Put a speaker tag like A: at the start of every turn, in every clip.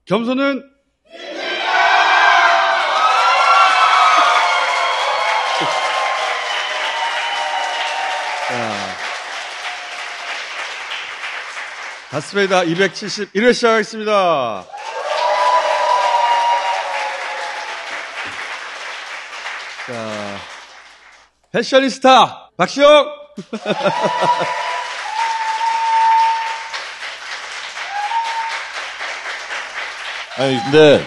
A: 겸손은 다스베이다 271회 시작하겠습니다. 자, 패셔니스타 박시영.
B: 아니 근데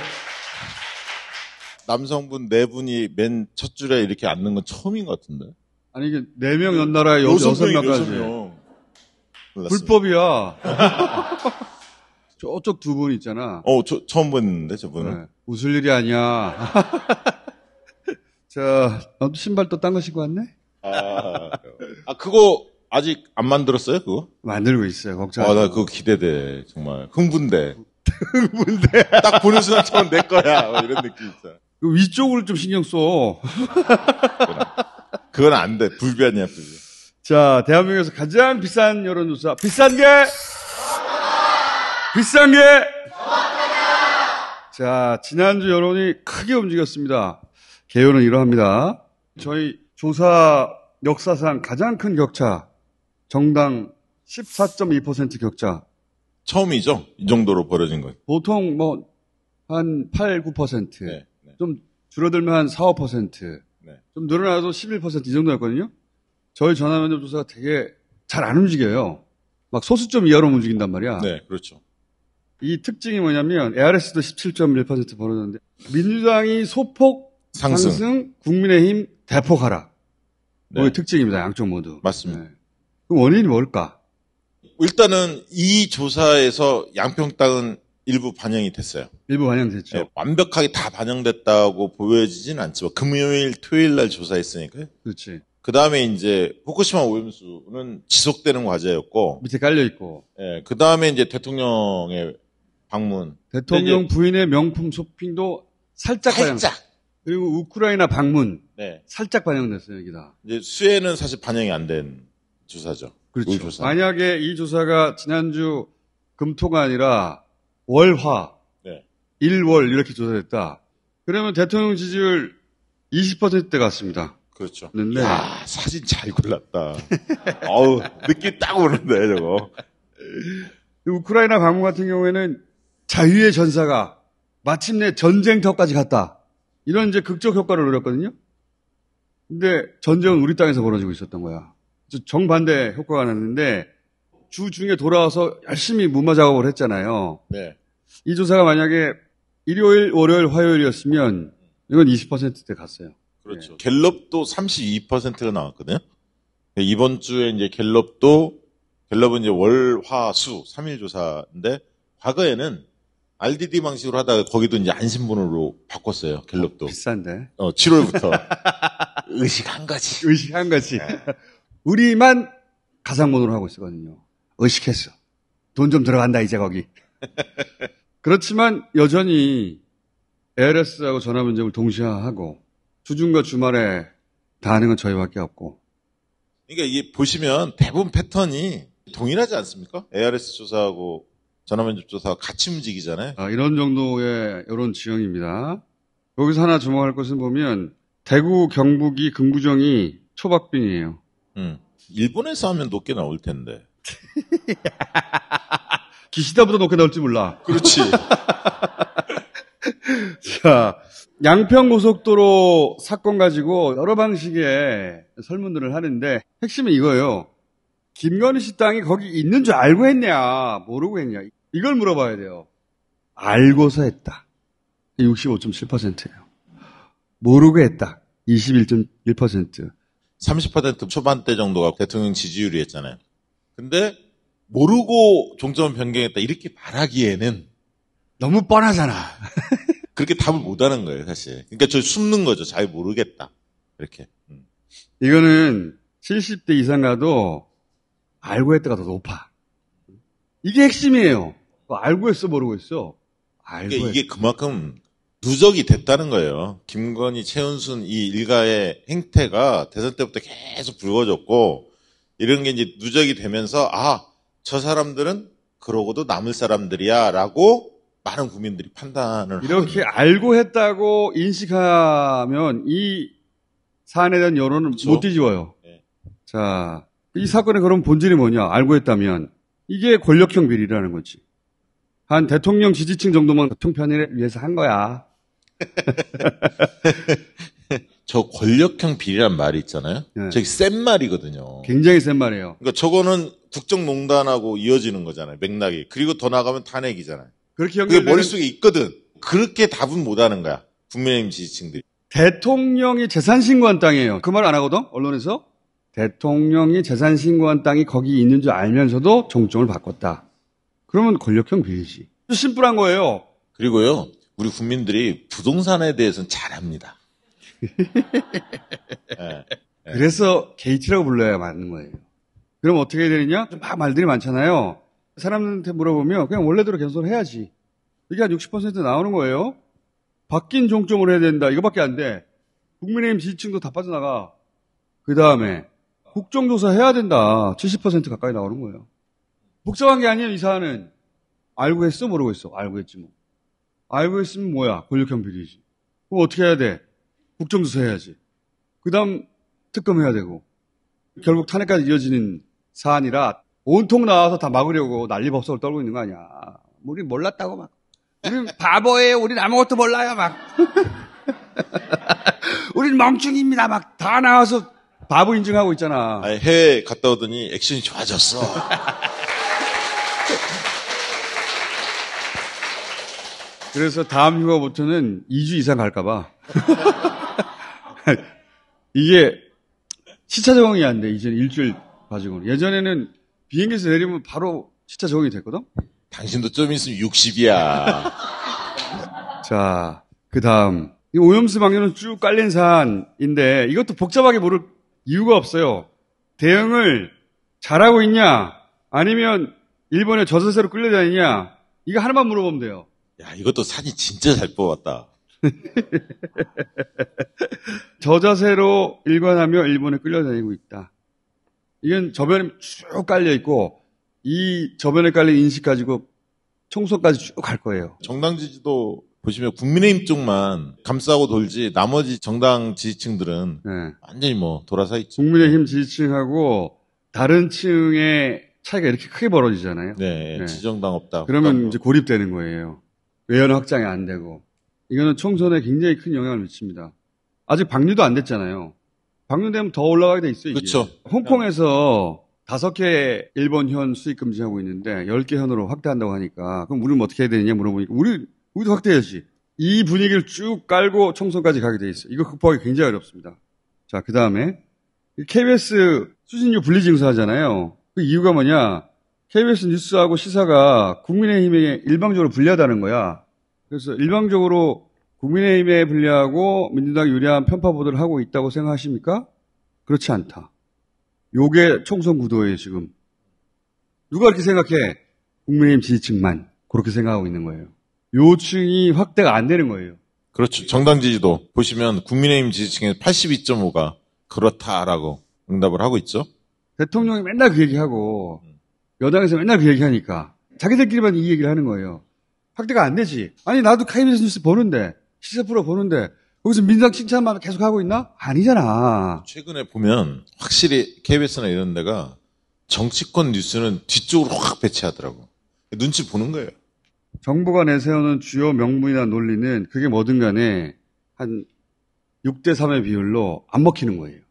B: 남성분 4분이 맨 첫 줄에 이렇게 앉는 건 처음인 것 같은데.
A: 아니 이게 4명 연달아 6명까지 불법이야. 저쪽 두 분 있잖아.
B: 저 처음 봤는데 저분은.
A: 네, 웃을 일이 아니야. 자, 너도 신발 또 딴 거 신고 왔네?
B: 그거 아직 안 만들었어요, 그거?
A: 만들고 있어요, 걱정하지
B: 나 그거 기대돼, 정말. 흥분돼. 딱 보는 순간 저건 내 거야. 이런 느낌 있잖아.
A: 위쪽으로 좀 신경 써.
B: 그건 안 돼. 불변이야, 불변.
A: 자, 대한민국에서 가장 비싼 여론조사. 비싼 게? 비싼 게? 자, 지난주 여론이 크게 움직였습니다. 개요는 이러합니다. 저희 조사 역사상 가장 큰 격차. 정당 14.2% 격차.
B: 처음이죠? 이 정도로 벌어진 건.
A: 보통 한 8, 9%.
B: 네.
A: 좀 줄어들면 한 4, 5%.
B: 네.
A: 좀 늘어나도 11%이 정도였거든요. 저희 전화면접 조사가 되게 잘 안 움직여요. 막 소수점 이하로 움직인단 말이야.
B: 네, 그렇죠.
A: 이 특징이 뭐냐면 ARS도 17.1% 벌어졌는데 민주당이 소폭 상승, 국민의힘 대폭 하락.
B: 네.
A: 그게 특징입니다. 양쪽 모두.
B: 맞습니다.
A: 네. 그럼 원인이 뭘까?
B: 일단은 이 조사에서 양평당은 일부 반영이 됐어요.
A: 일부 반영됐죠.
B: 네, 완벽하게 다 반영됐다고 보여지진 않지만 금요일, 토요일 날 조사했으니까요.
A: 그렇지.
B: 그 다음에 이제 후쿠시마 오염수는 지속되는 과제였고
A: 밑에 깔려 있고.
B: 예, 그 다음에 이제 대통령의 방문.
A: 대통령 부인의 명품 쇼핑도 살짝 반영. 그리고 우크라이나 방문.
B: 네.
A: 살짝 반영됐어요, 여기다.
B: 이제 수혜는 사실 반영이 안 된 조사죠.
A: 그렇죠.
B: 조사.
A: 만약에 이 조사가 지난주 금토가 아니라 월화,
B: 네.
A: 일월 이렇게 조사됐다. 그러면 대통령 지지율 20%대 같습니다.
B: 그렇죠.
A: 근데
B: 야, 사진 잘 골랐다. 어우, 느낌 딱 오는데, 저거.
A: 우크라이나 방문 같은 경우에는 자유의 전사가 마침내 전쟁터까지 갔다. 이런 이제 극적 효과를 노렸거든요. 근데 전쟁은 우리 땅에서 벌어지고 있었던 거야. 정반대 효과가 났는데 주 중에 돌아와서 열심히 무마 작업을 했잖아요.
B: 네.
A: 이 조사가 만약에 일요일, 월요일, 화요일이었으면 이건 20%대 갔어요.
B: 그렇죠. 네. 갤럽도 32%가 나왔거든요. 이번 주에 이제 갤럽은 이제 월, 화, 수 3일 조사인데 과거에는 RDD 방식으로 하다가 거기도 이제 안신번호로 바꿨어요. 갤럽도.
A: 비싼데.
B: 7월부터. 의식 한 가지.
A: 의식 한 가지. 네. 우리만 가상번호로 하고 있었거든요. 의식했어. 돈 좀 들어간다 이제 거기. 그렇지만 여전히 ARS하고 전화문제를 동시화하고 주중과 주말에 다 하는 건 저희밖에 없고.
B: 그러니까 이게 보시면 대부분 패턴이 동일하지 않습니까? ARS 조사하고 전화면접 조사가 같이 움직이잖아요.
A: 이런 정도의 여론 지형입니다. 여기서 하나 주목할 것은 보면 대구, 경북이 긍부정이 초박빙이에요.
B: 일본에서 하면 높게 나올 텐데.
A: 기시다보다 높게 나올지 몰라.
B: 그렇지.
A: 자, 양평고속도로 사건 가지고 여러 방식의 설문들을 하는데 핵심은 이거예요. 김건희 씨 땅이 거기 있는 줄 알고 했냐, 모르고 했냐. 이걸 물어봐야 돼요. 알고서 했다. 65.7%예요. 모르고 했다. 21.1%.
B: 30% 초반대 정도가 대통령 지지율이었잖아요. 근데 모르고 종점 변경했다 이렇게 말하기에는
A: 너무 뻔하잖아.
B: 그렇게 답을 못하는 거예요, 사실. 그러니까 저 숨는 거죠. 잘 모르겠다. 이렇게.
A: 이거는 70대 이상 가도 알고 했다가 더 높아. 이게 핵심이에요. 알고 했어, 모르고 했어. 알고
B: 그러니까 이게 그만큼 누적이 됐다는 거예요. 김건희, 최은순 이 일가의 행태가 대선 때부터 계속 불거졌고 이런 게 이제 누적이 되면서 저 사람들은 그러고도 남을 사람들이야 라고 많은 국민들이 판단을
A: 이렇게 알고 했다고 인식하면 이 사안에 대한 여론은
B: 그렇죠.
A: 못 뒤집어요.
B: 네.
A: 자, 이 사건의 그런 본질이 뭐냐? 알고 했다면 이게 권력형 비리라는 거지. 한 대통령 지지층 정도만 통편을 위해서 한 거야.
B: 저 권력형 비리란 말이 있잖아요.
A: 네.
B: 저기 센 말이거든요.
A: 굉장히 센 말이에요.
B: 그러니까 저거는 국정농단하고 이어지는 거잖아요. 맥락이. 그리고 더 나가면 탄핵이잖아요.
A: 그렇게
B: 그게
A: 연결되는
B: 머릿속에 있거든. 그렇게 답은 못하는 거야. 국민의힘 지지층들이.
A: 대통령이 재산 신고한 땅이에요. 그 말 안 하거든? 언론에서. 대통령이 재산 신고한 땅이 거기 있는 줄 알면서도 정종을 바꿨다. 그러면 권력형 비리지. 심플한 거예요.
B: 그리고요. 우리 국민들이 부동산에 대해서는 잘합니다. 네.
A: 그래서 게이트라고 불러야 맞는 거예요. 그럼 어떻게 해야 되느냐? 막 말들이 많잖아요. 사람들한테 물어보면 그냥 원래대로 개선해야지. 이게 한 60% 나오는 거예요. 바뀐 종점을 해야 된다. 이거밖에 안 돼. 국민의힘 지지층도 다 빠져나가. 그 다음에 국정조사 해야 된다. 70% 가까이 나오는 거예요. 복잡한 게 아니에요. 이 사안은. 알고 했어? 모르고 했어? 알고 했지 뭐. 알고 했으면 뭐야? 권력형 비리지. 그럼 어떻게 해야 돼? 국정조사 해야지. 그 다음 특검 해야 되고. 결국 탄핵까지 이어지는 사안이라 온통 나와서 다 막으려고 난리법석을 떨고 있는 거 아니야. 우린 몰랐다고 막. 우린 바보예요. 우린 아무것도 몰라요 막. 우린 멍충입니다 막. 다 나와서 바보 인증하고 있잖아.
B: 아니, 해외 갔다 오더니 액션이 좋아졌어.
A: 그래서 다음 휴가부터는 2주 이상 갈까봐. 이게 시차 적응이 안 돼. 이제는 일주일 가지고는. 예전에는 비행기에서 내리면 바로 시차 적응이 됐거든?
B: 당신도 좀 있으면 60이야.
A: 자, 그 다음. 이 오염수 방류는 쭉 깔린 사안인데 이것도 복잡하게 모를 이유가 없어요. 대응을 잘하고 있냐? 아니면 일본에 저자세로 끌려다니냐? 이거 하나만 물어보면 돼요.
B: 야, 이것도 사진 진짜 잘 뽑았다.
A: 저자세로 일관하며 일본에 끌려다니고 있다. 이건 저변에 쭉 깔려 있고 이 저변에 깔린 인식 가지고 총선까지 쭉 갈 거예요.
B: 정당 지지도 보시면 국민의힘 쪽만 감싸고 돌지 나머지 정당 지지층들은
A: 네.
B: 완전히 뭐 돌아서 있죠.
A: 국민의힘 지지층하고 다른 층의 차이가 이렇게 크게 벌어지잖아요.
B: 네,
A: 네.
B: 지정당 없다.
A: 그러면 이제 고립되는 거예요. 외연 확장이 안 되고. 이거는 총선에 굉장히 큰 영향을 미칩니다. 아직 방류도 안 됐잖아요. 방류되면 더 올라가게 돼 있어요. 이게.
B: 그렇죠.
A: 홍콩에서 5개 일본 현 수입 금지하고 있는데 10개 현으로 확대한다고 하니까 그럼 우리는 어떻게 해야 되느냐 물어보니까 우리도 확대해야지. 이 분위기를 쭉 깔고 총선까지 가게 돼 있어요. 이거 극복하기 굉장히 어렵습니다. 자, 그 다음에 KBS 수신료 분리 징수하잖아요. 그 이유가 뭐냐? KBS 뉴스하고 시사가 국민의힘에 일방적으로 불리하다는 거야. 그래서 일방적으로 국민의힘에 불리하고 민주당이 유리한 편파 보도를 하고 있다고 생각하십니까? 그렇지 않다. 요게 총선 구도예요, 지금. 누가 그렇게 생각해? 국민의힘 지지층만 그렇게 생각하고 있는 거예요. 요 층이 확대가 안 되는 거예요.
B: 그렇죠. 정당 지지도 보시면 국민의힘 지지층의 82.5가 그렇다라고 응답을 하고 있죠.
A: 대통령이 맨날 그 얘기하고 여당에서 맨날 그 얘기하니까 자기들끼리만 이 얘기를 하는 거예요. 확대가 안 되지. 아니 나도 KBS 뉴스 보는데 시사 프로 보는데 거기서 민주당 칭찬만 계속 하고 있나? 아니잖아.
B: 최근에 보면 확실히 KBS나 이런 데가 정치권 뉴스는 뒤쪽으로 확 배치하더라고. 눈치 보는 거예요.
A: 정부가 내세우는 주요 명분이나 논리는 그게 뭐든 간에 한 6대 3의 비율로 안 먹히는 거예요.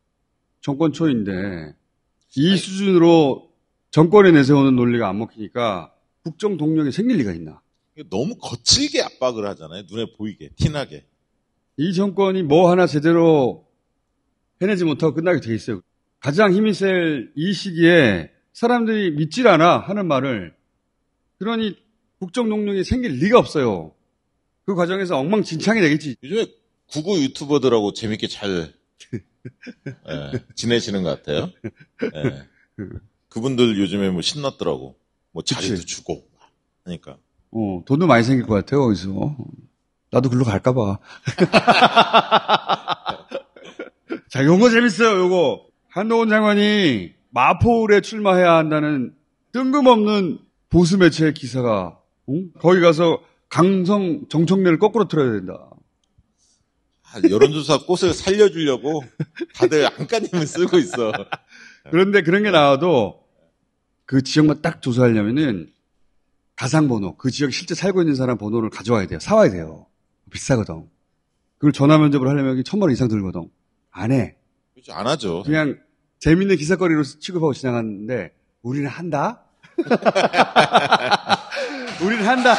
A: 정권 초인데 이 수준으로 정권이 내세우는 논리가 안 먹히니까 국정 동력이 생길 리가 있나.
B: 너무 거칠게 압박을 하잖아요. 눈에 보이게, 티나게.
A: 이 정권이 뭐 하나 제대로 해내지 못하고 끝나게 돼 있어요. 가장 힘이 셀 이 시기에 사람들이 믿질 않아 하는 말을. 그러니 국정 동력이 생길 리가 없어요. 그 과정에서 엉망진창이 되겠지.
B: 요즘에 구구 유튜버들하고 재밌게 잘 지내시는 것 같아요. 예. 그분들 요즘에 뭐 신났더라고. 뭐 자리도
A: 그치.
B: 주고 하니까.
A: 돈도 많이 생길 것 같아요, 거기서. 나도 글로 갈까봐. 자, 요거 재밌어요, 요거. 한동훈 장관이 마포울에 출마해야 한다는 뜬금없는 보수 매체의 기사가 응? 거기 가서 강성 정청래를 거꾸로 틀어야 된다.
B: 여론조사 꽃을 살려주려고 다들 안간힘을 쓰고 있어.
A: 그런데 그런 게 나와도 그 지역만 딱 조사하려면은 가상번호, 그 지역에 실제 살고 있는 사람 번호를 가져와야 돼요. 사와야 돼요. 비싸거든. 그걸 전화 면접을 하려면 여기 1,000만 원 이상 들거든. 안 해.
B: 그렇죠. 안 하죠.
A: 그냥 재밌는 기사거리로 취급하고 지나갔는데 우리는 한다? 우리는 한다?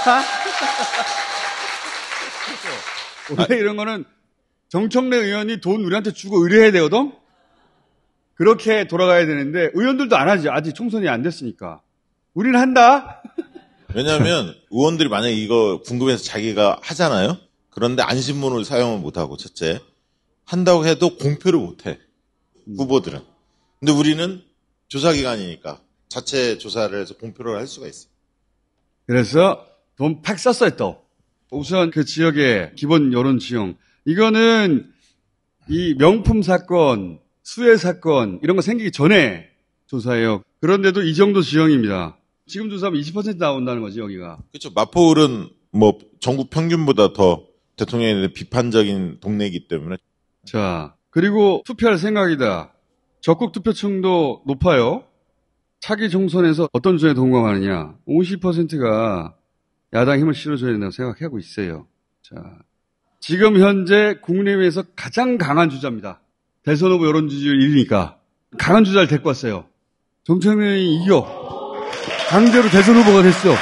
A: 원래 이런 거는 정청래 의원이 돈 우리한테 주고 의뢰해야 되거든? 그렇게 돌아가야 되는데 의원들도 안 하지. 아직 총선이 안 됐으니까. 우리는 한다?
B: 왜냐하면 의원들이 만약에 이거 궁금해서 자기가 하잖아요. 그런데 안신문을 사용을 못하고 첫째. 한다고 해도 공표를 못해. 후보들은. 근데 우리는 조사기관이니까 자체 조사를 해서 공표를 할 수가 있어요.
A: 그래서 돈 팍 썼어요 또. 우선 그 지역의 기본 여론 지형. 이거는 이 명품 사건, 수혜 사건 이런 거 생기기 전에 조사해요. 그런데도 이 정도 지형입니다. 지금 조사하면 20% 나온다는 거지 여기가.
B: 그렇죠. 마포울은 뭐 전국 평균보다 더 대통령에 대해 비판적인 동네이기 때문에.
A: 자, 그리고 투표할 생각이다. 적극 투표층도 높아요. 차기 총선에서 어떤 주장에 동감하느냐. 50%가 야당 힘을 실어줘야 된다고 생각하고 있어요. 자, 지금 현재 국내외에서 가장 강한 주자입니다. 대선 후보 여론 지지율 1위니까 강한 주자를 데리고 왔어요. 정청래이 이겨. 강제로 대선 후보가 됐어.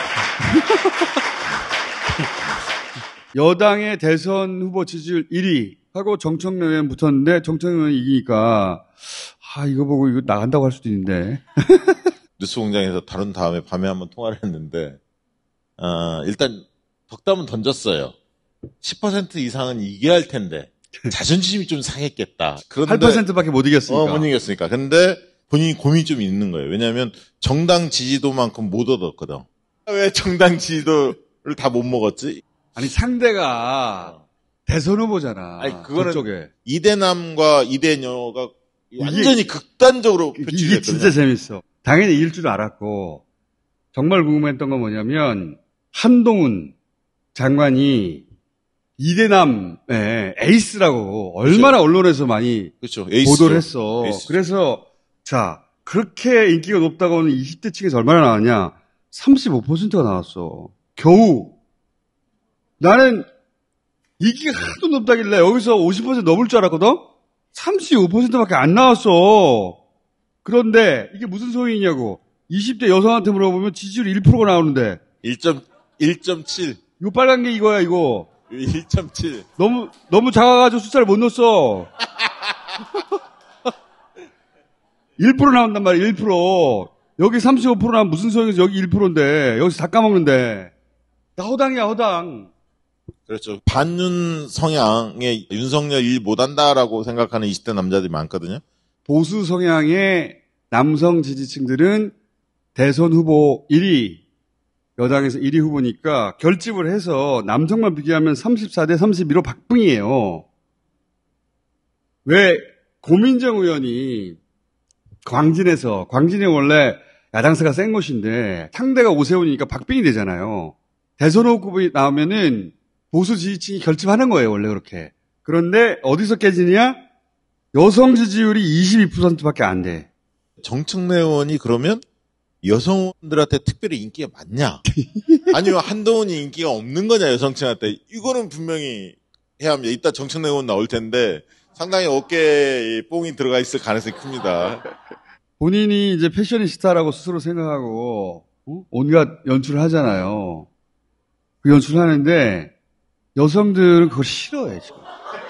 A: 여당의 대선 후보 지지율 1위 하고 정청래 의원 붙었는데 정청래 의원이 이기니까 이거 보고 이거 나간다고 할 수도 있는데.
B: 뉴스공장에서 다룬 다음에 밤에 한번 통화를 했는데 일단 덕담은 던졌어요. 10% 이상은 이겨야 할 텐데 자존심이 좀 상했겠다. 그런데
A: 8%밖에 못 이겼으니까.
B: 못 이겼으니까. 근데 본인이 고민이 좀 있는 거예요. 왜냐하면 정당 지지도만큼 못 얻었거든. 왜 정당 지지도를 다 못 먹었지?
A: 아니 상대가 대선 후보잖아.
B: 아니 그거는
A: 그쪽에.
B: 이대남과 이대녀가 완전히 극단적으로
A: 이게
B: 표출됐거든요.
A: 진짜 재밌어. 당연히 이길 줄 알았고 정말 궁금했던 건 뭐냐면 한동훈 장관이 이대남의 에이스라고 얼마나 언론에서 많이
B: 그렇죠. 에이스죠.
A: 보도를 했어.
B: 에이스죠.
A: 그래서 자 그렇게 인기가 높다고 하는 20대 층에서 얼마나 나왔냐? 35%가 나왔어. 겨우. 나는 인기가 하도 높다길래 여기서 50% 넘을 줄 알았거든? 35%밖에 안 나왔어. 그런데 이게 무슨 소용이냐고. 20대 여성한테 물어보면 지지율 1%가 나오는데.
B: 1.7.
A: 이거 빨간 게 이거야, 이거.
B: 1.7.
A: 너무 작아가지고 숫자를 못 넣었어. 1% 나온단 말이야, 1%. 여기 35% 나면 무슨 소용이서 여기 1%인데. 여기서 다 까먹는데. 나 허당이야, 허당.
B: 그렇죠. 반윤 성향의 윤석열 일 못한다라고 생각하는 20대 남자들이 많거든요.
A: 보수 성향의 남성 지지층들은 대선 후보 1위, 여당에서 1위 후보니까 결집을 해서 남성만 비교하면 34대 32로 박빙이에요. 왜 고민정 의원이 광진이 원래 야당세가 센 곳인데 상대가 오세훈이니까 박빙이 되잖아요. 대선 후보이 나오면은 보수 지지층이 결집하는 거예요, 원래 그렇게. 그런데 어디서 깨지냐? 여성 지지율이 22%밖에 안 돼.
B: 정청래 의원이 그러면 여성들한테 특별히 인기가 많냐? 아니면 한동훈이 인기가 없는 거냐, 여성층한테? 이거는 분명히 해야 합니다. 이따 정청래 의원 나올 텐데 상당히 어깨에 뽕이 들어가 있을 가능성이 큽니다.
A: 본인이 이제 패셔니스타라고 스스로 생각하고 온갖 연출을 하잖아요. 그 연출을 하는데 여성들은 그걸 싫어해, 지금.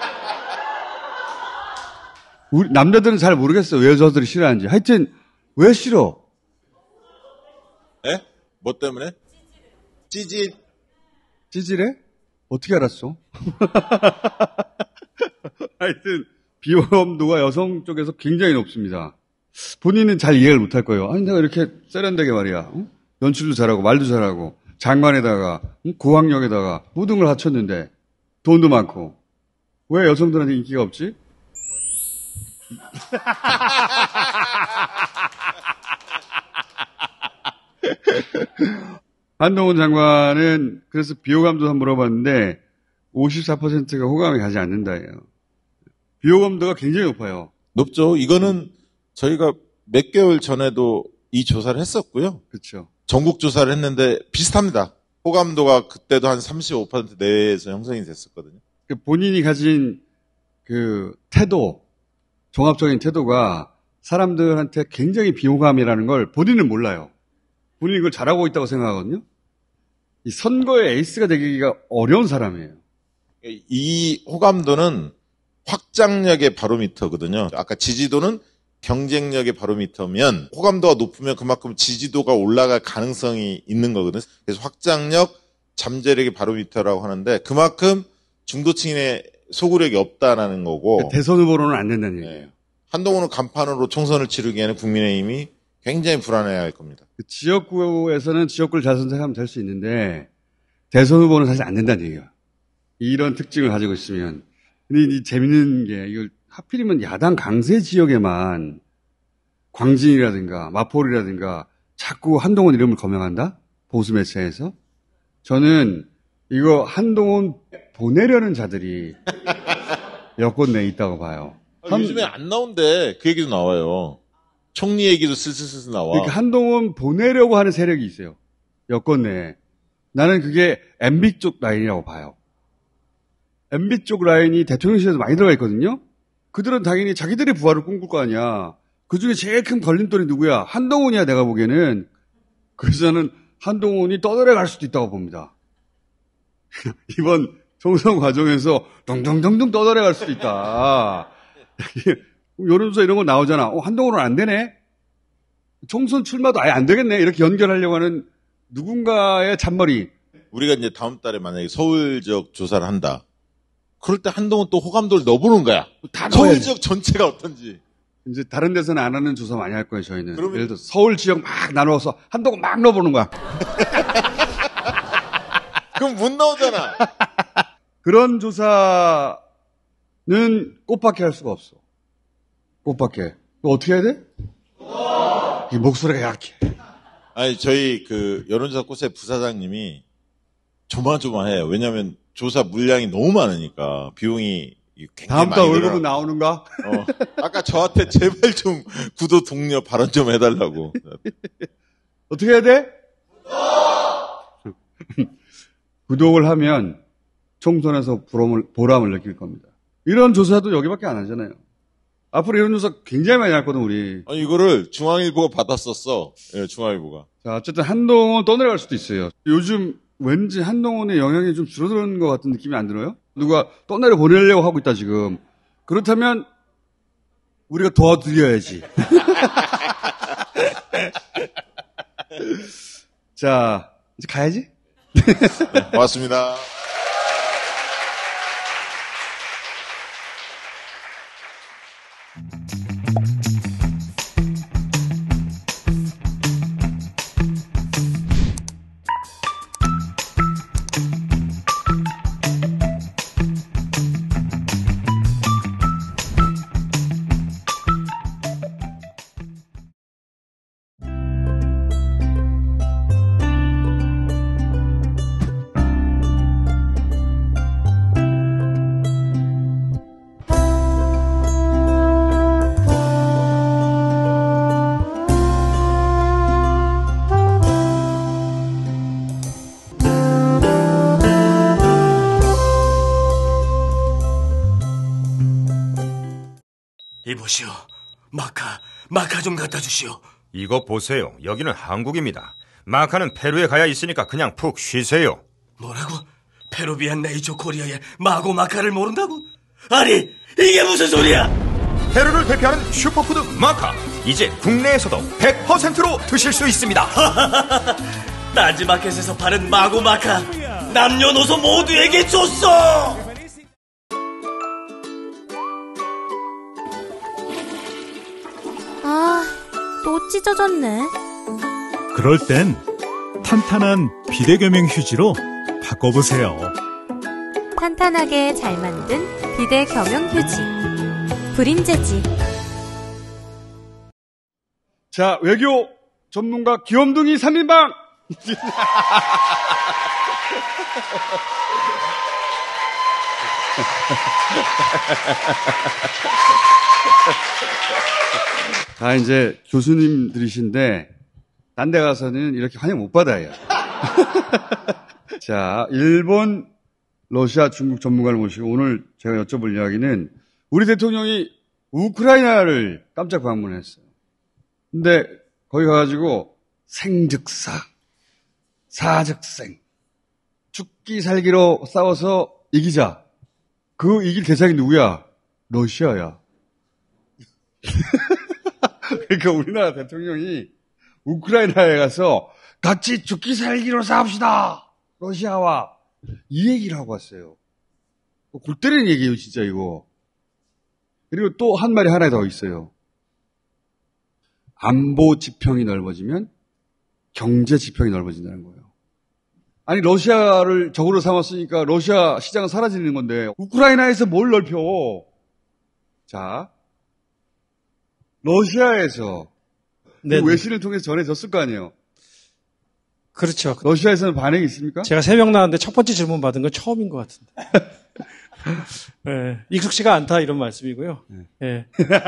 A: 우리 남자들은 잘 모르겠어요. 왜 여자들이 싫어하는지. 하여튼 왜 싫어?
B: 에? 뭐 때문에?
A: 찌질해? 어떻게 알았어? 하여튼 비호감도가 여성 쪽에서 굉장히 높습니다. 본인은 잘 이해를 못할 거예요. 아니 내가 이렇게 세련되게 말이야. 연출도 잘하고 말도 잘하고 장관에다가 고학력에다가 모든 걸 갖췄는데 돈도 많고 왜 여성들한테 인기가 없지? 한동훈 장관은 그래서 비호감도 한번 물어봤는데 54%가 호감이 가지 않는다예요. 비호감도가 굉장히 높아요.
B: 높죠. 이거는 저희가 몇 개월 전에도 이 조사를 했었고요.
A: 그렇죠.
B: 전국 조사를 했는데 비슷합니다. 호감도가 그때도 한 35% 내에서 형성이 됐었거든요.
A: 본인이 가진 그 태도, 종합적인 태도가 사람들한테 굉장히 비호감이라는 걸 본인은 몰라요. 본인이 그걸 잘하고 있다고 생각하거든요. 이 선거의 에이스가 되기가 어려운 사람이에요.
B: 이 호감도는 확장력의 바로미터거든요. 아까 지지도는 경쟁력의 바로미터면 호감도가 높으면 그만큼 지지도가 올라갈 가능성이 있는 거거든요. 그래서 확장력, 잠재력의 바로미터라고 하는데 그만큼 중도층의 소구력이 없다라는 거고.
A: 대선 후보로는 안 된다는 얘기예요.
B: 네. 한동훈은 간판으로 총선을 치르기에는 국민의힘이 굉장히 불안해야 할 겁니다.
A: 그 지역구에서는 지역구를 잘 선택하면 될 수 있는데 대선 후보는 사실 안 된다는 얘기예요. 이런 특징을 가지고 있으면. 근데 이 재밌는 게 이걸 하필이면 야당 강세 지역에만 광진이라든가 마포리라든가 자꾸 한동훈 이름을 거명한다? 보수 매체에서. 저는 이거 한동훈 보내려는 자들이 여권 내에 있다고 봐요.
B: 요즘에 안 나온대. 그 얘기도 나와요. 총리 얘기도 슬슬슬 나와.
A: 그러니까 한동훈 보내려고 하는 세력이 있어요. 여권 내에. 나는 그게 MB 쪽 라인이라고 봐요. MB 쪽 라인이 대통령실에도 많이 들어가 있거든요. 그들은 당연히 자기들의 부활을 꿈꿀 거 아니야. 그중에 제일 큰 걸림돌이 누구야? 한동훈이야, 내가 보기에는. 그래서 저는 한동훈이 떠내려갈 수도 있다고 봅니다. 이번 총선 과정에서 덩덩덩덩 떠내려갈 수도 있다. 여론조사 이런 거 나오잖아. 한동훈은 안 되네? 총선 출마도 아예 안 되겠네? 이렇게 연결하려고 하는 누군가의 잔머리.
B: 우리가 이제 다음 달에 만약에 서울 지역 조사를 한다. 그럴 때 한동훈 또 호감도를 넣어보는 거야.
A: 다
B: 서울
A: 넣어야지.
B: 지역 전체가 어떤지.
A: 이제 다른 데서는 안 하는 조사 많이 할 거예요, 저희는.
B: 그러면...
A: 예를 들어 서울 지역 막 나눠서 한동훈 막 넣어보는 거야.
B: 그럼 못 나오잖아.
A: 그런 조사는 꽃밖에 할 수가 없어. 꽃밖에. 어떻게 해야 돼? 이 목소리가 약해.
B: 아니, 저희 그 여론조사 꽃의 부사장님이 조마조마해요. 왜냐면 조사 물량이 너무 많으니까 비용이 굉장히
A: 다음 달
B: 많이
A: 월급은
B: 들어요.
A: 나오는가?
B: 아까 저한테 제발 좀 구독 동료 발언 좀 해달라고.
A: 어떻게 해야 돼? 구독을 하면 총선에서 보람을 느낄 겁니다. 이런 조사도 여기밖에 안 하잖아요. 앞으로 이런 조사 굉장히 많이 할 거든, 우리.
B: 아니, 이거를 중앙일보가 받았었어. 예, 중앙일보가.
A: 자, 어쨌든 한동훈 떠내려갈 수도 있어요. 요즘 왠지 한동훈의 영향이 좀 줄어드는 것 같은 느낌이 안 들어요? 누가 떠내려 보내려고 하고 있다, 지금. 그렇다면, 우리가 도와드려야지. 자, 이제 가야지?
B: 네, 고맙습니다.
C: 이보시오. 마카 좀 갖다 주시오.
D: 이거 보세요. 여기는 한국입니다. 마카는 페루에 가야 있으니까 그냥 푹 쉬세요.
C: 뭐라고? 페루비안 네이처 코리아의 마고 마카를 모른다고? 아니, 이게 무슨 소리야?
D: 페루를 대표하는 슈퍼푸드 마카. 이제 국내에서도 100%로 드실 수 있습니다.
C: 딴지마켓에서 파는 마고 마카 남녀노소 모두에게 줬어.
E: 또 찢어졌네.
F: 그럴 땐 탄탄한 비대겸행 휴지로 바꿔보세요.
E: 탄탄하게 잘 만든 비대겸용 휴지. 브림재지.
A: 자, 외교 전문가 귀염둥이 3인방 다 이제 교수님들이신데 딴 데 가서는 이렇게 환영 못 받아요. 자, 일본, 러시아, 중국 전문가를 모시고 오늘 제가 여쭤볼 이야기는 우리 대통령이 우크라이나를 깜짝 방문했어요. 근데 거기 가가지고 생즉사, 사즉생, 죽기 살기로 싸워서 이기자. 그 이길 대상이 누구야? 러시아야. 그러니까 우리나라 대통령이 우크라이나에 가서 같이 죽기 살기로 싸웁시다. 러시아와. 이 얘기를 하고 왔어요. 골 때리는 얘기예요, 진짜 이거. 그리고 또 한 말이 하나 더 있어요. 안보 지평이 넓어지면 경제 지평이 넓어진다는 거예요. 아니, 러시아를 적으로 삼았으니까 러시아 시장은 사라지는 건데 우크라이나에서 뭘 넓혀? 자, 러시아에서 그 외신을 통해서 전해졌을 거 아니에요.
G: 그렇죠.
A: 러시아에서는 반응이 있습니까?
G: 제가 3명 나왔는데 첫 번째 질문 받은 건 처음인 것 같은데. 네, 익숙치가 않다 이런 말씀이고요. 네.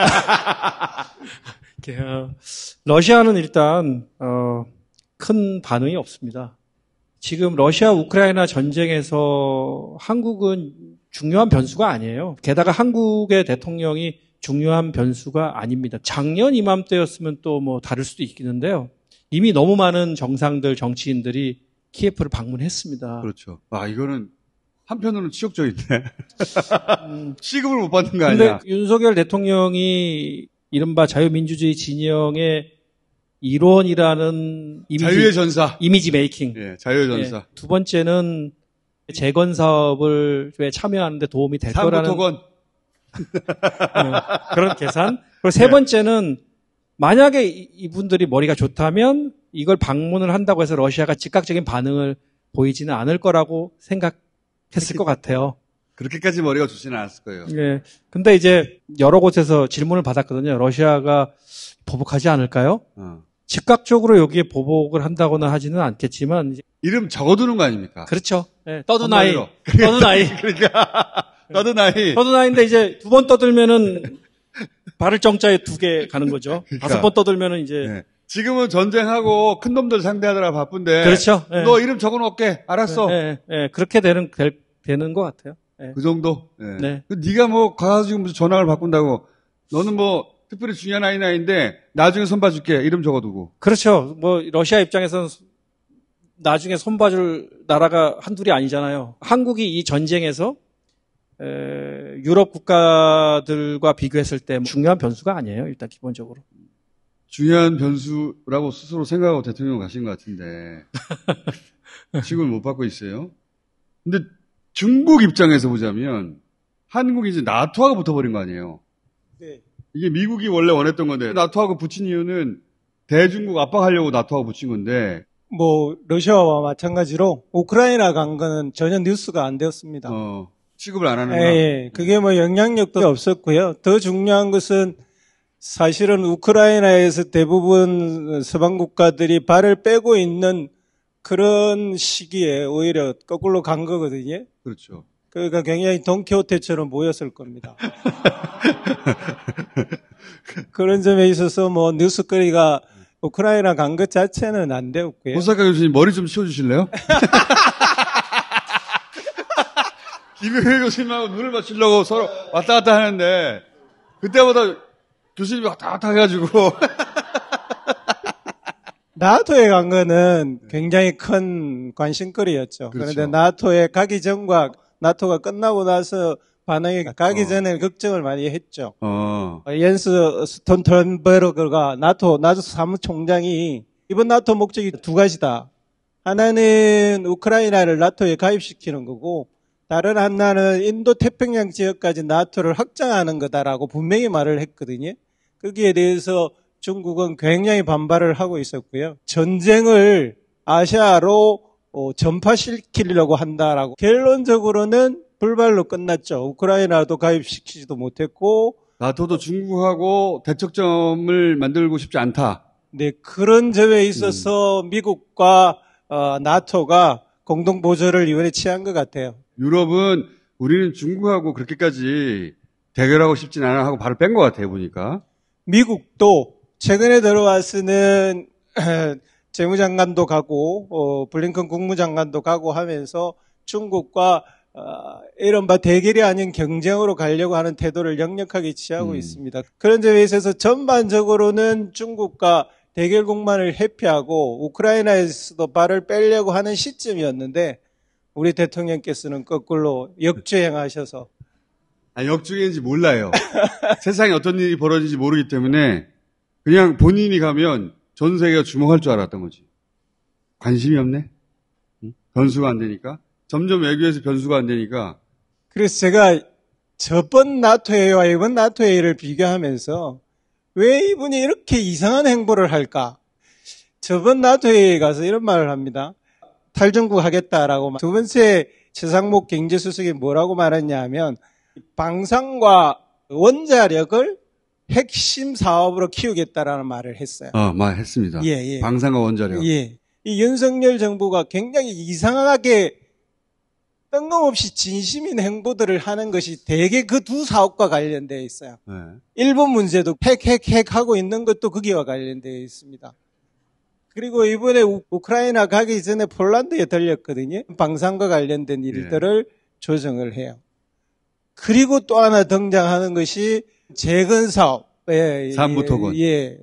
G: 러시아는 일단 큰 반응이 없습니다. 지금 러시아 우크라이나 전쟁에서 한국은 중요한 변수가 아니에요. 게다가 한국의 대통령이 중요한 변수가 아닙니다. 작년 이맘때였으면 또 뭐 다를 수도 있겠는데요. 이미 너무 많은 정상들, 정치인들이 키예프를 방문했습니다.
A: 그렇죠. 아, 이거는 한편으로는 치욕적인데. 시급을 못 받는 거 아니야?
G: 근데 윤석열 대통령이 이른바 자유민주주의 진영의 일원이라는
A: 자유의 전사.
G: 이미지 메이킹.
A: 예, 자유의 전사.
G: 예, 두 번째는 재건 사업을 참여하는데 도움이 될 거라는
A: 상부토건.
G: 그런 계산. 그리고 세 번째는 만약에 이분들이 머리가 좋다면 이걸 방문을 한다고 해서 러시아가 즉각적인 반응을 보이지는 않을 거라고 생각했을 것 같아요.
A: 그렇게까지 머리가 좋지는 않았을 거예요.
G: 예. 근데 이제 여러 곳에서 질문을 받았거든요. 러시아가 보복하지 않을까요? 즉각적으로 여기에 보복을 한다고는 하지는 않겠지만
A: 이름 적어두는 거 아닙니까?
G: 그렇죠. 예. 떠드나이. 떠드나이.
A: 그러니까 떠드나이.
G: 떠드나이인데 이제 두 번 떠들면은 발을 정자에 2개 가는 거죠.
A: 그러니까.
G: 5번 떠들면은 이제
A: 네. 지금은 전쟁하고 큰 놈들 상대하느라 바쁜데.
G: 그렇죠. 네.
A: 너 이름 적어놓을게. 알았어.
G: 그렇게 되는 것 같아요. 네.
A: 그 정도.
G: 네.
A: 네가 뭐 가가지고 무슨 전화를 바꾼다고. 너는 뭐 특별히 중요한 아이인데 나중에 손봐줄게. 이름 적어두고.
G: 그렇죠. 뭐 러시아 입장에서는 나중에 손봐줄 나라가 한둘이 아니잖아요. 한국이 이 전쟁에서 유럽 국가들과 비교했을 때 중요한 변수가 아니에요. 일단 기본적으로.
A: 중요한 변수라고 스스로 생각하고 대통령 가신 것 같은데 지금은 못 받고 있어요. 근데 중국 입장에서 보자면 한국이 이제 나토하고 붙어버린 거 아니에요.
H: 네.
A: 이게 미국이 원래 원했던 건데 나토하고 붙인 이유는 대중국 압박하려고 나토하고 붙인 건데
H: 뭐 러시아와 마찬가지로 우크라이나 간 거는 전혀 뉴스가 안 되었습니다.
A: 취급을 안 하는구나.
H: 예, 그게 뭐 영향력도 없었고요. 더 중요한 것은 사실은 우크라이나에서 대부분 서방 국가들이 발을 빼고 있는 그런 시기에 오히려 거꾸로 간 거거든요.
A: 그렇죠.
H: 그러니까 굉장히 돈키호테처럼 모였을 겁니다. 그런 점에 있어서 뭐 뉴스거리가 우크라이나 간 것 자체는 안 되었고요.
A: 호사카 교수님 머리 좀 치워주실래요? 김영일 교수님하고 눈을 맞추려고 서로 왔다 갔다 하는데 그때마다 교수님이 왔다 갔다 해가지고
H: 나토에 간 거는 굉장히 큰 관심거리였죠.
A: 그렇죠.
H: 그런데 나토에 가기 전과 나토가 끝나고 나서 반응이 가기 전에 걱정을 많이 했죠. 옌스 스톨텐베르그가 나토 사무총장이 이번 나토 목적이 2가지다. 하나는 우크라이나를 나토에 가입시키는 거고 다른 하나는 인도 태평양 지역까지 나토를 확장하는 거다라고 분명히 말을 했거든요. 거기에 대해서 중국은 굉장히 반발을 하고 있었고요. 전쟁을 아시아로 전파시키려고 한다라고. 결론적으로는 불발로 끝났죠. 우크라이나도 가입시키지도 못했고.
A: 나토도 중국하고 대척점을 만들고 싶지 않다.
H: 네, 그런 점에 있어서 미국과 나토가 공동 보조를 이번에 취한 것 같아요.
A: 유럽은 우리는 중국하고 그렇게까지 대결하고 싶진 않아 하고 바로 뺀 것 같아요, 보니까.
H: 미국도 최근에 들어와서는 재무장관도 가고 블링컨 국무장관도 가고 하면서 중국과 이른바 대결이 아닌 경쟁으로 가려고 하는 태도를 역력하게 취하고 있습니다. 그런 점에 있어서 전반적으로는 중국과 대결 공방을 회피하고 우크라이나에서도 발을 빼려고 하는 시점이었는데 우리 대통령께서는 거꾸로 역주행하셔서
A: 역주행인지 몰라요. 세상에 어떤 일이 벌어질지 모르기 때문에 그냥 본인이 가면 전 세계가 주목할 줄 알았던 거지. 관심이 없네. 변수가 안 되니까. 점점 외교에서 변수가 안 되니까.
H: 그래서 제가 저번 나토회의와 이번 나토회의를 비교하면서 왜 이분이 이렇게 이상한 행보를 할까? 저번 나토회의에 가서 이런 말을 합니다. 탈중국 하겠다라고. 두 번째 최상목 경제수석이 뭐라고 말했냐 하면 방산과 원자력을 핵심 사업으로 키우겠다라는 말을 했어요.
A: 했습니다.
H: 예.
A: 방산과 원자력.
H: 예. 이 윤석열 정부가 굉장히 이상하게 뜬금없이 진심인 행보들을 하는 것이 대개 그 두 사업과 관련되어 있어요.
A: 네.
H: 일본 문제도 핵 하고 있는 것도 거기와 관련되어 있습니다. 그리고 이번에 우크라이나 가기 전에 폴란드에 들렸거든요. 방산과 관련된 일들을 조정을 해요. 그리고 또 하나 등장하는 것이 재건 사업.
A: 산부토건.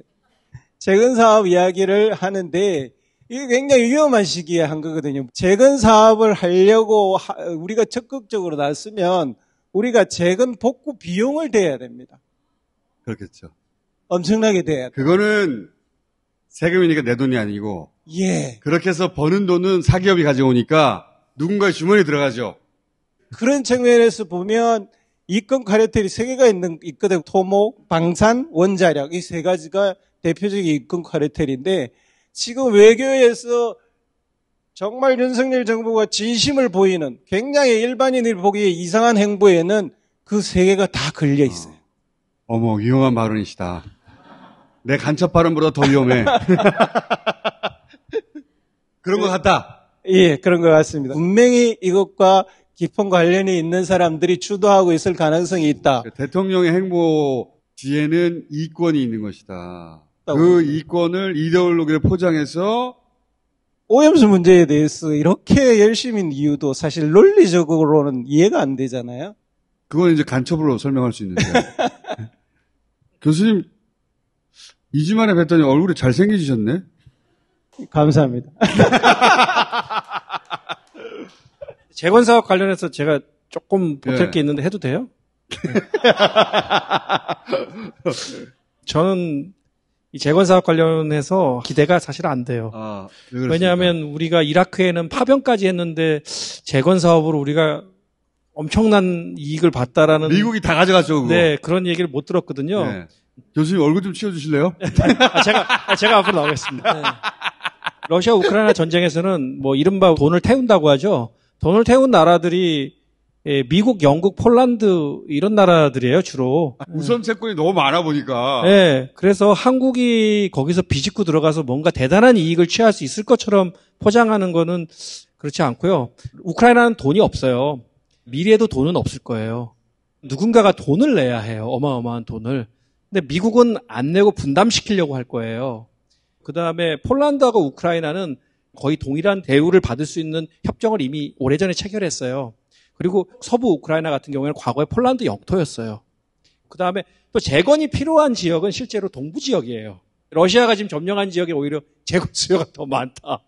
H: 재건 사업 이야기를 하는데 이게 굉장히 위험한 시기에 한 거거든요. 재건 사업을 하려고 우리가 적극적으로 나서면 우리가 재건 복구 비용을 대야 됩니다.
A: 그렇겠죠.
H: 엄청나게 대야 돼요.
A: 그거는 세금이니까 내 돈이 아니고.
H: 예.
A: 그렇게 해서 버는 돈은 사기업이 가져오니까 누군가의 주머니에 들어가죠.
H: 그런 측면에서 보면 이권 카르텔이 세 개가 있거든. 토목, 방산, 원자력 이 세 가지가 대표적인 이권 카르텔인데 지금 외교에서 정말 윤석열 정부가 진심을 보이는 굉장히 일반인이 보기에 이상한 행보에는 그 세 개가 다 걸려 있어요.
A: 어머, 위험한 발언이시다. 내 간첩 발언보다 더 위험해. 그런 것 같다.
H: 예, 그런 것 같습니다. 분명히 이것과 깊은 관련이 있는 사람들이 주도하고 있을 가능성이 있다.
A: 대통령의 행보 뒤에는 이권이 있는 것이다. 그 이권을 이데올로기를 포장해서
H: 오염수 문제에 대해서 이렇게 열심인 이유도 사실 논리적으로는 이해가 안 되잖아요.
A: 그건 이제 간첩으로 설명할 수 있는데. 교수님 2주 만에 뵀더니 얼굴이 잘생기셨네.
H: 감사합니다.
G: 재건 사업 관련해서 제가 조금 보탤 게 있는데 해도 돼요? 저는 이 재건 사업 관련해서 기대가 사실 안 돼요. 왜냐하면 우리가 이라크에는 파병까지 했는데 재건 사업으로 우리가 엄청난 이익을 봤다라는
A: 미국이 다 가져갔죠. 그거.
G: 네, 그런 얘기를 못 들었거든요.
A: 네. 교수님 얼굴 좀 치워주실래요?
G: 제가 앞으로 나오겠습니다. 네. 러시아 우크라이나 전쟁에서는 뭐 이른바 돈을 태운다고 하죠. 돈을 태운 나라들이 미국, 영국, 폴란드 이런 나라들이에요, 주로.
A: 우선 채권이 너무 많아 보니까.
G: 네. 그래서 한국이 거기서 비집고 들어가서 뭔가 대단한 이익을 취할 수 있을 것처럼 포장하는 거는 그렇지 않고요. 우크라이나는 돈이 없어요. 미래에도 돈은 없을 거예요. 누군가가 돈을 내야 해요. 어마어마한 돈을. 근데 미국은 안 내고 분담시키려고 할 거예요. 그다음에 폴란드하고 우크라이나는 거의 동일한 대우를 받을 수 있는 협정을 이미 오래전에 체결했어요. 그리고 서부 우크라이나 같은 경우에는 과거에 폴란드 영토였어요. 그다음에 또 재건이 필요한 지역은 실제로 동부 지역이에요. 러시아가 지금 점령한 지역에 오히려 재건 수요가 더 많다.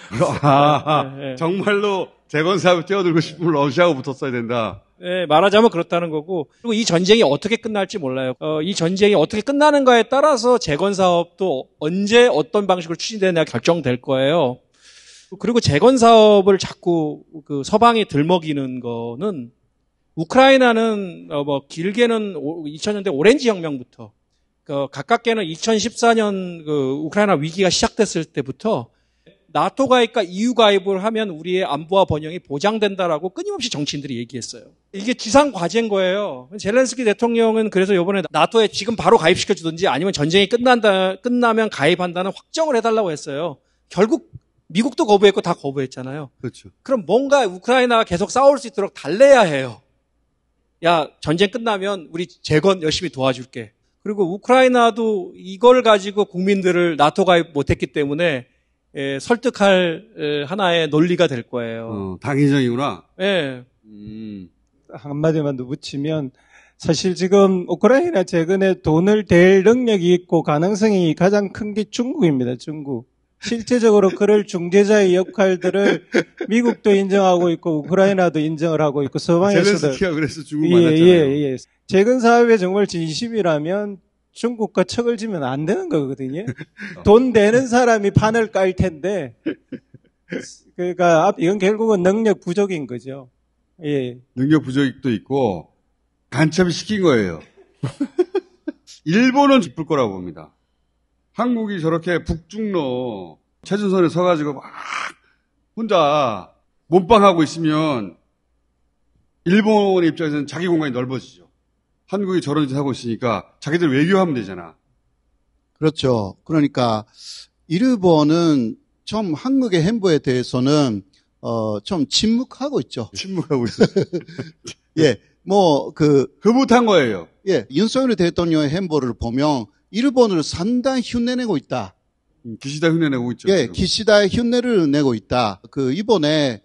A: 정말로 재건 사업을 뛰어들고 싶으면 러시아하고 붙었어야 된다.
G: 네, 말하자면 그렇다는 거고. 그리고 이 전쟁이 어떻게 끝날지 몰라요. 이 전쟁이 어떻게 끝나는가에 따라서 재건 사업도 언제 어떤 방식으로 추진되느냐 결정될 거예요. 그리고 재건 사업을 자꾸 그 서방이 들먹이는 거는 우크라이나는 뭐 길게는 2000년대 오렌지 혁명부터 가깝게는 2014년 그 우크라이나 위기가 시작됐을 때부터 나토 가입과 EU 가입을 하면 우리의 안보와 번영이 보장된다라고 끊임없이 정치인들이 얘기했어요. 이게 지상 과제인 거예요. 젤렌스키 대통령은 그래서 이번에 나토에 지금 바로 가입시켜주든지 아니면 전쟁이 끝나면 가입한다는 확정을 해달라고 했어요. 결국 미국도 거부했고 다 거부했잖아요.
A: 그렇죠.
G: 그럼 뭔가 우크라이나가 계속 싸울 수 있도록 달래야 해요. 야, 전쟁 끝나면 우리 재건 열심히 도와줄게. 그리고 우크라이나도 이걸 가지고 국민들을 나토 가입 못했기 때문에 설득할 하나의 논리가 될 거예요.
A: 당위적이구나.
G: 예.
H: 한마디만 더 붙이면 사실 지금 우크라이나 재건에 돈을 댈 능력이 있고 가능성이 가장 큰 게 중국입니다. 중국. 실제적으로 그럴 중재자의 역할들을 미국도 인정하고 있고 우크라이나도 인정을 하고 있고 서방에서도
A: 젤렌스키가 그래서 중국 만났잖아요.
H: 예. 재건 사업에 정말 진심이라면 중국과 척을 지면 안 되는 거거든요. 돈 되는 사람이 판을 깔 텐데 그러니까 이건 결국은 능력 부족인 거죠. 예.
A: 능력 부족도 있고 간첩이 시킨 거예요. 일본은 기쁠 거라고 봅니다. 한국이 저렇게 북중로 최전선에 서가지고 막 혼자 몸빵하고 있으면 일본의 입장에서는 자기 공간이 넓어지죠. 한국이 저런 짓 하고 있으니까 자기들 외교하면 되잖아.
I: 그렇죠. 그러니까 일본은 좀 한국의 행보에 대해서는 좀 침묵하고 있죠.
A: 침묵하고 있어요.
I: 예,
A: 흐뭇한 거예요.
I: 예, 윤석열 대통령의 행보를 보면 일본을 상당히 흉내내고 있다.
A: 기시다 흉내내고 있죠.
I: 예, 기시다의 흉내를 내고 있다. 이번에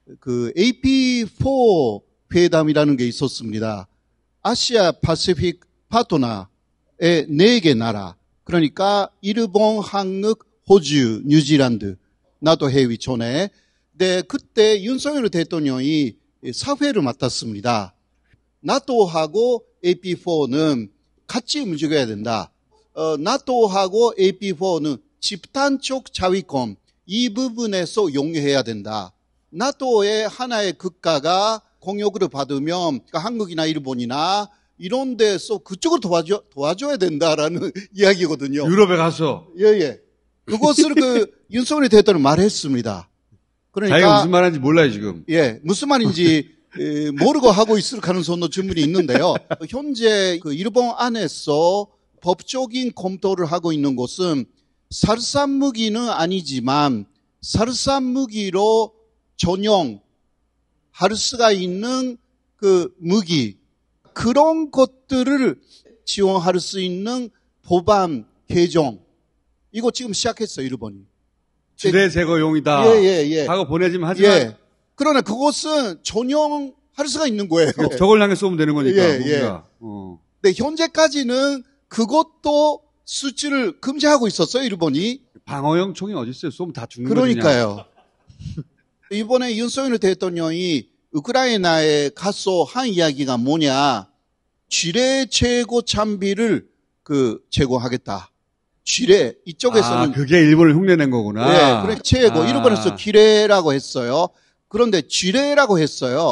I: AP4 회담이라는 게 있었습니다. 아시아 파시픽 파트너의 4개 나라. 그러니까 일본, 한국, 호주, 뉴질랜드, 나토 회의 전에. 네, 그때 윤석열 대통령이 사회를 맡았습니다. 나토하고 AP4는 같이 움직여야 된다. 나토하고 AP4는 집단적 자위권 이 부분에서 용해해야 된다. 나토의 하나의 국가가 공격을 받으면 그러니까 한국이나 일본이나 이런 데서 그쪽을 도와줘야 된다라는 이야기거든요.
A: 유럽에 가서.
I: 예. 그것을 윤석열 대통령이 말했습니다. 그러니까
A: 자기가 무슨 말인지 몰라요 지금.
I: 예, 무슨 말인지 모르고 하고 있을 가능성도 충분히 있는데요. 현재 일본 안에서 법적인 검토를 하고 있는 것은 살상 무기는 아니지만 살상 무기로 전용할 수가 있는 무기 그런 것들을 지원할 수 있는 법안 개정 이거 지금 시작했어요 일본이.
A: 지뢰 제거용이다.
I: 예.
A: 하고 보내지만 하지만.
I: 예. 그러나 그것은 전용할 수가 있는 거예요.
A: 저걸 향해 쏘면 되는 거니까.
I: 예. 네, 현재까지는 그것도 수출을 금지하고 있었어요, 일본이.
A: 방어용 총이 어디 있어요? 쏘면 다 죽는
I: 그러니까요. 이번에 윤석열 대통령이 우크라이나에 가서 한 이야기가 뭐냐. 지뢰 제거 장비를 제공하겠다. 지뢰 이쪽에서는
A: 그게 일본을 흉내낸 거구나.
I: 네, 그래 제거 일본에서 기뢰라고 했어요. 그런데 지뢰라고 했어요.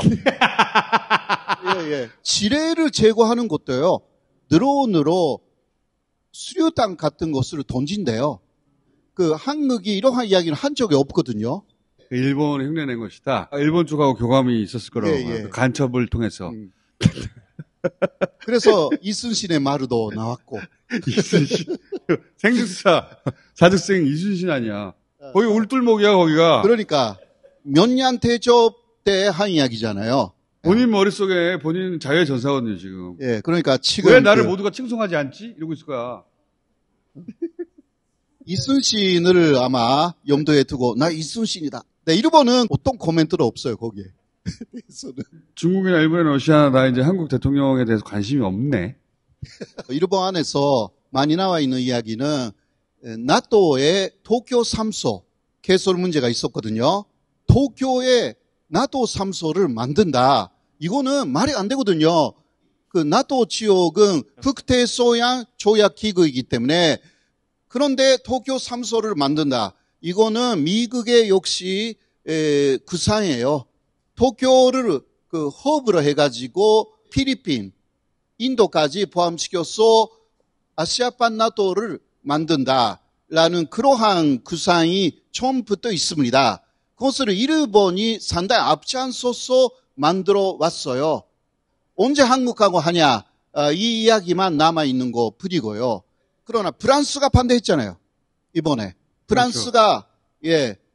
I: 예. 지뢰를 제거하는 것도요. 드론으로 수류탄 같은 것을 던진대요. 한국이 이러한 이야기를 한 적이 없거든요.
A: 일본을 흉내낸 것이다. 일본 쪽하고 교감이 있었을 거라고.
I: 예.
A: 간첩을 통해서.
I: 그래서 이순신의 말도 나왔고.
A: 이순신. 생중사 사직생 이순신 아니야. 거기 울뚫목이야 거기가.
I: 그러니까 몇년 대접 때 한 이야기잖아요.
A: 본인 머릿속에 본인 자유의 전사거든요 지금.
I: 예, 그러니까 지금
A: 왜 나를 모두가 칭송하지 않지? 이러고 있을 거야.
I: 이순신을 아마 염두에 두고 나 이순신이다. 네, 일본은 어떤 코멘트도 없어요 거기에.
A: 중국이나 일본이나 러시아나 이제 한국 대통령에 대해서 관심이 없네.
I: 일본 안에서 많이 나와 있는 이야기는 나토의 도쿄 3소 개설 문제가 있었거든요. 도쿄에 나토 3소를 만든다. 이거는 말이 안 되거든요. 나토 지역은 북대서양 조약 기구이기 때문에 그런데 도쿄 3소를 만든다. 이거는 미국의 역시 구상이에요. 도쿄를 허브로 해가지고 필리핀, 인도까지 포함시켜서 아시아판 나토를 만든다라는 그러한 구상이 처음부터 있습니다. 그것을 일본이 상당히 앞장서서 만들어 왔어요. 언제 한국하고 하냐 이 이야기만 남아있는 거 뿐이고요. 그러나 프랑스가 반대했잖아요. 이번에. 프랑스가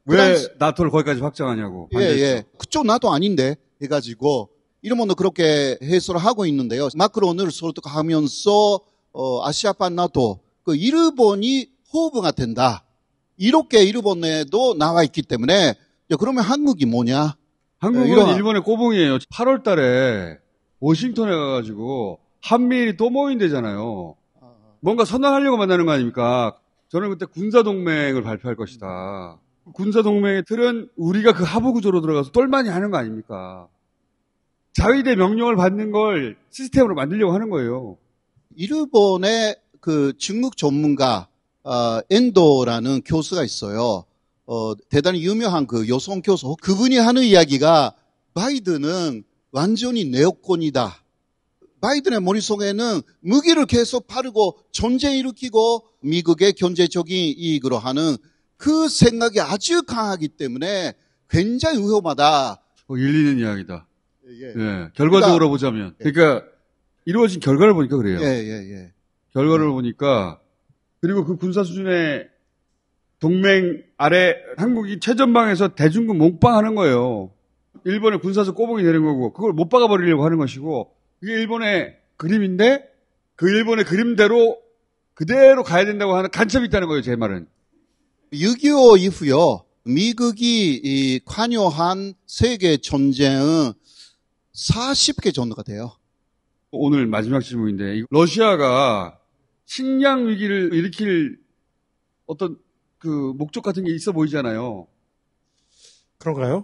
A: 왜 나토를 거기까지 확장하냐고.
I: 예. 그쪽 나토 아닌데 해가지고 이러면 그렇게 해설을 하고 있는데요. 마크론을 설득하면서 아시아판 나토 그 일본이 호흡가 된다. 이렇게 일본에도 나와 있기 때문에 그러면 한국이 뭐냐?
A: 한국은 일본의 꼬붕이에요. 8월 달에 워싱턴에 가가지고 한미일이 또 모인대잖아요. 뭔가 선언하려고 만나는 거 아닙니까? 저는 그때 군사동맹을 발표할 것이다. 군사동맹의 틀은 우리가 그 하부구조로 들어가서 똘마니 하는 거 아닙니까? 자위대 명령을 받는 걸 시스템으로 만들려고 하는 거예요.
I: 일본의 그 중국 전문가 엔도라는 교수가 있어요. 대단히 유명한 그 여성 교수. 그분이 하는 이야기가 바이든은 완전히 네오콘이다. 바이든의 머릿속에는 무기를 계속 바르고 전쟁 일으키고 미국의 경제적인 이익으로 하는 그 생각이 아주 강하기 때문에 굉장히 위험하다.
A: 일리 있는 이야기다. 예. 결과적으로 보자면. 그러니까 이루어진 결과를 보니까 그래요.
I: 예.
A: 결과를 보니까 그리고 그 군사 수준의 동맹 아래 한국이 최전방에서 대중국 몽빵하는 거예요. 일본의 군사적 꼬붕이 되는 거고 그걸 못 박아버리려고 하는 것이고 그게 일본의 그림인데 그 일본의 그림대로 그대로 가야 된다고 하는 간첩이 있다는 거예요. 제 말은.
I: 6.25 이후요. 미국이 관여한 세계 전쟁은 40개 정도가 돼요.
A: 오늘 마지막 질문인데 러시아가 식량 위기를 일으킬 어떤 그 목적 같은 게 있어 보이잖아요.
G: 그런가요?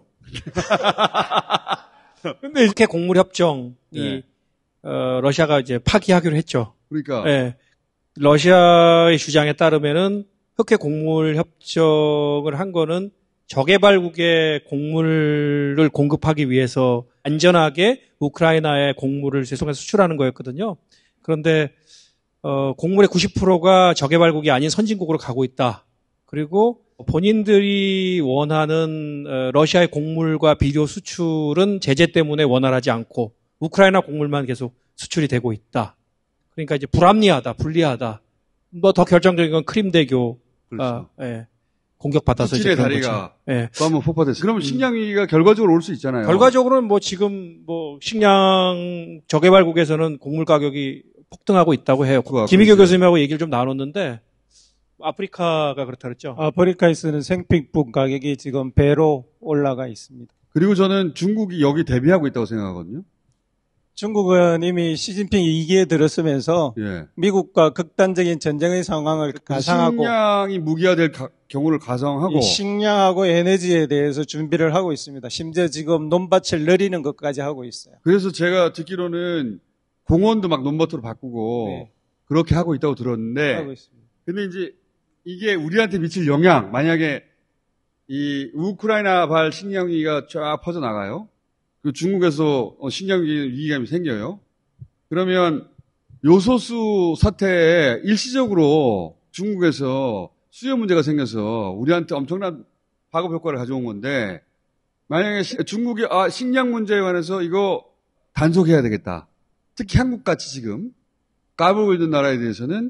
G: 근데 이렇게 곡물 협정이 러시아가 이제 파기하기로 했죠.
A: 그러니까
G: 러시아의 주장에 따르면은 흑해 곡물 협정을 한 거는 저개발국에 곡물을 공급하기 위해서 안전하게 우크라이나에 곡물을 제공해서 수출하는 거였거든요. 그런데 곡물의 90%가 저개발국이 아닌 선진국으로 가고 있다. 그리고 본인들이 원하는 러시아의 곡물과 비료 수출은 제재 때문에 원활하지 않고 우크라이나 곡물만 계속 수출이 되고 있다. 그러니까 이제 불합리하다, 불리하다. 뭐 더 결정적인 건 크림대교가
A: 그렇죠.
G: 공격받아서 이제 그런
A: 다리가 또 한번 폭파됐어요. 그러면 식량 위기가 결과적으로 올 수 있잖아요.
G: 결과적으로는 뭐 지금 뭐 식량 저개발국에서는 곡물 가격이 폭등하고 있다고 해요. 김희교 교수님하고 얘기를 좀 나눴는데 아프리카가 그렇다 그랬죠.
H: 아프리카에서는 생필품 가격이 지금 배로 올라가 있습니다.
A: 그리고 저는 중국이 여기 대비하고 있다고 생각하거든요.
H: 중국은 이미 시진핑 2기에 들었으면서 미국과 극단적인 전쟁의 상황을 가상하고
A: 식량이 무기화될 경우를 가상하고
H: 식량하고 에너지에 대해서 준비를 하고 있습니다. 심지어 지금 논밭을 늘리는 것까지 하고 있어요.
A: 그래서 제가 듣기로는 공원도 막 논밭으로 바꾸고 그렇게 하고 있다고 들었는데
H: 하고 있습니다.
A: 근데 이제 이게 우리한테 미칠 영향 만약에 이 우크라이나발 식량 위기가 쫙 퍼져나가요. 그 중국에서 식량 위기감이 생겨요. 그러면 요소수 사태에 일시적으로 중국에서 수요 문제가 생겨서 우리한테 엄청난 파급 효과를 가져온 건데 만약에 중국이 식량 문제에 관해서 이거 단속해야 되겠다. 특히 한국같이 지금 까불고 있는 나라에 대해서는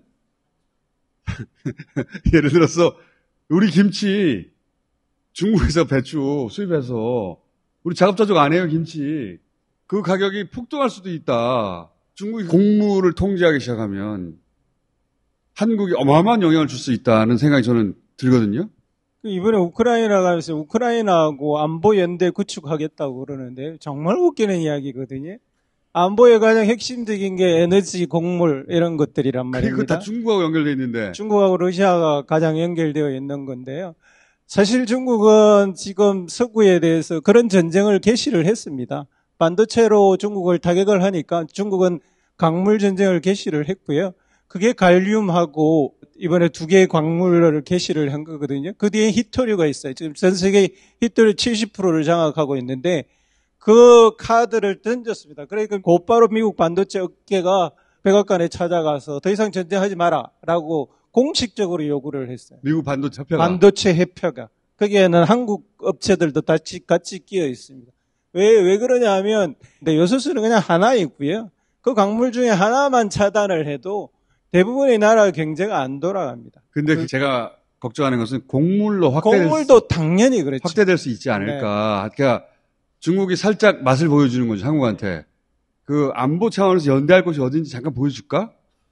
A: 예를 들어서 우리 김치 중국에서 배추 수입해서 우리 자급자족 안 해요, 김치. 그 가격이 폭등할 수도 있다. 중국이 곡물을 통제하기 시작하면 한국이 어마어마한 영향을 줄 수 있다는 생각이 저는 들거든요.
H: 이번에 우크라이나 가면서 우크라이나하고 안보 연대 구축하겠다고 그러는데 정말 웃기는 이야기거든요. 안보의 가장 핵심적인 게 에너지, 곡물 이런 것들이란 말입니다.
A: 그거 다 중국하고 연결되어 있는데.
H: 중국하고 러시아가 가장 연결되어 있는 건데요. 사실 중국은 지금 서구에 대해서 그런 전쟁을 개시를 했습니다. 반도체로 중국을 타격을 하니까 중국은 광물 전쟁을 개시를 했고요. 그게 갈륨하고 이번에 2개의 광물을 개시를 한 거거든요. 그 뒤에 히토류가 있어요. 지금 전 세계 히토류 70%를 장악하고 있는데 그 카드를 던졌습니다. 그러니까 곧바로 미국 반도체 업계가 백악관에 찾아가서 더 이상 전쟁하지 마라라고 공식적으로 요구를 했어요.
A: 미국 반도체 협회가.
H: 반도체 협회가. 거기에는 한국 업체들도 같이 끼어 있습니다. 왜 그러냐 하면, 요소수는 그냥 하나 있고요. 그 광물 중에 하나만 차단을 해도 대부분의 나라 경제가 안 돌아갑니다.
A: 근데 제가 걱정하는 것은 곡물로
H: 곡물도 당연히 그렇죠.
A: 확대될 수 있지 않을까. 그러니까 중국이 살짝 맛을 보여주는 거죠, 한국한테. 그 안보 차원에서 연대할 곳이 어딘지 잠깐 보여줄까?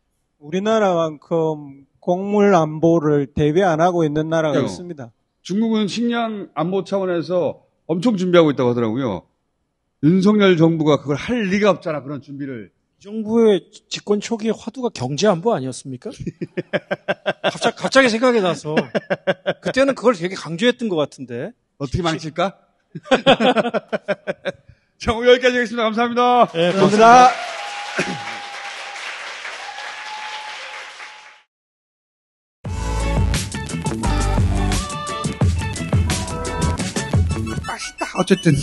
H: 우리나라만큼 곡물 안보를 대비 안 하고 있는 나라가 있습니다.
A: 중국은 식량 안보 차원에서 엄청 준비하고 있다고 하더라고요. 윤석열 정부가 그걸 할 리가 없잖아, 그런 준비를.
G: 이 정부의 집권 초기에 화두가 경제 안보 아니었습니까? 갑자기 생각이 나서. 그때는 그걸 되게 강조했던 것 같은데.
A: 어떻게 망칠까? 자, 오늘 여기까지 하겠습니다. 감사합니다.
G: 네, 감사합니다.
A: 어쨌든.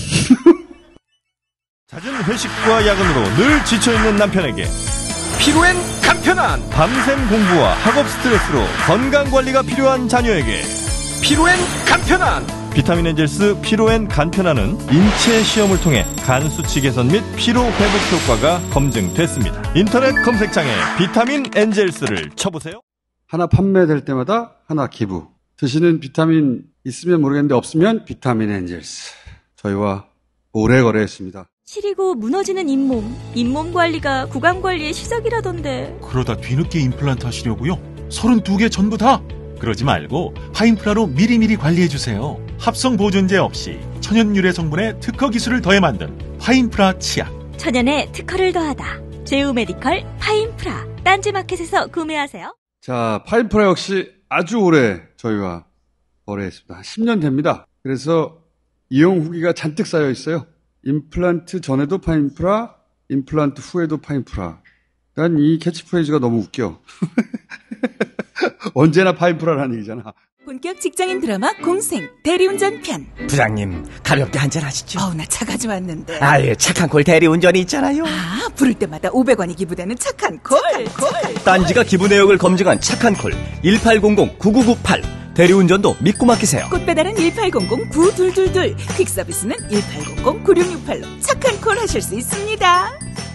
D: 잦은 회식과 야근으로 늘 지쳐있는 남편에게 피로엔 간편한 밤샘 공부와 학업 스트레스로 건강관리가 필요한 자녀에게 피로엔 간편한 비타민 엔젤스 피로엔 간편한은 인체 시험을 통해 간 수치 개선 및 피로 회복 효과가 검증됐습니다. 인터넷 검색창에 비타민 엔젤스를 쳐보세요.
A: 하나 판매될 때마다 하나 기부. 드시는 비타민 있으면 모르겠는데 없으면 비타민 엔젤스. 저희와 오래 거래했습니다.
J: 시리고 무너지는 잇몸 관리가 구강 관리의 시작이라던데.
K: 그러다 뒤늦게 임플란트 하시려고요? 32개 전부 다? 그러지 말고 파인프라로 미리미리 관리해주세요. 합성 보존제 없이 천연 유래 성분에 특허 기술을 더해 만든 파인프라 치약.
J: 천연에 특허를 더하다. 제우 메디컬 파인프라. 딴지마켓에서 구매하세요.
A: 자, 파인프라 역시 아주 오래 저희와 거래했습니다. 한 10년 됩니다. 그래서 이용 후기가 잔뜩 쌓여 있어요. 임플란트 전에도 파인프라, 임플란트 후에도 파인프라. 난 이 캐치프레이즈가 너무 웃겨. 언제나 파인프라라는 얘기잖아.
L: 본격 직장인 드라마 공생 대리운전 편.
C: 부장님, 가볍게 한잔 하시죠.
L: 나 차 가져왔는데.
C: 아예 착한 콜 대리운전이 있잖아요.
L: 부를 때마다 500원이 기부되는 착한 콜.
C: 딴지가 기부 내역을 검증한 착한 콜 1800-9998. 대리운전도 믿고 맡기세요.
L: 꽃배달은 1800-9222. 퀵서비스는 1800-9668로 착한 콜 하실 수 있습니다.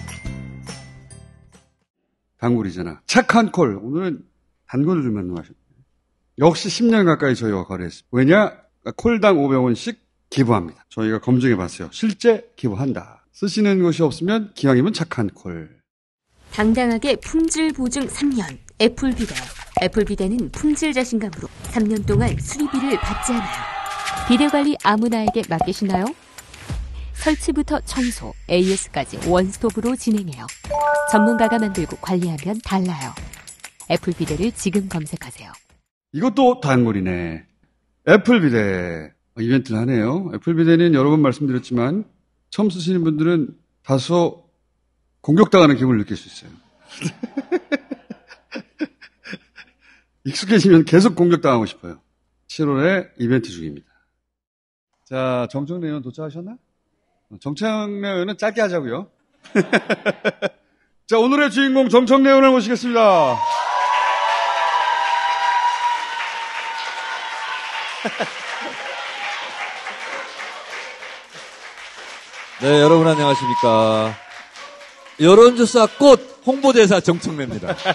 A: 단골이잖아. 착한 콜. 오늘은 단골을 좀 만나셨네. 역시 10년 가까이 저희와 거래했습니다. 왜냐? 콜당 500원씩 기부합니다. 저희가 검증해봤어요. 실제 기부한다. 쓰시는 것이 없으면 기왕이면 착한 콜.
E: 당당하게 품질 보증 3년. 애플비데. 애플비데는 품질 자신감으로 3년 동안 수리비를 받지 않아요. 비데 관리 아무나에게 맡기시나요? 설치부터 청소, AS까지 원스톱으로 진행해요. 전문가가 만들고 관리하면 달라요. 애플비데를 지금 검색하세요.
A: 이것도 단골이네. 애플비데. 이벤트를 하네요. 애플비데는 여러 번 말씀드렸지만 처음 쓰시는 분들은 다소 공격당하는 기분을 느낄 수 있어요. 익숙해지면 계속 공격당하고 싶어요. 7월에 이벤트 중입니다. 자, 정청래 의원 도착하셨나? 정청래 의원은 짧게 하자고요. 자, 오늘의 주인공 정청래 의원을 모시겠습니다.
M: 네, 여러분 안녕하십니까. 여론조사 꽃 홍보대사 정청래입니다. 네.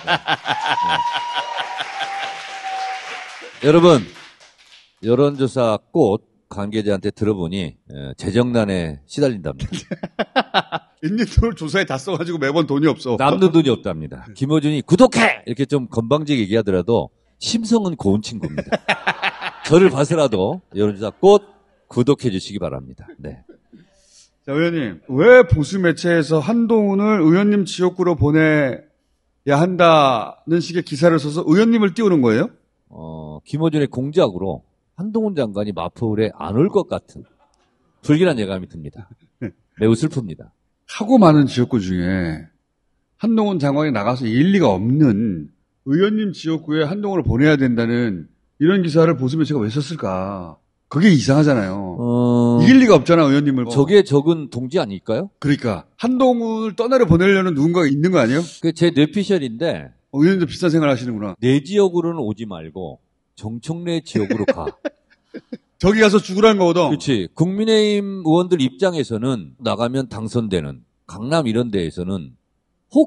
M: 여러분, 여론조사 꽃 관계자한테 들어보니 재정난에 시달린답니다.
A: 있는 돈을 조사에 다 써가지고 매번 돈이 없어.
M: 남는 돈이 없답니다. 김어준이 구독해! 이렇게 좀 건방지게 얘기하더라도 심성은 고운 친구입니다. 저를 봐서라도 여론조사 꽃 구독해 주시기 바랍니다. 네.
A: 자, 의원님, 왜 보수 매체에서 한동훈을 의원님 지역구로 보내야 한다는 식의 기사를 써서 의원님을 띄우는 거예요?
M: 김어준의 공작으로 한동훈 장관이 마포울에 안 올 것 같은 불길한 예감이 듭니다. 매우 슬픕니다.
A: 하고 많은 지역구 중에 한동훈 장관이 나가서 일리가 없는 의원님 지역구에 한동훈을 보내야 된다는 이런 기사를 보수 매체가 왜 썼을까? 그게 이상하잖아요. 이길 리가 없잖아, 의원님을.
M: 저게 적은 동지 아닐까요?
A: 그러니까 한동훈을 떠나려 보내려는 누군가가 있는 거 아니에요?
M: 그게 제 뇌피셜인데.
A: 의원님도 비싼 생활 하시는구나.
M: 내 지역으로는 오지 말고 정청래 지역으로 가.
A: 저기 가서 죽으라는 거거든.
M: 그렇지. 국민의힘 의원들 입장에서는 나가면 당선되는 강남 이런 데에서는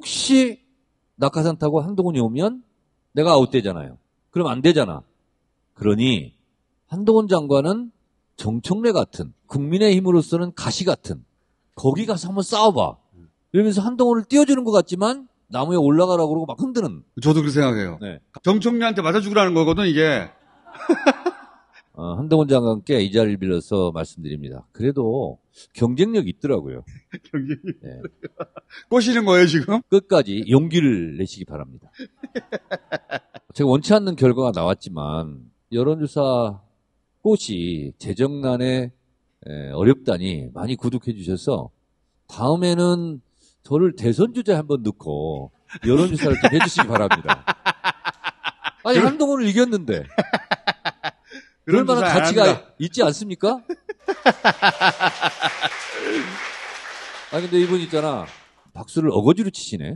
M: 혹시 낙하산 타고 한동훈이 오면 내가 아웃되잖아요. 그럼 안 되잖아. 그러니 한동훈 장관은 정청래 같은 국민의힘으로서는 가시 같은 거기 가서 한번 싸워봐. 이러면서 한동훈을 띄워주는 것 같지만 나무에 올라가라고 그러고 막 흔드는.
A: 저도 그렇게 생각해요.
M: 네.
A: 정청래한테 맞아 죽으라는 거거든 이게.
M: 한동훈 장관께 이 자리를 빌려서 말씀드립니다. 그래도 경쟁력이 있더라고요.
A: 경쟁력. 네. 꼬시는 거예요 지금?
M: 끝까지 용기를 내시기 바랍니다. 제가 원치 않는 결과가 나왔지만 여론조사 꽃이 재정난에 어렵다니 많이 구독해 주셔서 다음에는 저를 대선 주자에 한번 넣고 여론조사를 좀 해주시기 바랍니다. 아니 한동훈을 이겼는데 그럴 만한 가치가 있지 않습니까? 아니 근데 이분 있잖아 박수를 어거지로 치시네.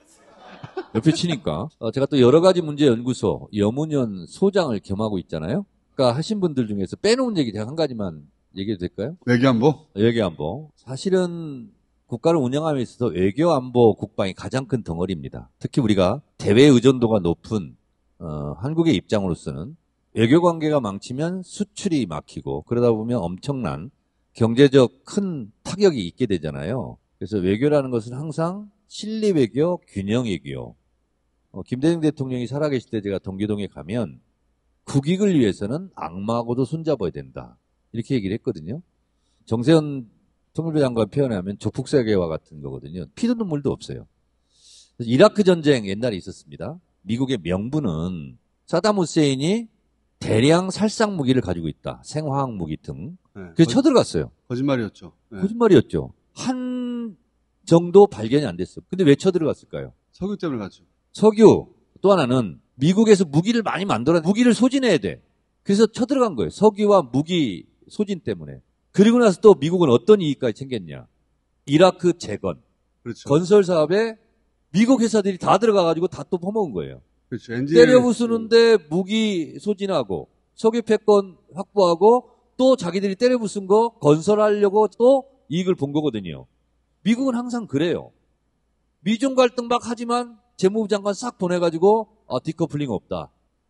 M: 옆에 치니까 제가 또 여러 가지 문제 연구소 여문현 소장을 겸하고 있잖아요. 그러니까 하신 분들 중에서 빼놓은 얘기 제가 한 가지만 얘기해도 될까요?
A: 외교안보?
M: 외교안보. 사실은 국가를 운영함에 있어서 외교안보 국방이 가장 큰 덩어리입니다. 특히 우리가 대외 의존도가 높은 한국의 입장으로서는 외교관계가 망치면 수출이 막히고 그러다 보면 엄청난 경제적 큰 타격이 있게 되잖아요. 그래서 외교라는 것은 항상 실리외교, 균형외교. 김대중 대통령이 살아계실 때 제가 동교동에 가면 국익을 위해서는 악마하고도 손잡아야 된다. 이렇게 얘기를 했거든요. 정세현 통일부 장관 표현에 하면 조폭세계와 같은 거거든요. 피도 눈물도 없어요. 이라크 전쟁 옛날에 있었습니다. 미국의 명분은 사담 후세인이 대량 살상 무기를 가지고 있다. 생화학 무기 등.
A: 네,
M: 그래서 쳐들어갔어요.
A: 거짓말이었죠. 네.
M: 거짓말이었죠. 한 정도 발견이 안 됐어. 근데 왜 쳐들어갔을까요?
A: 석유 때문에 갔죠.
M: 석유. 또 하나는 미국에서 무기를 많이 만들어 무기를 소진해야 돼. 그래서 쳐들어간 거예요. 석유와 무기 소진 때문에. 그리고 나서 또 미국은 어떤 이익까지 챙겼냐. 이라크 재건.
A: 그렇죠.
M: 건설 사업에 미국 회사들이 다 들어가가지고 다 또 퍼먹은 거예요.
A: 그렇죠.
M: 때려 부수는데 무기 소진하고 석유 패권 확보하고 또 자기들이 때려 부순 거 건설하려고 또 이익을 본 거거든요. 미국은 항상 그래요. 미중 갈등 막 하지만 재무부 장관 싹 보내가지고 디커플링 없다.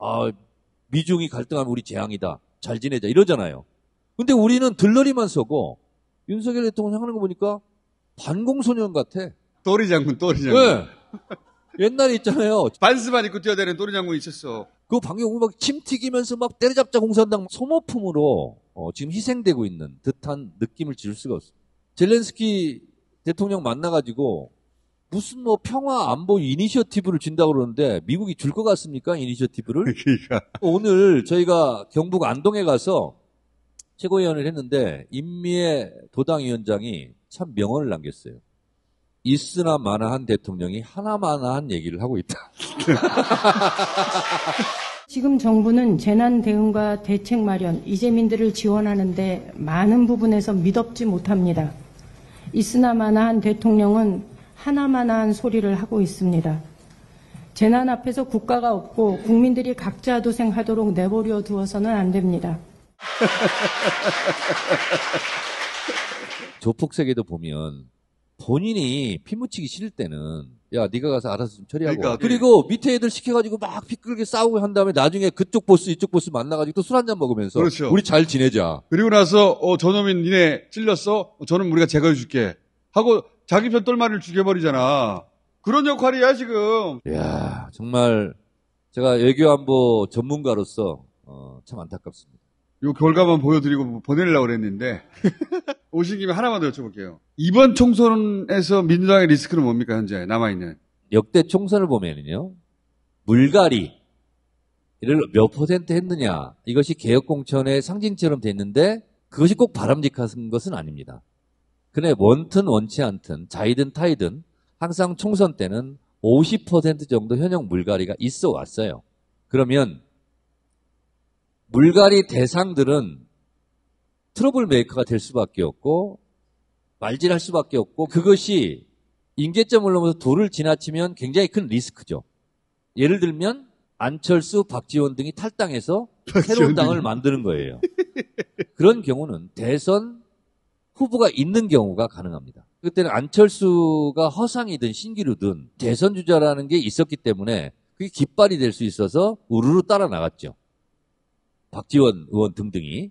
M: 미중이 갈등하면 우리 재앙이다. 잘 지내자 이러잖아요. 근데 우리는 들러리만 서고 윤석열 대통령 하는 거 보니까 반공소년 같아.
A: 또리 장군.
M: 네. 옛날에 있잖아요.
A: 반스만 입고 뛰어다니는 또리 장군이 있었어.
M: 그 방금 막 침 튀기면서 막 때려잡자 공산당 소모품으로 지금 희생되고 있는 듯한 느낌을 지울 수가 없어. 젤렌스키 대통령 만나가지고 무슨 뭐 평화 안보 이니셔티브를 준다고 그러는데 미국이 줄 것 같습니까? 이니셔티브를?
A: 그러니까.
M: 오늘 저희가 경북 안동에 가서 최고위원을 했는데 임미애 도당위원장이 참 명언을 남겼어요. 있으나 마나한 대통령이 하나마나한 얘기를 하고 있다.
N: 지금 정부는 재난 대응과 대책 마련, 이재민들을 지원하는데 많은 부분에서 미덥지 못합니다. 있으나 마나한 대통령은 하나마나한 소리를 하고 있습니다. 재난 앞에서 국가가 없고 국민들이 각자 도생하도록 내버려 두어서는 안 됩니다.
M: 조폭세계도 보면 본인이 피 묻히기 싫을 때는 야 네가 가서 알아서 좀 처리하고
A: 그러니까,
M: 그리고 밑에 애들 시켜가지고 막 피 끓게 싸우고 한 다음에 나중에 그쪽 보스 이쪽 보스 만나가지고 또 술 한잔 먹으면서
A: 그렇죠.
M: 우리 잘 지내자.
A: 그리고 나서 저놈이 니네 찔렸어? 저는 우리가 제거해 줄게 하고 자기 편 똘마를 죽여버리잖아. 그런 역할이야 지금.
M: 이야 정말 제가 외교안보 전문가로서 참 안타깝습니다.
A: 요 결과만 보여드리고 보내려고 그랬는데 오신 김에 하나만 더 여쭤볼게요. 이번 총선에서 민주당의 리스크는 뭡니까 현재 남아있는?
M: 역대 총선을 보면은요. 물갈이를 몇 % 했느냐 이것이 개혁공천의 상징처럼 됐는데 그것이 꼭 바람직한 것은 아닙니다. 근데 원튼 원치 않든 자이든 타이든 항상 총선 때는 50% 정도 현역 물갈이가 있어 왔어요. 그러면 물갈이 대상들은 트러블 메이커가 될 수밖에 없고 말질할 수밖에 없고 그것이 임계점을 넘어서 도를 지나치면 굉장히 큰 리스크죠. 예를 들면 안철수, 박지원 등이 탈당해서 새로운 당을 만드는 거예요. 그런 경우는 대선 후보가 있는 경우가 가능합니다. 그때는 안철수가 허상이든 신기루든 대선 주자라는 게 있었기 때문에 그게 깃발이 될 수 있어서 우르르 따라 나갔죠. 박지원 의원 등등이.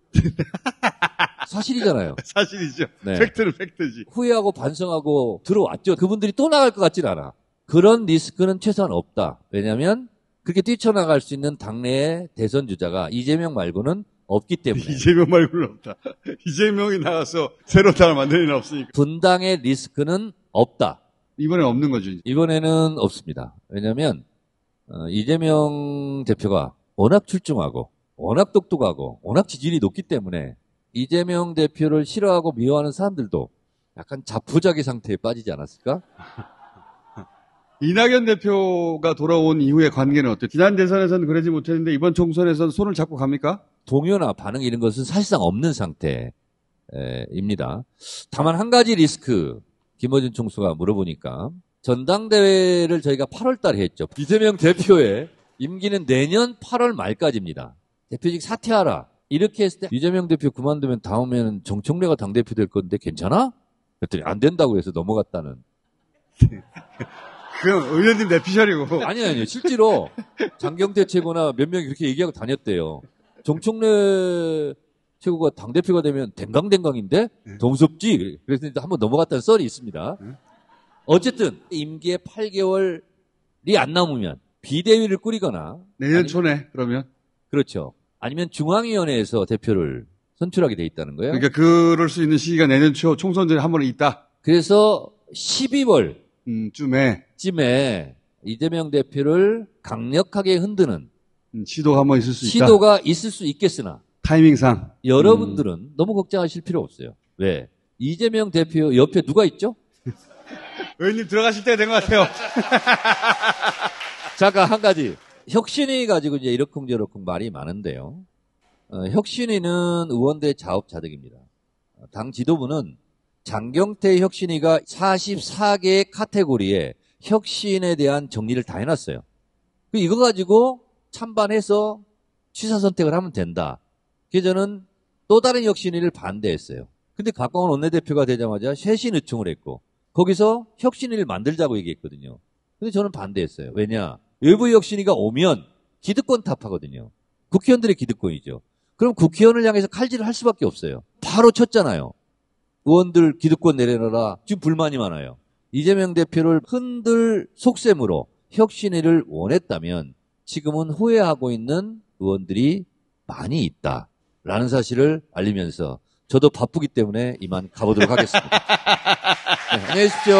M: 사실이잖아요.
A: 사실이죠.
M: 네.
A: 팩트는 팩트지.
M: 후회하고 반성하고 들어왔죠. 그분들이 또 나갈 것 같진 않아. 그런 리스크는 최소한 없다. 왜냐하면 그렇게 뛰쳐나갈 수 있는 당내의 대선 주자가 이재명 말고는 없기 때문에.
A: 이재명 말고는 없다. 이재명이 나가서 새로 당을 만들 일은 없으니까.
M: 분당의 리스크는 없다.
A: 이번엔 없는 거죠.
M: 이번에는 없습니다. 왜냐하면 이재명 대표가 워낙 출중하고 워낙 똑똑하고 워낙 지지율이 높기 때문에 이재명 대표를 싫어하고 미워하는 사람들도 약간 자포자기 상태에 빠지지 않았을까?
A: 이낙연 대표가 돌아온 이후의 관계는 어때요? 지난 대선에서는 그러지 못했는데 이번 총선에서는 손을 잡고 갑니까?
M: 동요나 반응 이런 것은 사실상 없는 상태입니다. 다만 한 가지 리스크, 김어준 총수가 물어보니까 전당대회를 저희가 8월 달에 했죠. 이재명 대표의 임기는 내년 8월 말까지입니다. 대표직 사퇴하라. 이렇게 했을 때 이재명 대표 그만두면 다음에는 정청래가 당대표 될 건데 괜찮아? 그랬더니 안 된다고 해서 넘어갔다는.
A: 그럼 의원님 내피셜이고.
M: 아니요. 실제로 장경태 최고나 몇 명이 그렇게 얘기하고 다녔대요. 정청래 최고가 당대표가 되면 댕강댕강인데 더 무섭지? 그래서 한번 넘어갔다는 썰이 있습니다. 어쨌든 임기의 8개월이 안 남으면 비대위를 꾸리거나
A: 내년 초네 그러면.
M: 그렇죠. 아니면 중앙위원회에서 대표를 선출하게 돼 있다는 거예요.
A: 그러니까 그럴 수 있는 시기가 내년 초 총선 전에 한 번은 있다.
M: 그래서 12월
A: 쯤에
M: 이재명 대표를 강력하게 흔드는
A: 시도가 한번 있을 수 있다.
M: 시도가 있을 수 있겠으나
A: 타이밍상
M: 여러분들은 너무 걱정하실 필요 없어요. 왜? 이재명 대표 옆에 누가 있죠?
A: 의원님 들어가실 때가 된 것 같아요.
M: 잠깐 한 가지. 혁신위 가지고 이제 이러쿵저러쿵 말이 많은데요. 혁신위는 의원들의 자업자득입니다. 당 지도부는 장경태 혁신위가 44개의 카테고리에 혁신에 대한 정리를 다 해놨어요. 이거 가지고 찬반해서 취사 선택을 하면 된다. 그래서 저는 또 다른 혁신위를 반대했어요. 근데 박광원 원내대표가 되자마자 쇄신 요청을 했고 거기서 혁신위를 만들자고 얘기했거든요. 근데 저는 반대했어요. 왜냐? 외부 혁신위가 오면 기득권 타파거든요. 국회의원들의 기득권이죠. 그럼 국회의원을 향해서 칼질을 할 수밖에 없어요. 바로 쳤잖아요. 의원들 기득권 내려놔라. 지금 불만이 많아요. 이재명 대표를 흔들 속셈으로 혁신위를 원했다면 지금은 후회하고 있는 의원들이 많이 있다라는 사실을 알리면서 저도 바쁘기 때문에 이만 가보도록 하겠습니다. 네, 안녕히 계십시오.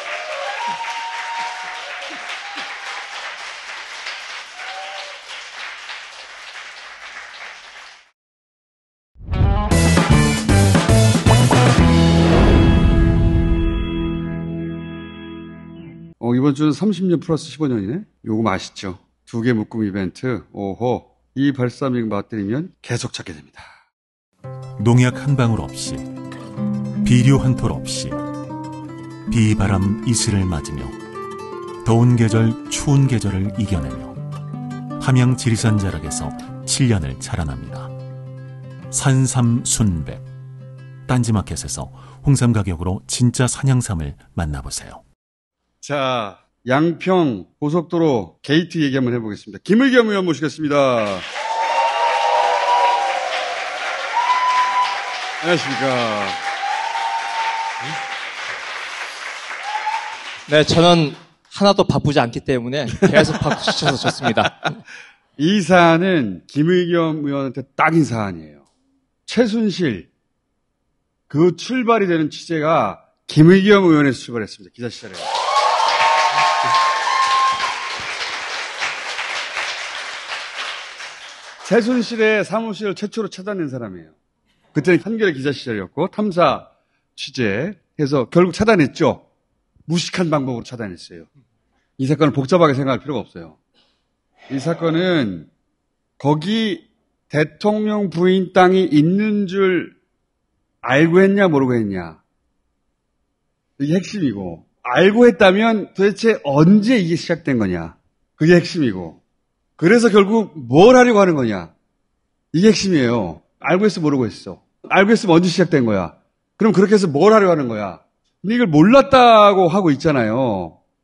A: 이번 주는 30년 플러스 15년이네? 요거 맛있죠. 2개 묶음 이벤트. 오호. 이 발사믹 맛들이면 계속 찾게 됩니다.
F: 농약 한 방울 없이, 비료 한 톨 없이, 비바람 이슬을 맞으며, 더운 계절, 추운 계절을 이겨내며, 함양 지리산 자락에서 7년을 자라납니다. 산삼 순백. 딴지마켓에서 홍삼 가격으로 진짜 산양삼을 만나보세요.
A: 자, 양평 고속도로 게이트 얘기 한번 해보겠습니다. 김의겸 의원 모시겠습니다. 안녕하십니까.
O: 네, 저는 하나도 바쁘지 않기 때문에 계속 박수 치셔서 좋습니다.
A: 이 사안은 김의겸 의원한테 딱인 사안이에요. 최순실, 그 출발이 되는 취재가 김의겸 의원에서 출발했습니다. 기자 시절에. 최순실의 사무실을 최초로 찾아낸 사람이에요. 그때는 한겨레 기자 시절이었고 탐사 취재해서 결국 차단했죠. 무식한 방법으로 차단했어요. 이 사건을 복잡하게 생각할 필요가 없어요. 이 사건은 거기 대통령 부인 땅이 있는 줄 알고 했냐 모르고 했냐. 이게 핵심이고, 알고 했다면 도대체 언제 이게 시작된 거냐. 그게 핵심이고, 그래서 결국 뭘 하려고 하는 거냐. 이게 핵심이에요. 알고 했어 모르고 했어. 알고 했으면 언제 시작된 거야. 그럼 그렇게 해서 뭘 하려고 하는 거야. 근데 이걸 몰랐다고 하고 있잖아요.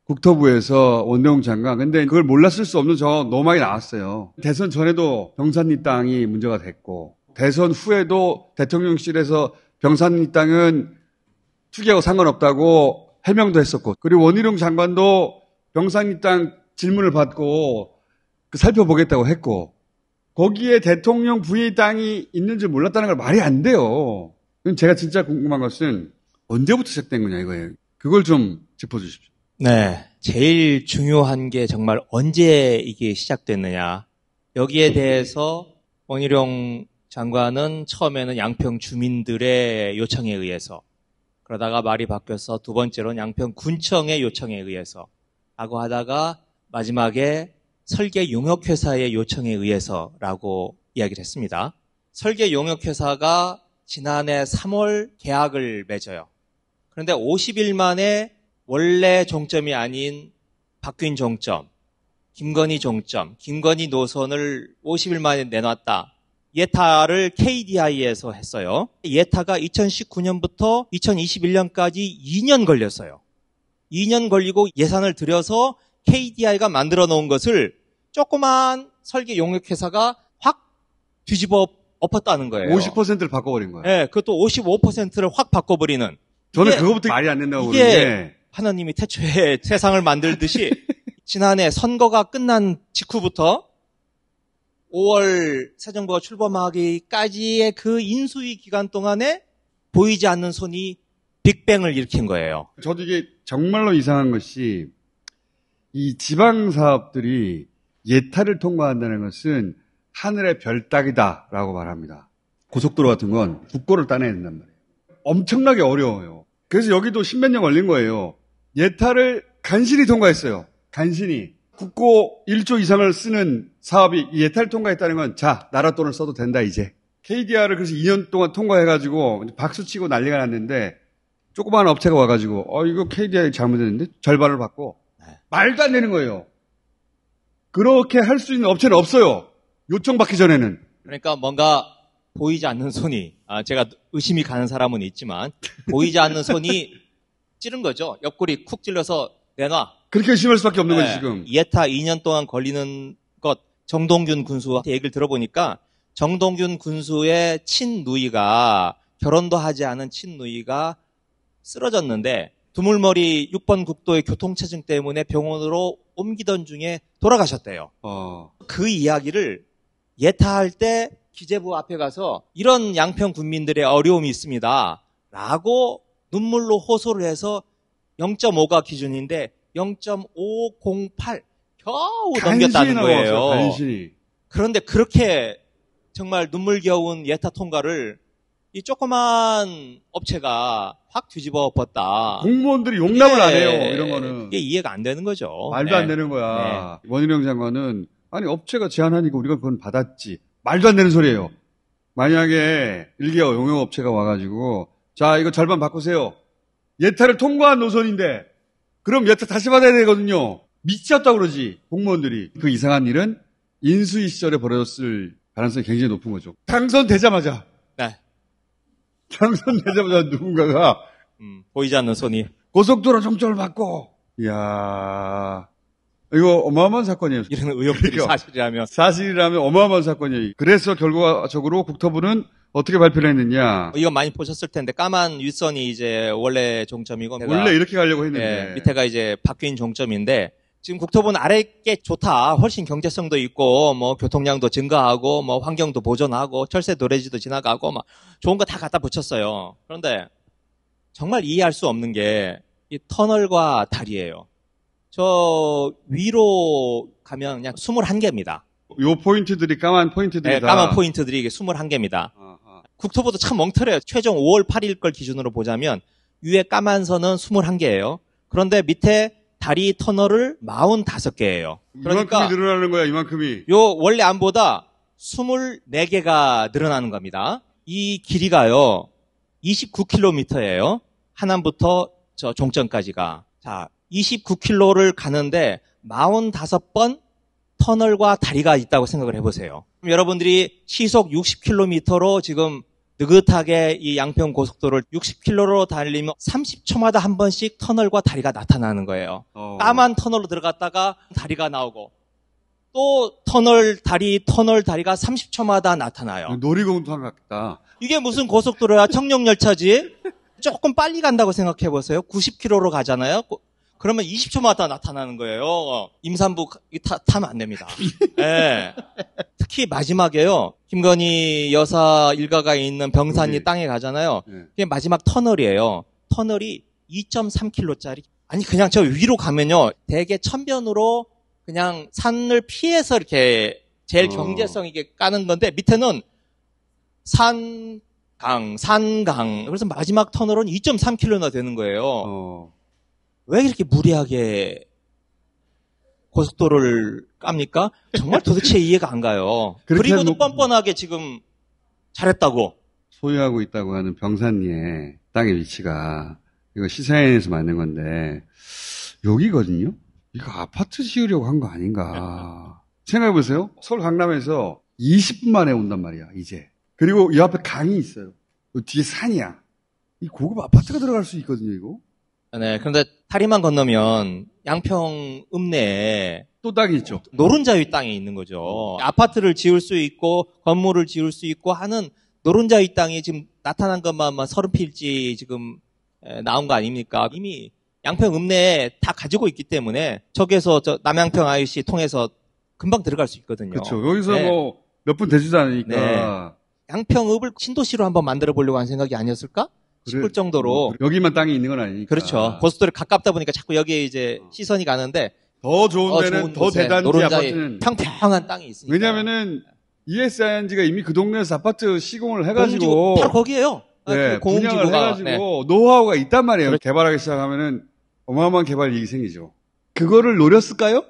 A: 국토부에서 원내용 장관. 근데 그걸 몰랐을 수 없는 저 너무 많이 나왔어요. 대선 전에도 병산리 땅이 문제가 됐고, 대선 후에도 대통령실에서 병산리 땅은 투기하고 상관없다고 해명도 했었고, 그리고 원희룡 장관도 병산리 땅 질문을 받고 살펴보겠다고 했고, 거기에 대통령 부의 땅이 있는 줄 몰랐다는 걸 말이 안 돼요. 제가 진짜 궁금한 것은 언제부터 시작된 거냐 이거예요. 그걸 좀 짚어주십시오.
O: 네. 제일 중요한 게 정말 언제 이게 시작됐느냐. 여기에 대해서 원희룡 장관은 처음에는 양평 주민들의 요청에 의해서, 그러다가 말이 바뀌어서 두 번째로는 양평 군청의 요청에 의해서 라고 하다가 마지막에 설계 용역회사의 요청에 의해서라고 이야기를 했습니다. 설계 용역회사가 지난해 3월 계약을 맺어요. 그런데 50일 만에 원래 종점이 아닌 바뀐 종점, 김건희 종점, 김건희 노선을 50일 만에 내놨다. 예타를 KDI에서 했어요. 예타가 2019년부터 2021년까지 2년 걸렸어요. 2년 걸리고 예산을 들여서 KDI가 만들어 놓은 것을 조그만 설계 용역회사가 확 뒤집어 엎었다는 거예요.
A: 50%를 바꿔버린 거예요.
O: 네, 그것도 55%를 확 바꿔버리는.
A: 저는 그거부터 말이 안 된다고
O: 이게
A: 그러는데.
O: 하나님이 태초에 세상을 만들듯이 지난해 선거가 끝난 직후부터 5월 새 정부가 출범하기까지의 그 인수위 기간 동안에 보이지 않는 손이 빅뱅을 일으킨 거예요.
A: 저도 이게 정말로 이상한 것이 이 지방사업들이 예타를 통과한다는 것은 하늘의 별 따기다라고 말합니다. 고속도로 같은 건 국고를 따내야 된단 말이에요. 엄청나게 어려워요. 그래서 여기도 십몇 년 걸린 거예요. 예타를 간신히 통과했어요. 간신히. 국고 1조 이상을 쓰는 사업이 예타를 통과했다는 건 자, 나라 돈을 써도 된다 이제. KDR을 그래서 2년 동안 통과해가지고 박수치고 난리가 났는데 조그마한 업체가 와가지고 이거 KDR이 잘못했는데 절반을 받고 말도 안 되는 거예요. 그렇게 할 수 있는 업체는 없어요. 요청받기 전에는.
O: 그러니까 뭔가 보이지 않는 손이, 제가 의심이 가는 사람은 있지만 보이지 않는 손이 찌른 거죠. 옆구리 쿡 찔러서 내놔.
A: 그렇게 의심할 수밖에 없는 거지 지금.
O: 예타 2년 동안 걸리는 것, 정동균 군수한테 얘기를 들어보니까 정동균 군수의 친누이가, 결혼도 하지 않은 친누이가 쓰러졌는데 두물머리 6번 국도의 교통체증 때문에 병원으로 옮기던 중에 돌아가셨대요. 그 이야기를 예타할 때 기재부 앞에 가서 이런 양평 군민들의 어려움이 있습니다 라고 눈물로 호소를 해서 0.5가 기준인데 0.508 겨우 넘겼다는 거예요.
A: 간신히.
O: 그런데 그렇게 정말 눈물겨운 예타 통과를 이 조그만 업체가 확 뒤집어 엎었다.
A: 공무원들이 용납을 안 해요. 이런 거는.
O: 이게 이해가 안 되는 거죠.
A: 말도 안 되는 거야. 원희룡 장관은 아니 업체가 제안하니까 우리가 그건 받았지. 말도 안 되는 소리예요. 만약에 일개 용역업체가 와가지고 자 이거 절반 바꾸세요. 예타를 통과한 노선인데 그럼 예타 다시 받아야 되거든요. 미쳤다고 그러지 공무원들이. 그 이상한 일은 인수위 시절에 벌어졌을 가능성이 굉장히 높은 거죠. 당선되자마자.
O: 네.
A: 당선되자마자 누군가가
O: 보이지 않는 손이
A: 고속도로 점점을 받고. 이야 이거 어마어마한 사건이에요.
O: 이런 의혹들이 사실이라면
A: 어마어마한 사건이에요. 그래서 결과적으로 국토부는 어떻게 발표를 했느냐.
O: 이거 많이 보셨을 텐데 까만 윗선이 이제 원래 종점이고
A: 원래 이렇게 가려고 했는데
O: 밑에가 이제 바뀐 종점인데 지금 국토부는 아래 게 좋다. 훨씬 경제성도 있고 뭐 교통량도 증가하고 뭐 환경도 보존하고 철새 도래지도 지나가고 막 좋은 거 다 갖다 붙였어요. 그런데 정말 이해할 수 없는 게 이 터널과 다리예요. 저 위로 가면 그냥 21개입니다.
A: 요 포인트들이 까만 포인트들이
O: 네, 까만 포인트들이 이게 21개입니다. 국토부도 참 멍터려요. 최종 5월 8일 걸 기준으로 보자면 위에 까만 선은 21개예요. 그런데 밑에 다리 터널을 45개예요. 그러니까
A: 이만큼이 늘어나는 거야, 이만큼이.
O: 요 원래 안보다 24개가 늘어나는 겁니다. 이 길이가요. 29km예요. 하남부터 저 종점까지가. 자, 29km를 가는데 45번 터널과 다리가 있다고 생각을 해보세요. 여러분들이 시속 60km로 지금 느긋하게 이 양평 고속도로를 60km로 달리면 30초마다 한 번씩 터널과 다리가 나타나는 거예요. 까만 터널로 들어갔다가 다리가 나오고 또 터널다리가 30초마다 나타나요.
A: 놀이공원 같다.
O: 이게 무슨 고속도로야? 청룡열차지? 조금 빨리 간다고 생각해 보세요. 90km로 가잖아요. 그러면 20초마다 나타나는 거예요. 임산부 타면 안 됩니다. 네. 특히 마지막에요. 김건희 여사 일가가 있는 병산리 땅에 가잖아요. 그게 마지막 터널이에요. 터널이 2.3km짜리. 아니 그냥 저 위로 가면요. 대개 천변으로 그냥 산을 피해서 이렇게 제일 경제성 있게 까는 건데 밑에는 산강. 그래서 마지막 터널은 2.3km나 되는 거예요. 왜 이렇게 무리하게 고속도로를 깝니까? 정말 도대체 이해가 안 가요. 그리고도 뻔뻔하게 지금 잘했다고.
A: 소유하고 있다고 하는 병산리의 땅의 위치가 이거 시사인에서 만든 건데 여기거든요. 이거 아파트 지으려고 한 거 아닌가. 생각해보세요. 서울 강남에서 20분 만에 온단 말이야 이제. 그리고 이 앞에 강이 있어요. 뒤에 산이야. 이 고급 아파트가 들어갈 수 있거든요 이거.
O: 네, 그런데 다리만 건너면 양평 읍내에
A: 또 땅이 있죠.
O: 노른자위 땅이 있는 거죠. 아파트를 지을 수 있고 건물을 지을 수 있고 하는 노른자위 땅이 지금 나타난 것만 30필지 지금 나온 거 아닙니까? 이미 양평 읍내에 다 가지고 있기 때문에 저기에서 저 남양평 IC 통해서 금방 들어갈 수 있거든요.
A: 그렇죠. 여기서 네. 뭐 몇 분 되지도 않으니까.
O: 네. 양평읍을 신도시로 한번 만들어 보려고 하는 생각이 아니었을까? 싶을 정도로.
A: 여기만 땅이 있는 건 아니니까.
O: 그렇죠. 고속도로에 가깝다 보니까 자꾸 여기에 이제 시선이 가는데.
A: 더 좋은 데는 더 대단지 아파트는.
O: 평평한 땅이 있으니까.
A: 왜냐면은 ESING가 이미 그 동네에서 아파트 시공을 해가지고.
O: 바로 거기에요.
A: 네. 분양을 해가지고 노하우가 있단 말이에요. 그렇죠. 개발하기 시작하면은 어마어마한 개발 이익이 생기죠. 그거를 노렸을까요?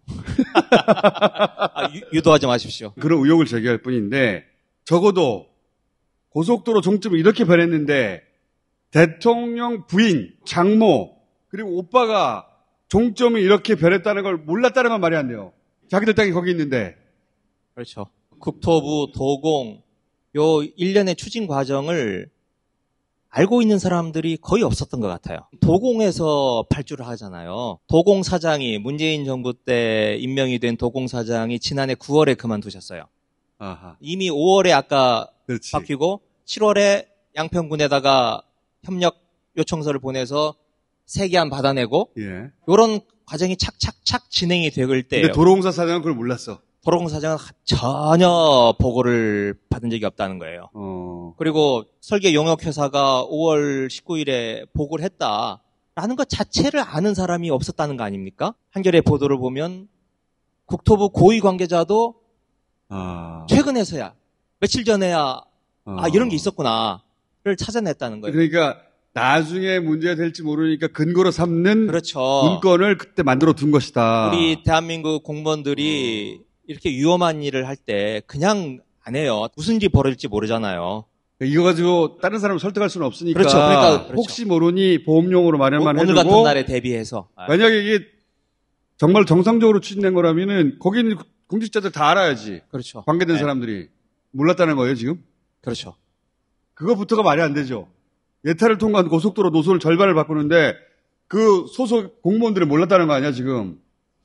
O: 유도하지 마십시오.
A: 그런 의혹을 제기할 뿐인데 적어도 고속도로 종점을 이렇게 변했는데 대통령 부인, 장모, 그리고 오빠가 종점이 이렇게 변했다는 걸 몰랐다는 건 말이 안 돼요. 자기들 땅이 거기 있는데.
O: 그렇죠. 국토부, 도공, 요 일련의 추진 과정을 알고 있는 사람들이 거의 없었던 것 같아요. 도공에서 발주를 하잖아요. 도공사장이 문재인 정부 때 임명이 된 도공사장이 지난해 9월에 그만두셨어요.
A: 아하.
O: 이미 5월에 아까
A: 그렇지.
O: 바뀌고 7월에 양평군에다가 협력 요청서를 보내서 세계안 받아내고
A: 예.
O: 이런 과정이 착착착 진행이 되고 때예요.
A: 근데 도로공사 사장은 그걸 몰랐어.
O: 도로공사장은 전혀 보고를 받은 적이 없다는 거예요. 그리고 설계 용역회사가 5월 19일에 보고를 했다라는 것 자체를 아는 사람이 없었다는 거 아닙니까? 한겨레 보도를 보면 국토부 고위 관계자도 최근에서야 며칠 전에야 이런 게 있었구나를 찾아냈다는 거예요.
A: 그러니까 나중에 문제가 될지 모르니까 근거로 삼는
O: 그렇죠.
A: 문건을 그때 만들어 둔 것이다.
O: 우리 대한민국 공무원들이 이렇게 위험한 일을 할 때 그냥 안 해요. 무슨 일이 벌어질지 모르잖아요.
A: 이거 가지고 다른 사람을 설득할 수는 없으니까
O: 그렇죠. 그러니까
A: 혹시 모르니 보험용으로 마련만
O: 오늘
A: 해두고
O: 같은 날에 대비해서
A: 만약에 이게 정말 정상적으로 추진된 거라면은 거기 있는 공직자들 다 알아야지.
O: 그렇죠.
A: 관계된
O: 네.
A: 사람들이 몰랐다는 거예요 지금?
O: 그렇죠.
A: 그거부터가 말이 안 되죠. 예타를 통과한 고속도로 노선을 절반을 바꾸는데 그 소속 공무원들이 몰랐다는 거 아니야 지금?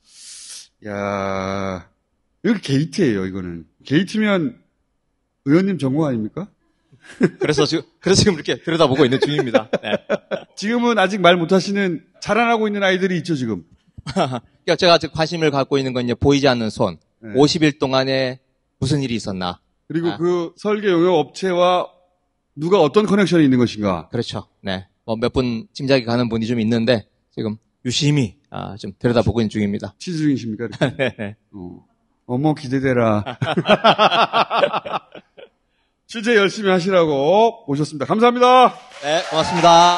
A: 야, 이거 게이트예요 이거는. 게이트면 의원님 전공 아닙니까?
O: 그래서 지금 이렇게 들여다보고 있는 중입니다. 네.
A: 지금은 아직 말 못하시는 자라나고 있는 아이들이 있죠 지금.
O: 그러니까 제가 지금 관심을 갖고 있는 건 이제 보이지 않는 손. 네. 50일 동안에 무슨 일이 있었나.
A: 그리고 그 설계 용역 업체와 누가 어떤 커넥션이 있는 것인가.
O: 그렇죠. 네. 몇 분 짐작이 가는 분이 좀 있는데 지금 유심히 좀 들여다보고 있는 중입니다.
A: 취재 중이십니까?
O: 네.
A: 어머 기대되라. 취재 열심히 하시라고 모셨습니다. 감사합니다.
O: 네, 고맙습니다.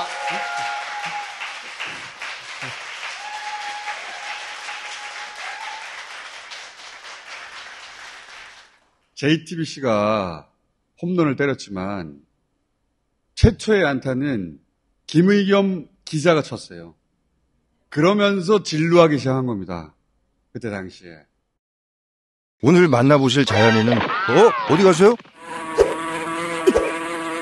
A: JTBC가 홈런을 때렸지만 최초의 안타는 김의겸 기자가 쳤어요. 그러면서 진루하기 시작한 겁니다. 그때 당시에.
P: 오늘 만나보실 자연인은 어디 가세요?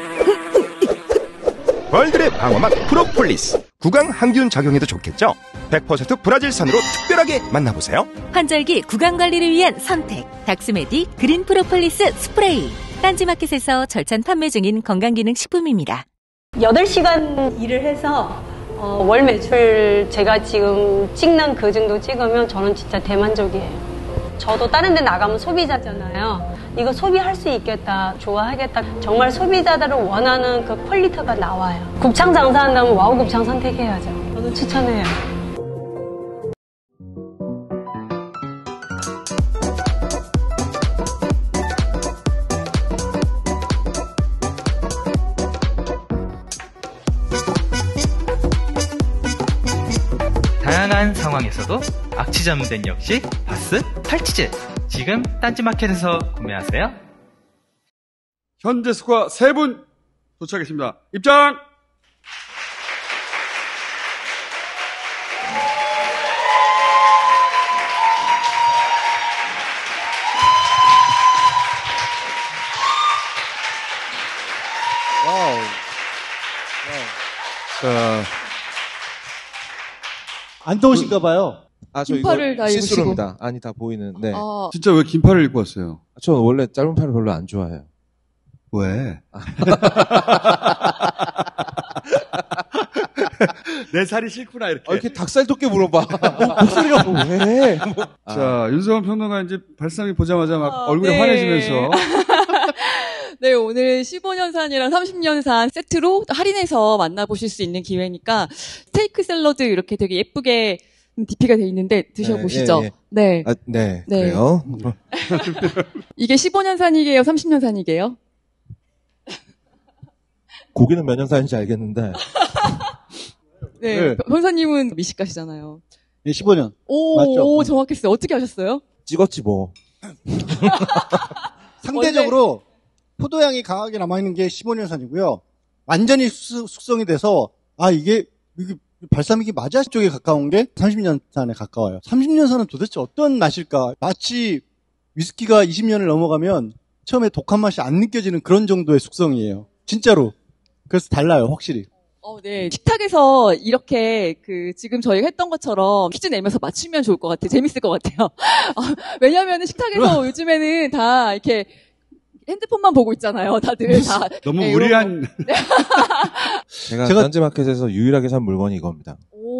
P: 벌들의 방어막 프로폴리스. 구강 항균 작용에도 좋겠죠? 100% 브라질산으로 특별하게 만나보세요.
J: 환절기 구강관리를 위한 선택. 닥스메디 그린 프로폴리스 스프레이. 딴지마켓에서 절찬 판매 중인 건강기능식품입니다.
Q: 8시간 일을 해서 월 매출 제가 지금 찍는 그 정도 찍으면 저는 진짜 대만족이에요. 저도 다른 데 나가면 소비자잖아요. 이거 소비할 수 있겠다, 좋아하겠다. 정말 소비자들을 원하는 그 퀄리티가 나와요. 곱창 장사한다면 와우 곱창 선택해야죠. 저는 추천해요.
R: 다양한 상황에서도 악취전된 역시 바스 탈취제. 지금 딴지마켓에서 구매하세요.
A: 현재 스코어 3분 도착했습니다. 입장!
H: 와우.
A: 자,
H: 안 더우신가 봐요.
S: 아, 저
T: 긴팔을
S: 이거
T: 다
S: 실수로입니다. 아니, 다 보이는. 네.
A: 진짜 왜 긴 팔을 입고 왔어요?
S: 저 원래 짧은 팔을 별로 안 좋아해요.
A: 왜? 내 살이 싫구나, 이렇게.
S: 이렇게 닭살 돋게 물어봐. 목소리가 왜?
A: 자, 윤성원 평론가 이제 발상이 보자마자 막 얼굴이 환해지면서.
T: 네, 오늘 15년산이랑 30년산 세트로 할인해서 만나보실 수 있는 기회니까 스테이크 샐러드 이렇게 되게 예쁘게 DP가 돼 있는데 드셔보시죠.
S: 예, 예.
T: 네.
S: 아, 네. 그래요?
T: 이게 15년산이게요? 30년산이게요?
S: 고기는 몇 년산인지 알겠는데.
T: 네. 변사님은 미식가시잖아요.
H: 네, 15년.
T: 오,
H: 맞죠?
T: 오, 정확했어요. 어떻게 하셨어요?
S: 찍었지 뭐.
H: 상대적으로 포도향이 강하게 남아있는 게 15년산이고요. 완전히 숙성이 돼서 이게 발사믹이 맞아 쪽에 가까운 게 30년산에 가까워요. 30년산은 도대체 어떤 맛일까? 마치 위스키가 20년을 넘어가면 처음에 독한 맛이 안 느껴지는 그런 정도의 숙성이에요. 진짜로. 그래서 달라요, 확실히.
T: 네. 식탁에서 이렇게 지금 저희가 했던 것처럼 퀴즈 내면서 맞추면 좋을 것 같아요. 재밌을 것 같아요. 왜냐면은 식탁에서 요즘에는 다 이렇게 핸드폰만 보고 있잖아요. 다들 다.
A: 너무 무리한.
S: 제가 딴지마켓에서 유일하게 산 물건이 이겁니다.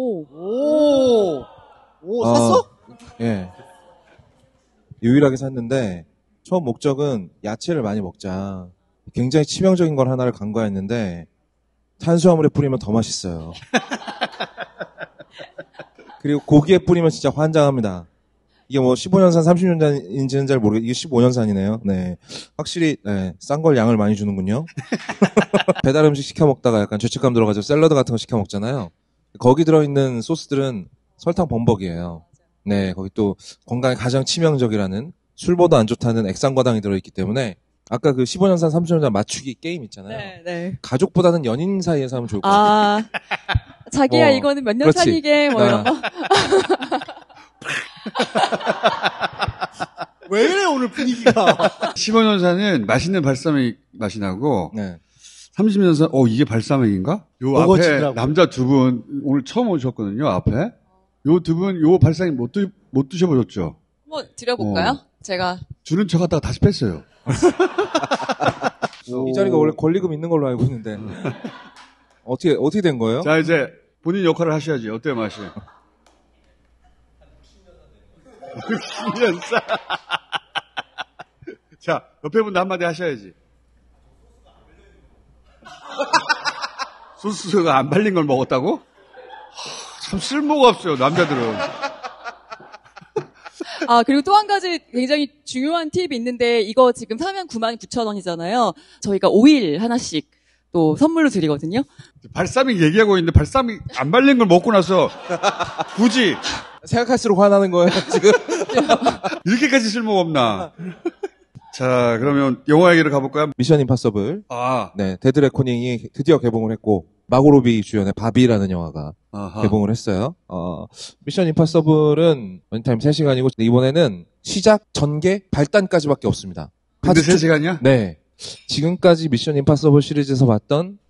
H: 샀어?
S: 예. 유일하게 샀는데 처음 목적은 야채를 많이 먹자. 굉장히 치명적인 걸 하나를 간과했는데 탄수화물에 뿌리면 더 맛있어요. 그리고 고기에 뿌리면 진짜 환장합니다. 이게 뭐 15년산, 30년산인지는 잘 모르겠어요. 이게 15년산이네요. 네. 확실히, 네, 싼 걸 양을 많이 주는군요. 배달 음식 시켜 먹다가 약간 죄책감 들어가지고 샐러드 같은 거 시켜 먹잖아요. 거기 들어있는 소스들은 설탕 범벅이에요. 네, 거기 또 건강에 가장 치명적이라는 술보다 안 좋다는 액상과당이 들어있기 때문에 아까 그 15년산, 30년산 맞추기 게임 있잖아요.
T: 네, 네.
S: 가족보다는 연인 사이에서 하면 좋을 것 같아요.
T: 자기야 이거는 몇 년 산이게 뭐 이런 거.
H: 왜 그래 오늘 분위기가.
A: 15년산은 맛있는 발사믹 맛이 나고 30년산 이게 발사믹인가? 요 앞에
H: 먹어지더라고요.
A: 남자 두 분 오늘 처음 오셨거든요. 앞에 요 두 분 요 발사믹 못 드셔보셨죠?
T: 한번 드려볼까요? 제가
A: 주는 척 하다가 다시 뺐어요.
S: 이 자리가 원래 권리금 있는 걸로 알고 있는데 어떻게 된 거예요?
A: 자, 이제 본인 역할을 하셔야지. 어때요, 맛이? 60년산. 자, 옆에 분도 한마디 하셔야지. 소스가 안 발린 걸 먹었다고? 참 쓸모가 없어요, 남자들은.
T: 그리고 또 한 가지 굉장히 중요한 팁이 있는데 이거 지금 사면 99,000원이잖아요. 저희가 오일 하나씩 또 선물로 드리거든요.
A: 발사믹 얘기하고 있는데 발사믹 안 발린 걸 먹고 나서 굳이
S: 생각할수록 화나는 거예요, 지금.
A: 이렇게까지 쓸모가 없나. 자, 그러면 영화 얘기를 가볼까요?
S: 미션 임파서블.
A: 아.
S: 네, 데드 레코닝이 드디어 개봉을 했고, 마고로비 주연의 바비라는 영화가 개봉을 했어요. 미션 임파서블은 런타임 3시간이고, 이번에는 시작, 전개, 발단까지밖에 없습니다.
A: 근데 3시간이야?
S: 네. 지금까지 미션 임파서블 시리즈에서 봤던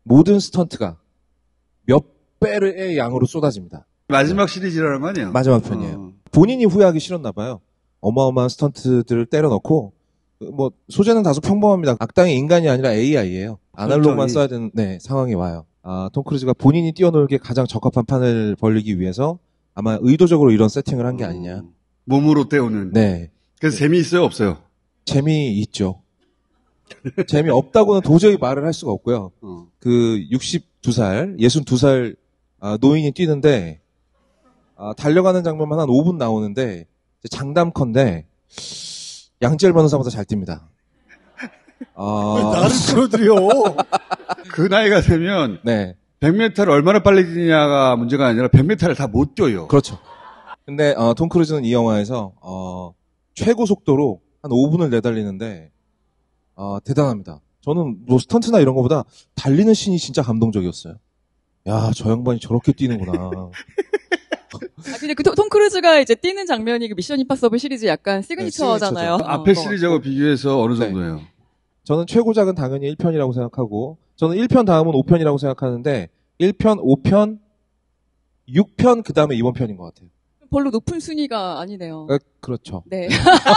S: 모든 스턴트가 몇 배의 양으로 쏟아집니다.
A: 마지막 시리즈라는 거 아니에요?
S: 마지막 편이에요. 본인이 후회하기 싫었나 봐요. 어마어마한 스턴트들을 때려 넣고 뭐 소재는 다소 평범합니다. 악당이 인간이 아니라 AI예요. 아날로그만 써야 되는 상황이 와요. 톰 크루즈가 본인이 뛰어놀기에 가장 적합한 판을 벌리기 위해서 아마 의도적으로 이런 세팅을 한 게 아니냐.
A: 몸으로 때우는.
S: 네.
A: 그래서 재미있어요, 없어요?
S: 재미있죠. 재미없다고는 도저히 말을 할 수가 없고요. 그 62살, 62살 노인이 뛰는데 달려가는 장면만 한 5분 나오는데 장담컨대 양지열 변호사보다 잘 뜁니다.
A: 왜 나를 끌어들여? 그 나이가 되면 100m를 얼마나 빨리 뛰냐가 문제가 아니라 100m를 다 못 뛰어요.
S: 그렇죠. 근데 톰 크루즈는 이 영화에서 최고 속도로 한 5분을 내달리는데 대단합니다. 저는 뭐 스턴트나 이런 거보다 달리는 씬이 진짜 감동적이었어요. 야, 저 양반이 저렇게 뛰는구나.
T: 근데 그 톰 크루즈가 이제 뛰는 장면이 그 미션 임파서블 시리즈 약간 시그니처잖아요.
A: 앞에 시리즈하고 비교해서 어느 정도예요?
S: 저는 최고작은 당연히 1편이라고 생각하고, 저는 1편 다음은 5편이라고 생각하는데, 1편, 5편, 6편, 그 다음에 이번 편인 것 같아요.
T: 별로 높은 순위가 아니네요.
S: 그렇죠.
T: 네.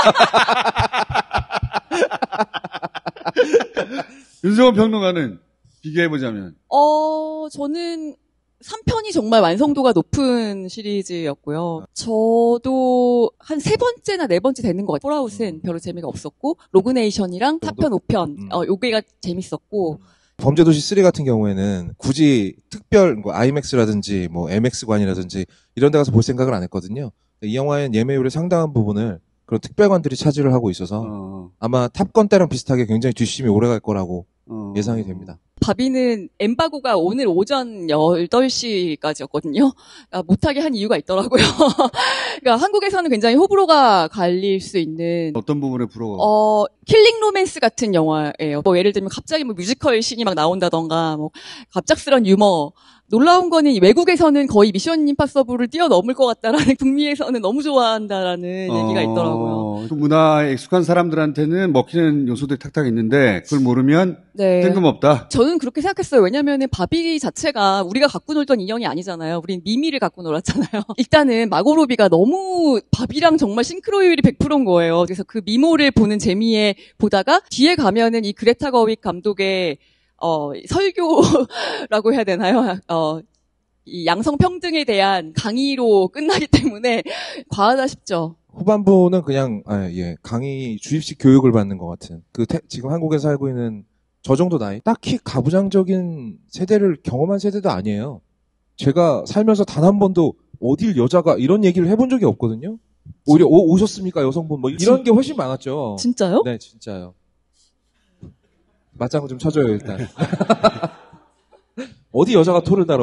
A: 윤성원 평론가는 비교해보자면?
T: 저는 3편이 정말 완성도가 높은 시리즈였고요. 저도 한 3번째나 4번째 되는 것 같아요. 폴아웃은 별로 재미가 없었고, 로그네이션이랑 4편, 5편, 요게가 재밌었고.
S: 범죄도시 3 같은 경우에는 굳이 특별 뭐 IMAX라든지 뭐 MX관이라든지 이런 데 가서 볼 생각을 안 했거든요. 이 영화엔 예매율의 상당한 부분을 그런 특별관들이 차지를 하고 있어서 아마 탑건 때랑 비슷하게 굉장히 뒷심이 오래 갈 거라고 예상이 됩니다.
T: 바비는 엠바고가 오늘 오전 8시까지였거든요. 못하게 한 이유가 있더라고요. 그러니까 한국에서는 굉장히 호불호가 갈릴 수 있는.
A: 어떤 부분에 불호가?
T: 킬링 로맨스 같은 영화예요. 뭐 예를 들면 갑자기 뭐 뮤지컬 씬이 막 나온다던가, 뭐 갑작스런 유머. 놀라운 거는 외국에서는 거의 미션 임파서블을 뛰어넘을 것 같다라는, 북미에서는 너무 좋아한다라는 얘기가 있더라고요.
A: 그 문화에 익숙한 사람들한테는 먹히는 요소들이 탁탁 있는데 그걸 모르면 뜬금없다.
T: 저는 그렇게 생각했어요. 왜냐면은 바비 자체가 우리가 갖고 놀던 인형이 아니잖아요. 우린 미미를 갖고 놀았잖아요. 일단은 마고 로비가 너무 바비랑 정말 싱크로율이 100%인 거예요. 그래서 그 미모를 보는 재미에 보다가 뒤에 가면은 이 그레타 거윅 감독의 설교라고 해야 되나요? 이 양성평등에 대한 강의로 끝나기 때문에 과하다 싶죠.
S: 후반부는 그냥, 강의 주입식 교육을 받는 것 같은. 지금 한국에서 살고 있는 저 정도 나이? 딱히 가부장적인 세대를 경험한 세대도 아니에요. 제가 살면서 단 한 번도 어딜 여자가 이런 얘기를 해본 적이 없거든요. 오히려 오셨습니까 여성분 뭐 이런 게 훨씬 많았죠.
T: 진짜요?
S: 네, 진짜요. 맞장구 좀 쳐줘요 일단. 어디 여자가 토를 달어.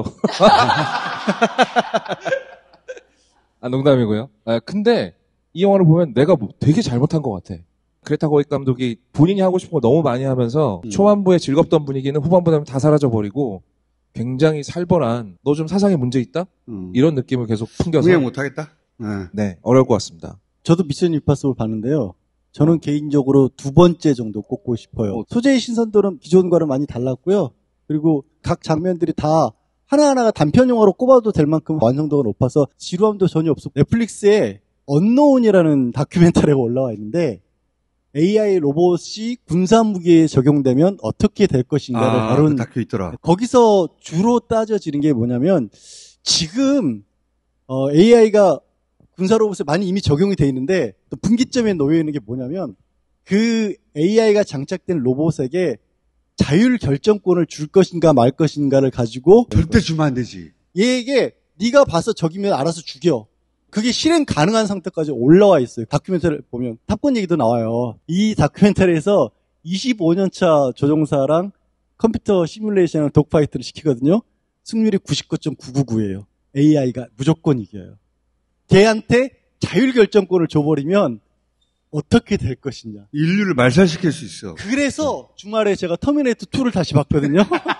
S: 농담이고요. 근데 이 영화를 보면 내가 되게 잘못한 것 같아. 그레타 거윅 감독이 본인이 하고 싶은 거 너무 많이 하면서 초반부에 즐겁던 분위기는 후반부 되면 다 사라져버리고 굉장히 살벌한, 너 좀 사상에 문제 있다? 이런 느낌을 계속 풍겨서
A: 이해 못하겠다?
S: 네, 어려울 것 같습니다.
U: 저도 미션 임파서블 봤는데요. 저는 개인적으로 2번째 정도 꼽고 싶어요. 소재의 신선도는 기존과는 많이 달랐고요. 그리고 각 장면들이 다 하나하나가 단편 영화로 꼽아도 될 만큼 완성도가 높아서 지루함도 전혀 없었고, 넷플릭스에 언노운이라는 다큐멘터리가 올라와 있는데 AI 로봇이 군사무기에 적용되면 어떻게 될 것인가를 다룬
A: 그 다큐 있더라.
U: 거기서 주로 따져지는 게 뭐냐면, 지금 AI가 군사 로봇에 많이 이미 적용이 돼 있는데 또 분기점에 놓여 있는 게 뭐냐면, 그 AI가 장착된 로봇에게 자율 결정권을 줄 것인가 말 것인가를 가지고.
A: 절대 주면 안 되지.
U: 얘에게 네가 봐서 적이면 알아서 죽여. 그게 실행 가능한 상태까지 올라와 있어요. 다큐멘터리를 보면 탑건 얘기도 나와요. 이 다큐멘터리에서 25년차 조종사랑 컴퓨터 시뮬레이션을 독파이트를 시키거든요. 승률이 99.999예요. AI가 무조건 이겨요. 걔한테 자율결정권을 줘버리면 어떻게 될 것이냐.
A: 인류를 말살시킬 수 있어.
U: 그래서 주말에 제가 터미네이터 2를 다시 봤거든요.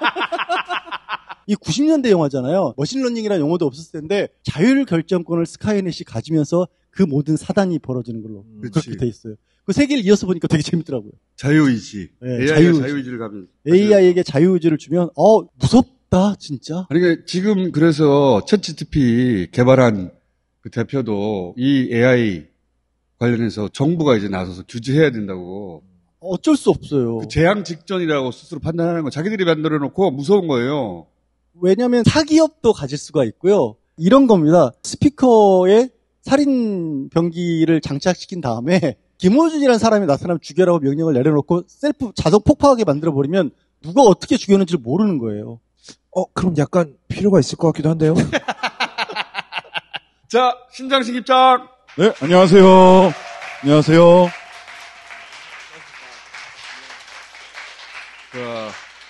U: 이 90년대 영화잖아요. 머신러닝이라는 용어도 없었을 텐데 자율결정권을 스카이넷이 가지면서 그 모든 사단이 벌어지는 걸로 그렇게 돼 있어요. 그 세 개를 이어서 보니까 되게 재밌더라고요.
A: 자유의지.
U: 네,
A: AI가 자유의지를 가면.
U: AI에게 자유의지를 주면, 무섭다, 진짜.
A: 그러니까 지금 그래서 챗GPT 개발한 그 대표도 이 AI 관련해서 정부가 이제 나서서 규제해야 된다고.
U: 어쩔 수 없어요.
A: 그 재앙 직전이라고 스스로 판단하는 거 자기들이 만들어 놓고 무서운 거예요.
U: 왜냐면 사기업도 가질 수가 있고요. 이런 겁니다. 스피커에 살인 병기를 장착시킨 다음에 김호준이라는 사람이 나타나면 죽여라고 명령을 내려놓고 셀프 자동 폭파하게 만들어버리면 누가 어떻게 죽였는지를 모르는 거예요.
S: 그럼 약간 필요가 있을 것 같기도 한데요.
A: 자, 신장식 입장.
B: 네, 안녕하세요. 안녕하세요.
A: 자,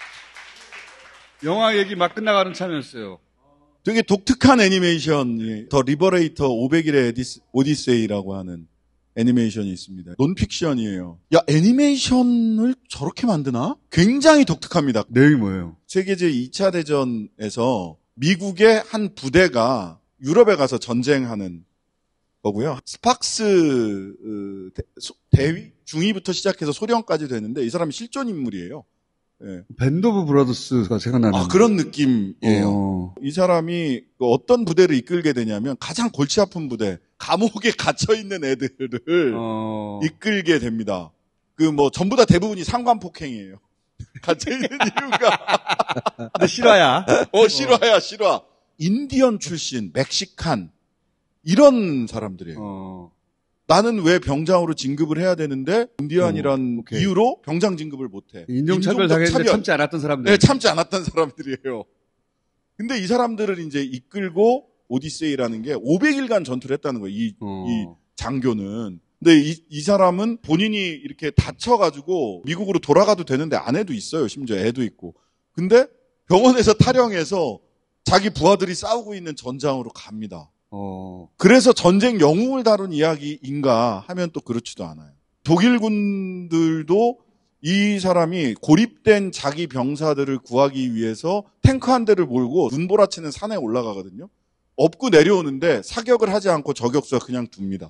A: 영화 얘기 막 끝나가는 참이었어요.
B: 되게 독특한 애니메이션, 더 리버레이터 500일의 오디세이라고 하는 애니메이션이 있습니다. 논픽션이에요. 야, 애니메이션을 저렇게 만드나? 굉장히 독특합니다.
A: 내용이 뭐예요?
B: 세계 제2차 대전에서 미국의 한 부대가 유럽에 가서 전쟁하는 거고요. 스팍스 대위? 중위부터 시작해서 소련까지 되는데 이 사람이 실존 인물이에요. 예.
A: 밴드 오브 브라더스가 생각나는.
B: 그런 느낌이에요. 이 사람이 어떤 부대를 이끌게 되냐면 가장 골치 아픈 부대, 감옥에 갇혀있는 애들을 이끌게 됩니다. 전부 다 대부분이 상관 폭행이에요. 갇혀있는 이유가.
A: 근데 실화야.
B: 실화. 인디언 출신, 멕시칸, 이런 사람들이에요. 나는 왜 병장으로 진급을 해야 되는데 인디언이란 이유로 병장 진급을 못해.
A: 인종차별 당했는데 참지 않았던 사람들.
B: 네, 참지 않았던 사람들이에요. 근데 이 사람들을 이제 이끌고 오디세이라는 게 500일간 전투를 했다는 거예요. 이 장교는. 근데 이 사람은 본인이 이렇게 다쳐가지고 미국으로 돌아가도 되는데 아내도 있어요. 심지어 애도 있고. 근데 병원에서 탈영해서 자기 부하들이 싸우고 있는 전장으로 갑니다. 그래서 전쟁 영웅을 다룬 이야기인가 하면 또 그렇지도 않아요. 독일 군들도 이 사람이 고립된 자기 병사들을 구하기 위해서 탱크 한 대를 몰고 눈보라치는 산에 올라가거든요. 업고 내려오는데 사격을 하지 않고 저격수가 그냥 둡니다.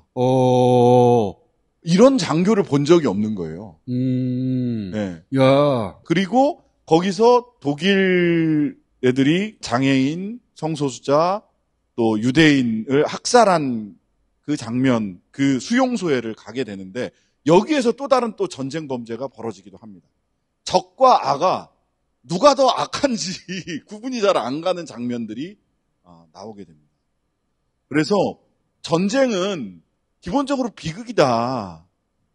B: 이런 장교를 본 적이 없는 거예요. 네.
A: 야.
B: 그리고 거기서 독일 애들이 장애인, 성소수자, 또 유대인을 학살한 그 장면, 그 수용소에를 가게 되는데 여기에서 또 다른 또 전쟁 범죄가 벌어지기도 합니다. 적과 악아, 누가 더 악한지 구분이 잘 안 가는 장면들이 나오게 됩니다. 그래서 전쟁은 기본적으로 비극이다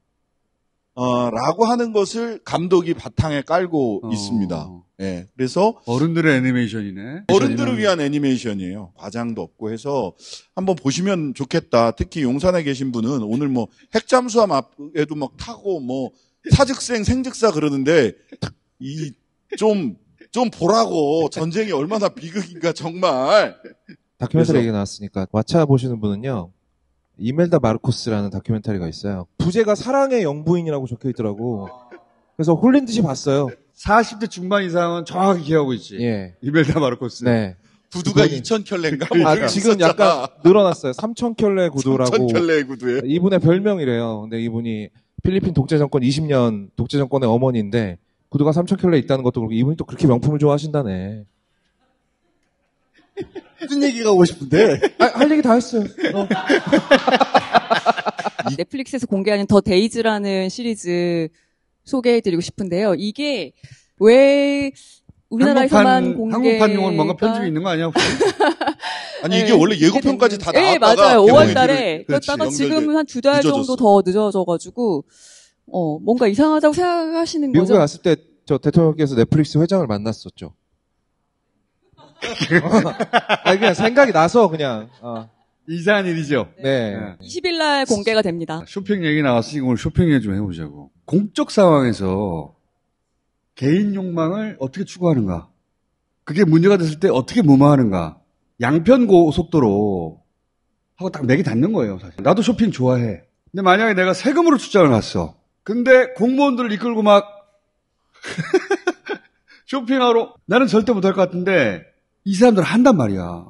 B: 라고 하는 것을 감독이 바탕에 깔고 있습니다. 네, 그래서
A: 어른들의 애니메이션이네.
B: 어른들을 위한 애니메이션이에요. 과장도 없고 해서 한번 보시면 좋겠다. 특히 용산에 계신 분은 오늘 핵잠수함 앞에도 막 타고 사즉생 생즉사 그러는데 좀 보라고. 전쟁이 얼마나 비극인가 정말.
S: 다큐멘터리 얘기 나왔으니까 왓챠 보시는 분은요. 이멜다 마르코스라는 다큐멘터리가 있어요. 부제가 사랑의 영부인이라고 적혀 있더라고. 그래서 홀린 듯이 봤어요.
A: 40대 중반 이상은 정확히 기억하고 있지.
S: 예.
A: 이멜다 마르코스.
S: 네.
B: 구두가 2,000켤레인가?
S: 지금 약간 늘어났어요. 3,000켤레 구두라고.
B: 3,000켤레 구두예요?
S: 이분의 별명이래요. 근데 이분이 필리핀 독재정권 20년 독재정권의 어머니인데 구두가 3,000켤레 있다는 것도 그렇고 이분이 또 그렇게 명품을 좋아하신다네.
U: 무슨 얘기가 하고 싶은데?
S: 할 얘기 다 했어요.
T: 넷플릭스에서 공개하는 더 데이즈라는 시리즈 소개해드리고 싶은데요. 이게 왜 우리나라에서만
A: 한국판용은 뭔가 편집이 있는 거 아니야? 혹시?
B: 아니 이게 원래 예고편까지 다 나왔다가
T: 네, 맞아요. 5월 달에 그랬다가 지금은 한 2달 정도 더 늦어져가지고 뭔가 이상하다고 생각하시는 거죠?
S: 미국에 갔을 때 저 대통령께서 넷플릭스 회장을 만났었죠. 그냥 생각이 나서 그냥
A: 이상한 일이죠.
S: 네.
T: 20일 날 공개가 됩니다.
A: 쇼핑 얘기 나왔으니까 오늘 쇼핑 얘기 좀 해보자고. 공적 상황에서 개인 욕망을 어떻게 추구하는가? 그게 문제가 됐을 때 어떻게 무마하는가? 양편 고속도로 하고 딱 맥이 닿는 거예요, 사실. 나도 쇼핑 좋아해. 근데 만약에 내가 세금으로 출장을 갔어. 근데 공무원들을 이끌고 막 쇼핑하러 나는 절대 못할 것 같은데 이 사람들은 한단 말이야.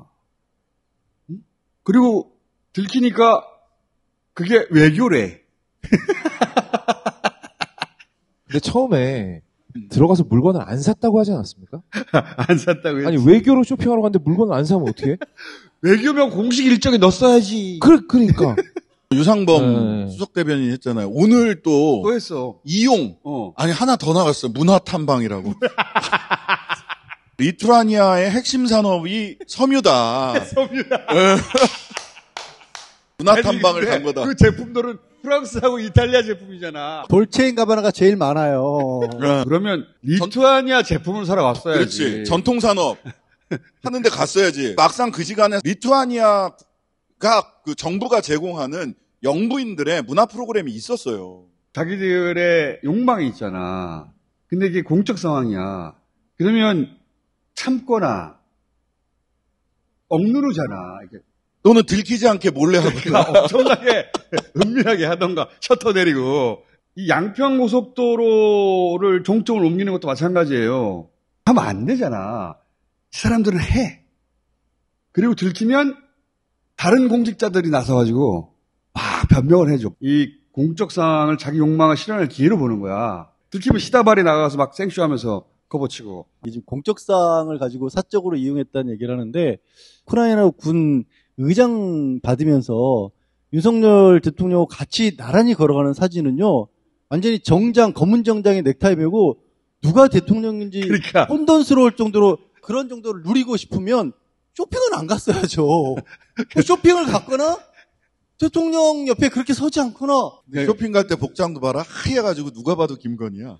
A: 그리고 들키니까 그게 외교래.
S: 근데 처음에 들어가서 물건을 안 샀다고 하지 않았습니까?
A: 안 샀다고요?
S: 아니 외교로 쇼핑하러 갔는데 물건을 안 사면 어떻게?
A: 외교면 공식 일정에 넣었어야지.
S: 그러니까.
B: 유상범 수석 대변인이 했잖아요. 오늘 또
A: 했어.
B: 이용. 아니 하나 더 나갔어요. 문화 탐방이라고. 리투아니아의 핵심 산업이 섬유다.
A: 섬유다.
B: 문화 탐방을 간 거다.
A: 그 제품들은 프랑스하고 이탈리아 제품이잖아.
U: 돌체인 가바나가 제일 많아요.
A: 그러면 리투아니아 제품을 사러 갔어야지.
B: 그렇지. 전통산업 하는데 갔어야지. 막상 그 시간에 리투아니아가 그 정부가 제공하는 영부인들의 문화 프로그램이 있었어요.
A: 자기들의 욕망이 있잖아. 근데 이게 공적 상황이야. 그러면 참거나 억누르잖아. 이렇게.
B: 너는 들키지 않게 몰래 하거나
A: 엄청나게 은밀하게 하던가 셔터 내리고. 이 양평고속도로를 종점을 옮기는 것도 마찬가지예요. 하면 안 되잖아. 이 사람들은 해. 그리고 들키면 다른 공직자들이 나서가지고 막 변명을 해줘. 이 공적 상황을 자기 욕망을 실현할 기회로 보는 거야. 들키면 시다발이 나가서 막 생쇼하면서 거버치고.
U: 지금 공적상을 가지고 사적으로 이용했다는 얘기를 하는데 우크라이나 군 의장 받으면서 윤석열 대통령하고 같이 나란히 걸어가는 사진은요. 완전히 정장, 검은 정장에 넥타이 메고 누가 대통령인지 혼돈스러울 정도로 그런 정도를 누리고 싶으면 쇼핑은 안 갔어야죠. 쇼핑을 갔거나 대통령 옆에 그렇게 서지 않거나.
B: 쇼핑 갈 때 복장도 봐라. 하얘가지고 누가 봐도 김건희야.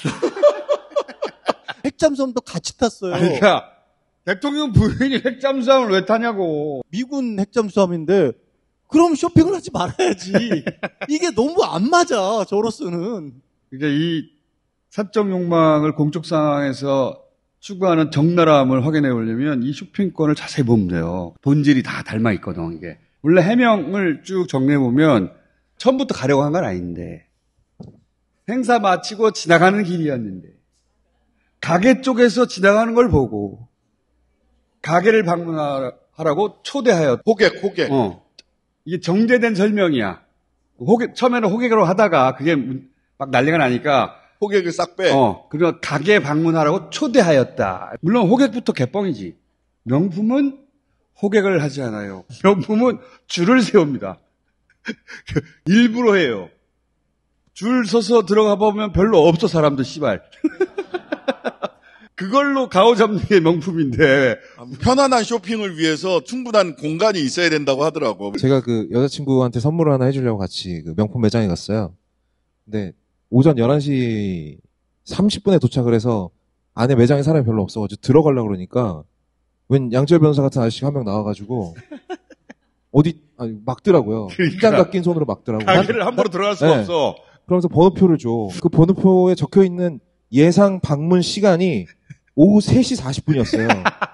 U: 핵잠수함도 같이 탔어요.
A: 그러니까 대통령 부인이 핵잠수함을 왜 타냐고.
U: 미군 핵잠수함인데 그럼 쇼핑을 하지 말아야지. 이게 너무 안 맞아. 저로서는.
A: 그러니까 이 사적 욕망을 공적 상황에서 추구하는 적나라함을 확인해 보려면 이 쇼핑권을 자세히 보면 돼요. 본질이 다 닮아 있거든. 이게 원래 해명을 쭉 정리해 보면 처음부터 가려고 한 건 아닌데 행사 마치고 지나가는 길이었는데 가게 쪽에서 지나가는 걸 보고 가게를 방문하라고 초대하였.
B: 호객.
A: 이게 정제된 설명이야. 처음에는 호객으로 하다가 그게 막 난리가 나니까
B: 호객을 싹 빼.
A: 그리고 가게 방문하라고 초대하였다. 물론 호객부터 개뻥이지. 명품은 호객을 하지 않아요. 명품은 줄을 세웁니다. 일부러 해요. 줄 서서 들어가 보면 별로 없어, 사람들, 씨발. 그걸로 가오잡는 게 명품인데.
B: 편안한 쇼핑을 위해서 충분한 공간이 있어야 된다고 하더라고.
S: 제가 그 여자친구한테 선물을 하나 해주려고 같이 그 명품 매장에 갔어요. 근데 오전 11시 30분에 도착을 해서 안에 매장에 사람이 별로 없어가지고 들어가려고 그러니까 웬 양철 변호사 같은 아저씨가 한 명 나와가지고 막더라고요. 흰장 깎인 손으로 막더라고요.
A: 가게를 함부로 들어갈 수가 없어.
S: 그러면서 번호표를 줘. 그 번호표에 적혀있는 예상 방문 시간이 오후 3시 40분이었어요.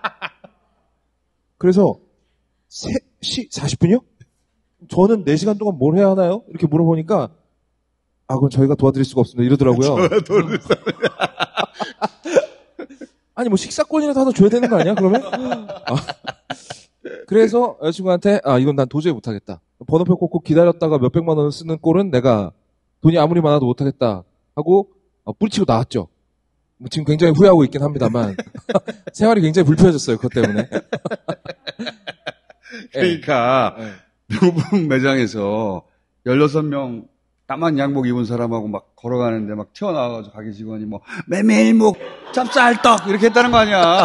S: 그래서 3시 40분이요? 저는 4시간 동안 뭘 해야 하나요? 이렇게 물어보니까 그럼 저희가 도와드릴 수가 없습니다. 이러더라고요. 아니 뭐 식사권이라도 하나 줘야 되는 거 아니야? 그러면? 그래서 여자친구한테 이건 난 도저히 못하겠다. 번호표 꽂고 기다렸다가 몇백만 원을 쓰는 꼴은 내가 돈이 아무리 많아도 못하겠다 하고 뿌리치고 나왔죠. 지금 굉장히 후회하고 있긴 합니다만 생활이 굉장히 불편해졌어요. 그것 때문에.
A: 그러니까 명품 매장에서 16명 까만 양복 입은 사람하고 막 걸어가는데 막 튀어나와가지고 가게 직원이 뭐 메밀묵 찹쌀떡 이렇게 했다는 거 아니야.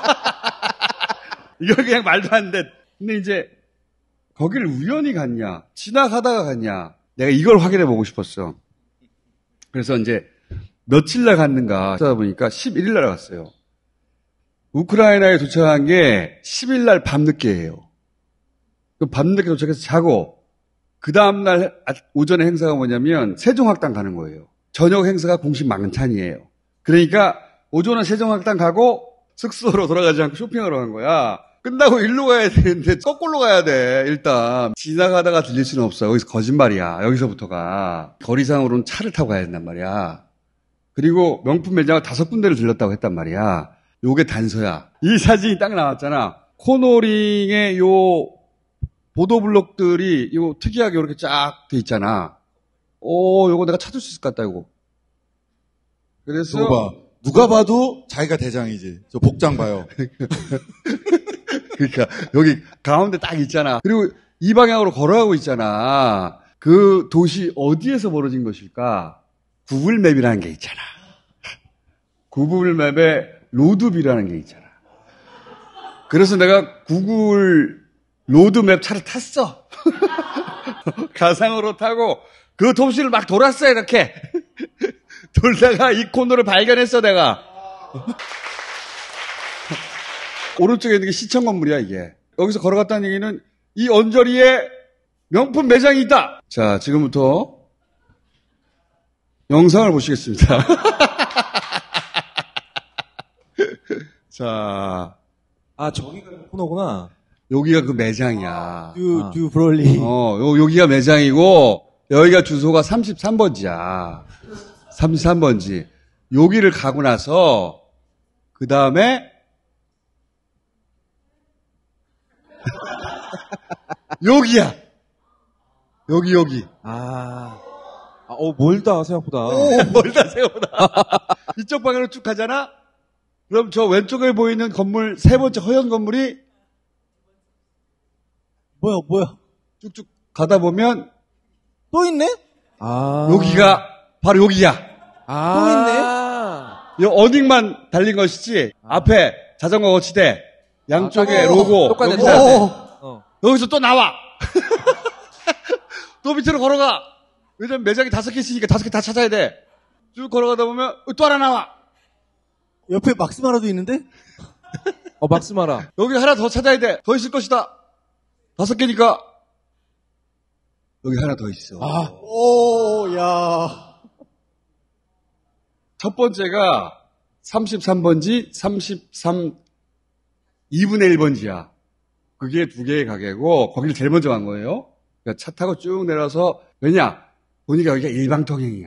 A: 이거 그냥 말도 안 돼. 근데 이제 거기를 우연히 갔냐 지나가다가 갔냐 내가 이걸 확인해 보고 싶었어. 그래서 이제 며칠 날 갔는가 하다 보니까 11일 날 갔어요. 우크라이나에 도착한 게 10일 날 밤늦게예요. 그 밤늦게 도착해서 자고 그 다음날 오전에 행사가 뭐냐면 세종학당 가는 거예요. 저녁 행사가 공식 만찬이에요. 그러니까 오전에 세종학당 가고 숙소로 돌아가지 않고 쇼핑하러 간 거야. 끝나고 일로 가야 되는데 거꾸로 가야 돼. 일단 지나가다가 들릴 수는 없어. 여기서 거짓말이야. 여기서부터가 거리상으로는 차를 타고 가야 된단 말이야. 그리고 명품 매장을 5군데를 들렸다고 했단 말이야. 요게 단서야. 이 사진이 딱 나왔잖아. 코너링에 요 보도블록들이 요 특이하게 이렇게 쫙 돼 있잖아. 요거 내가 찾을 수 있을 것 같다, 이거. 그래서
B: 저거 봐. 누가 봐도 자기가 대장이지. 저 복장 봐요.
A: 그러니까 여기 가운데 딱 있잖아. 그리고 이 방향으로 걸어가고 있잖아. 그 도시 어디에서 벌어진 것일까? 구글맵이라는 게 있잖아. 구글맵에 로드뷰라는 게 있잖아. 그래서 내가 구글 로드맵 차를 탔어. 가상으로 타고 그 도시를 막 돌았어 이렇게. 돌다가 이 코너를 발견했어 내가. 오른쪽에 있는 게 시청 건물이야 이게. 여기서 걸어갔다는 얘기는 이 언저리에 명품 매장이 있다. 자, 지금부터 영상을 보시겠습니다. 자,
S: 저기가 코너구나.
A: 여기가 그 매장이야.
U: 듀 브롤리.
A: 여기가 매장이고 여기가 주소가 33번지야. 33번지. 여기를 가고 나서 그 다음에 여기야. 여기.
S: 멀다, 생각보다.
A: 멀다, 생각보다. 이쪽 방향으로 쭉 가잖아? 그럼 저 왼쪽에 보이는 건물, 세 번째 허연 건물이
U: 뭐야?
A: 쭉쭉 가다 보면
U: 또 있네?
A: 여기가 바로 여기야.
U: 또 있네?
A: 이 어닝만 달린 것이지 앞에 자전거 거치대 양쪽에 로고
S: 똑같네.
A: 여기서 또 나와. 또 밑으로 걸어가. 왜냐면 매장이 5개 있으니까 5개 다 찾아야 돼. 쭉 걸어가다 보면 또 하나 나와.
U: 옆에 막스마라도 있는데?
S: 막스마라.
A: 여기 하나 더 찾아야 돼. 더 있을 것이다. 5개니까 여기 하나 더 있어.
U: 야.
A: 첫 번째가 33번지, 2분의 1번지야. 그게 2개의 가게고, 거기를 제일 먼저 간 거예요. 그러니까 차 타고 쭉 내려서, 왜냐? 보니까 여기가 일방통행이야.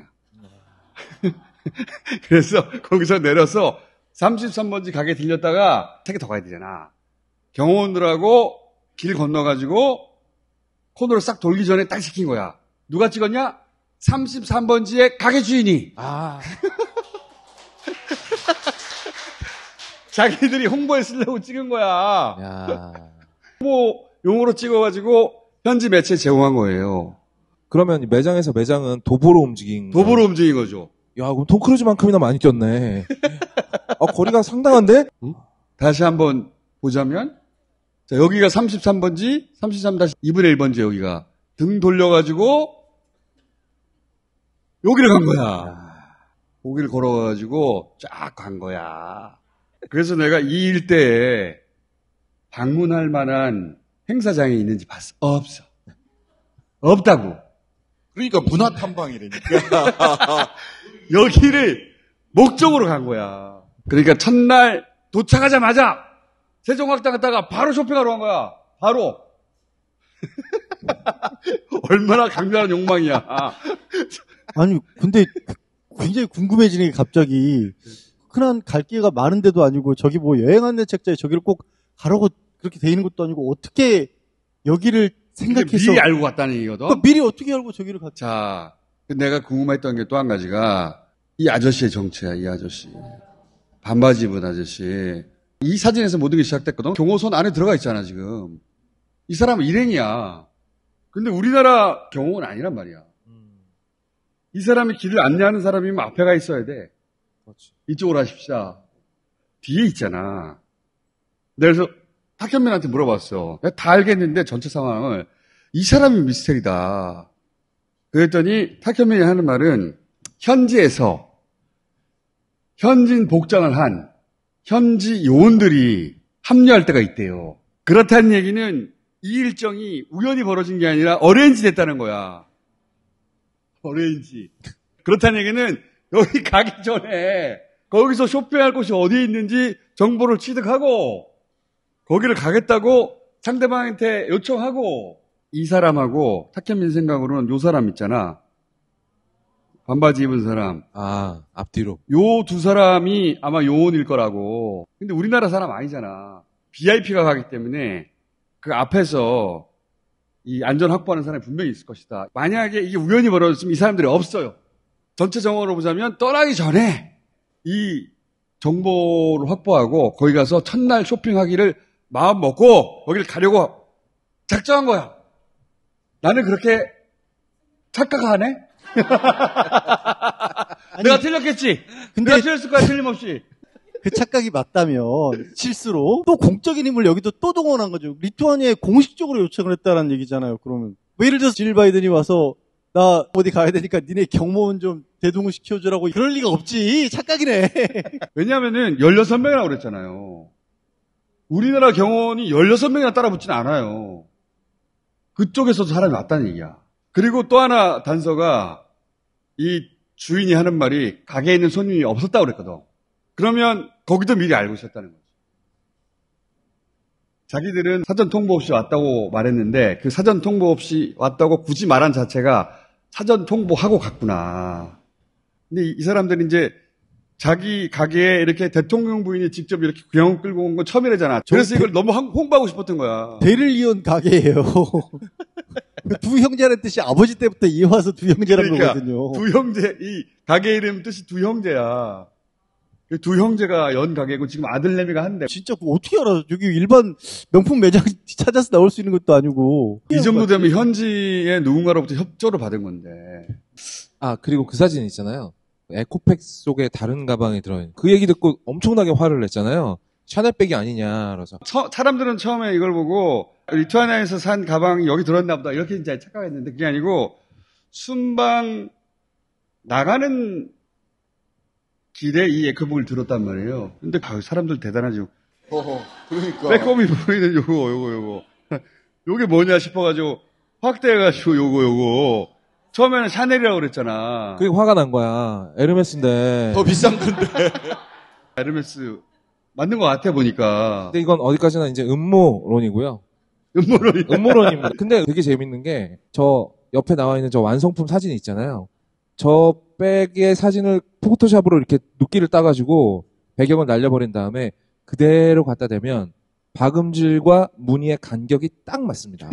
A: 그래서 거기서 내려서 33번지 가게 들렸다가 3개 더 가야 되잖아. 경호원들하고 길 건너가지고 코너를 싹 돌기 전에 딱 시킨 거야. 누가 찍었냐? 33번지의 가게 주인이. 자기들이 홍보에 쓰려고 찍은 거야. 홍보 용어로 찍어가지고 현지 매체에 제공한 거예요.
S: 그러면 매장에서 매장은 도보로 움직인
A: 거죠.
S: 야, 그럼 톰 크루즈만큼이나 많이 뛰었네. 거리가 상당한데?
A: 다시 한번 보자면, 자, 여기가 33번지, 33-2분의 1번지 여기가. 등 돌려가지고, 여기를 간 거야. 거기를 걸어가지고 쫙 간 거야. 그래서 내가 이 일대에 방문할 만한 행사장이 있는지 봤어. 없어. 없다고.
B: 그러니까 문화 탐방이라니까.
A: 여기를 목적으로 간 거야. 그러니까 첫날 도착하자마자 세종학당 갔다가 바로 쇼핑하러 간 거야. 바로. 얼마나 강렬한 욕망이야.
U: 아니, 근데 굉장히 궁금해지는 게 갑자기 흔한 갈 기회가 많은데도 아니고 저기 뭐 여행 안내책자에 저기를 꼭 가라고 그렇게 돼 있는 것도 아니고 어떻게 여기를 생각해서
A: 미리 알고 갔다는 얘기거든.
U: 그러니까 미리 어떻게 알고 저기를 갔지?
A: 자, 내가 궁금했던 게 또 한 가지가 이 아저씨의 정체야. 이 아저씨. 반바지 입은 아저씨. 이 사진에서 모든 게 시작됐거든. 경호선 안에 들어가 있잖아 지금. 이 사람은 일행이야. 근데 우리나라 경호는 아니란 말이야. 이 사람이 길을 안내하는 사람이면 앞에 가 있어야 돼.
S: 그렇지.
A: 이쪽으로 하십시오. 뒤에 있잖아. 그래서 탁현민한테 물어봤어. 내가 다 알겠는데 전체 상황을. 이 사람이 미스테리다. 그랬더니 탁현민이 하는 말은 현지에서 현진 복장을 한 현지 요원들이 합류할 때가 있대요. 그렇다는 얘기는 이 일정이 우연히 벌어진 게 아니라 어레인지 됐다는 거야. 어레인지. 그렇다는 얘기는 여기 가기 전에 거기서 쇼핑할 곳이 어디에 있는지 정보를 취득하고 거기를 가겠다고 상대방한테 요청하고 이 사람하고 탁현민 생각으로는 요 사람 있잖아. 반바지 입은 사람.
S: 앞뒤로.
A: 요 두 사람이 아마 요원일 거라고. 근데 우리나라 사람 아니잖아. VIP가 가기 때문에 그 앞에서 이 안전 확보하는 사람이 분명히 있을 것이다. 만약에 이게 우연히 벌어졌으면 이 사람들이 없어요. 전체 정황으로 보자면 떠나기 전에 이 정보를 확보하고 거기 가서 첫날 쇼핑하기를 마음 먹고 거기를 가려고 작정한 거야. 나는 그렇게 착각하네? 내가 틀렸겠지?
U: 근데
A: 내가 틀렸을 거야, 틀림없이.
U: 그 착각이 맞다면 실수로 또 공적인 힘을 여기도 또 동원한 거죠. 리투아니아에 공식적으로 요청을 했다는 얘기잖아요. 그러면 뭐 예를 들어서 질 바이든이 와서 나 어디 가야 되니까 니네 경호원 좀 대동을 시켜주라고 그럴 리가 없지. 착각이네.
A: 왜냐하면은 16명이라고 그랬잖아요. 우리나라 경호원이 16명이나 따라붙지는 않아요. 그쪽에서도 사람이 왔다는 얘기야. 그리고 또 하나 단서가 이 주인이 하는 말이 가게에 있는 손님이 없었다고 그랬거든. 그러면 거기도 미리 알고 있었다는 거죠. 자기들은 사전 통보 없이 왔다고 말했는데 그 사전 통보 없이 왔다고 굳이 말한 자체가 사전 통보하고 갔구나. 근데 이 사람들이 이제 자기 가게에 이렇게 대통령 부인이 직접 이렇게 귀여움 끌고 온 건 처음이라잖아. 그래서 이걸 너무 홍보하고 싶었던 거야.
U: 대를 이은 가게예요. 두 형제라는 뜻이 아버지 때부터 이어와서 두 형제라는
A: 그러니까
U: 거거든요.
A: 두 형제, 이 가게 이름 뜻이 두 형제야. 두 형제가 연 가게고 지금 아들내미가 한대.
U: 진짜 어떻게 알아? 여기 일반 명품 매장 찾아서 나올 수 있는 것도 아니고.
A: 이 정도 되면 현지의 누군가로부터 협조를 받은 건데.
S: 아, 그리고 그 사진 있잖아요. 에코백 속에 다른 가방이 들어있는. 그 얘기 듣고 엄청나게 화를 냈잖아요. 샤넬백이 아니냐, 그래서.
A: 사람들은 처음에 이걸 보고 리투아니아에서 산 가방이 여기 들어있나 보다 이렇게 이제 착각했는데 그게 아니고 순방 나가는 길에 이 에코백을 들었단 말이에요. 근데 사람들 대단하죠.
B: 그러니까.
A: 빼꼼히 보이는 요거. 요게 뭐냐 싶어가지고 확대해가지고 요거. 처음에는 샤넬이라고 그랬잖아.
S: 그게 화가 난 거야. 에르메스인데.
B: 더 비싼 건데.
A: 에르메스 맞는 것 같아 보니까.
S: 근데 이건 어디까지나 이제 음모론이고요.
A: 음모론입니다.
S: 근데 되게 재밌는 게 저 옆에 나와 있는 저 완성품 사진이 있잖아요. 저 백의 사진을 포토샵으로 이렇게 눕기를 따가지고 배경을 날려버린 다음에 그대로 갖다 대면 박음질과 무늬의 간격이 딱 맞습니다.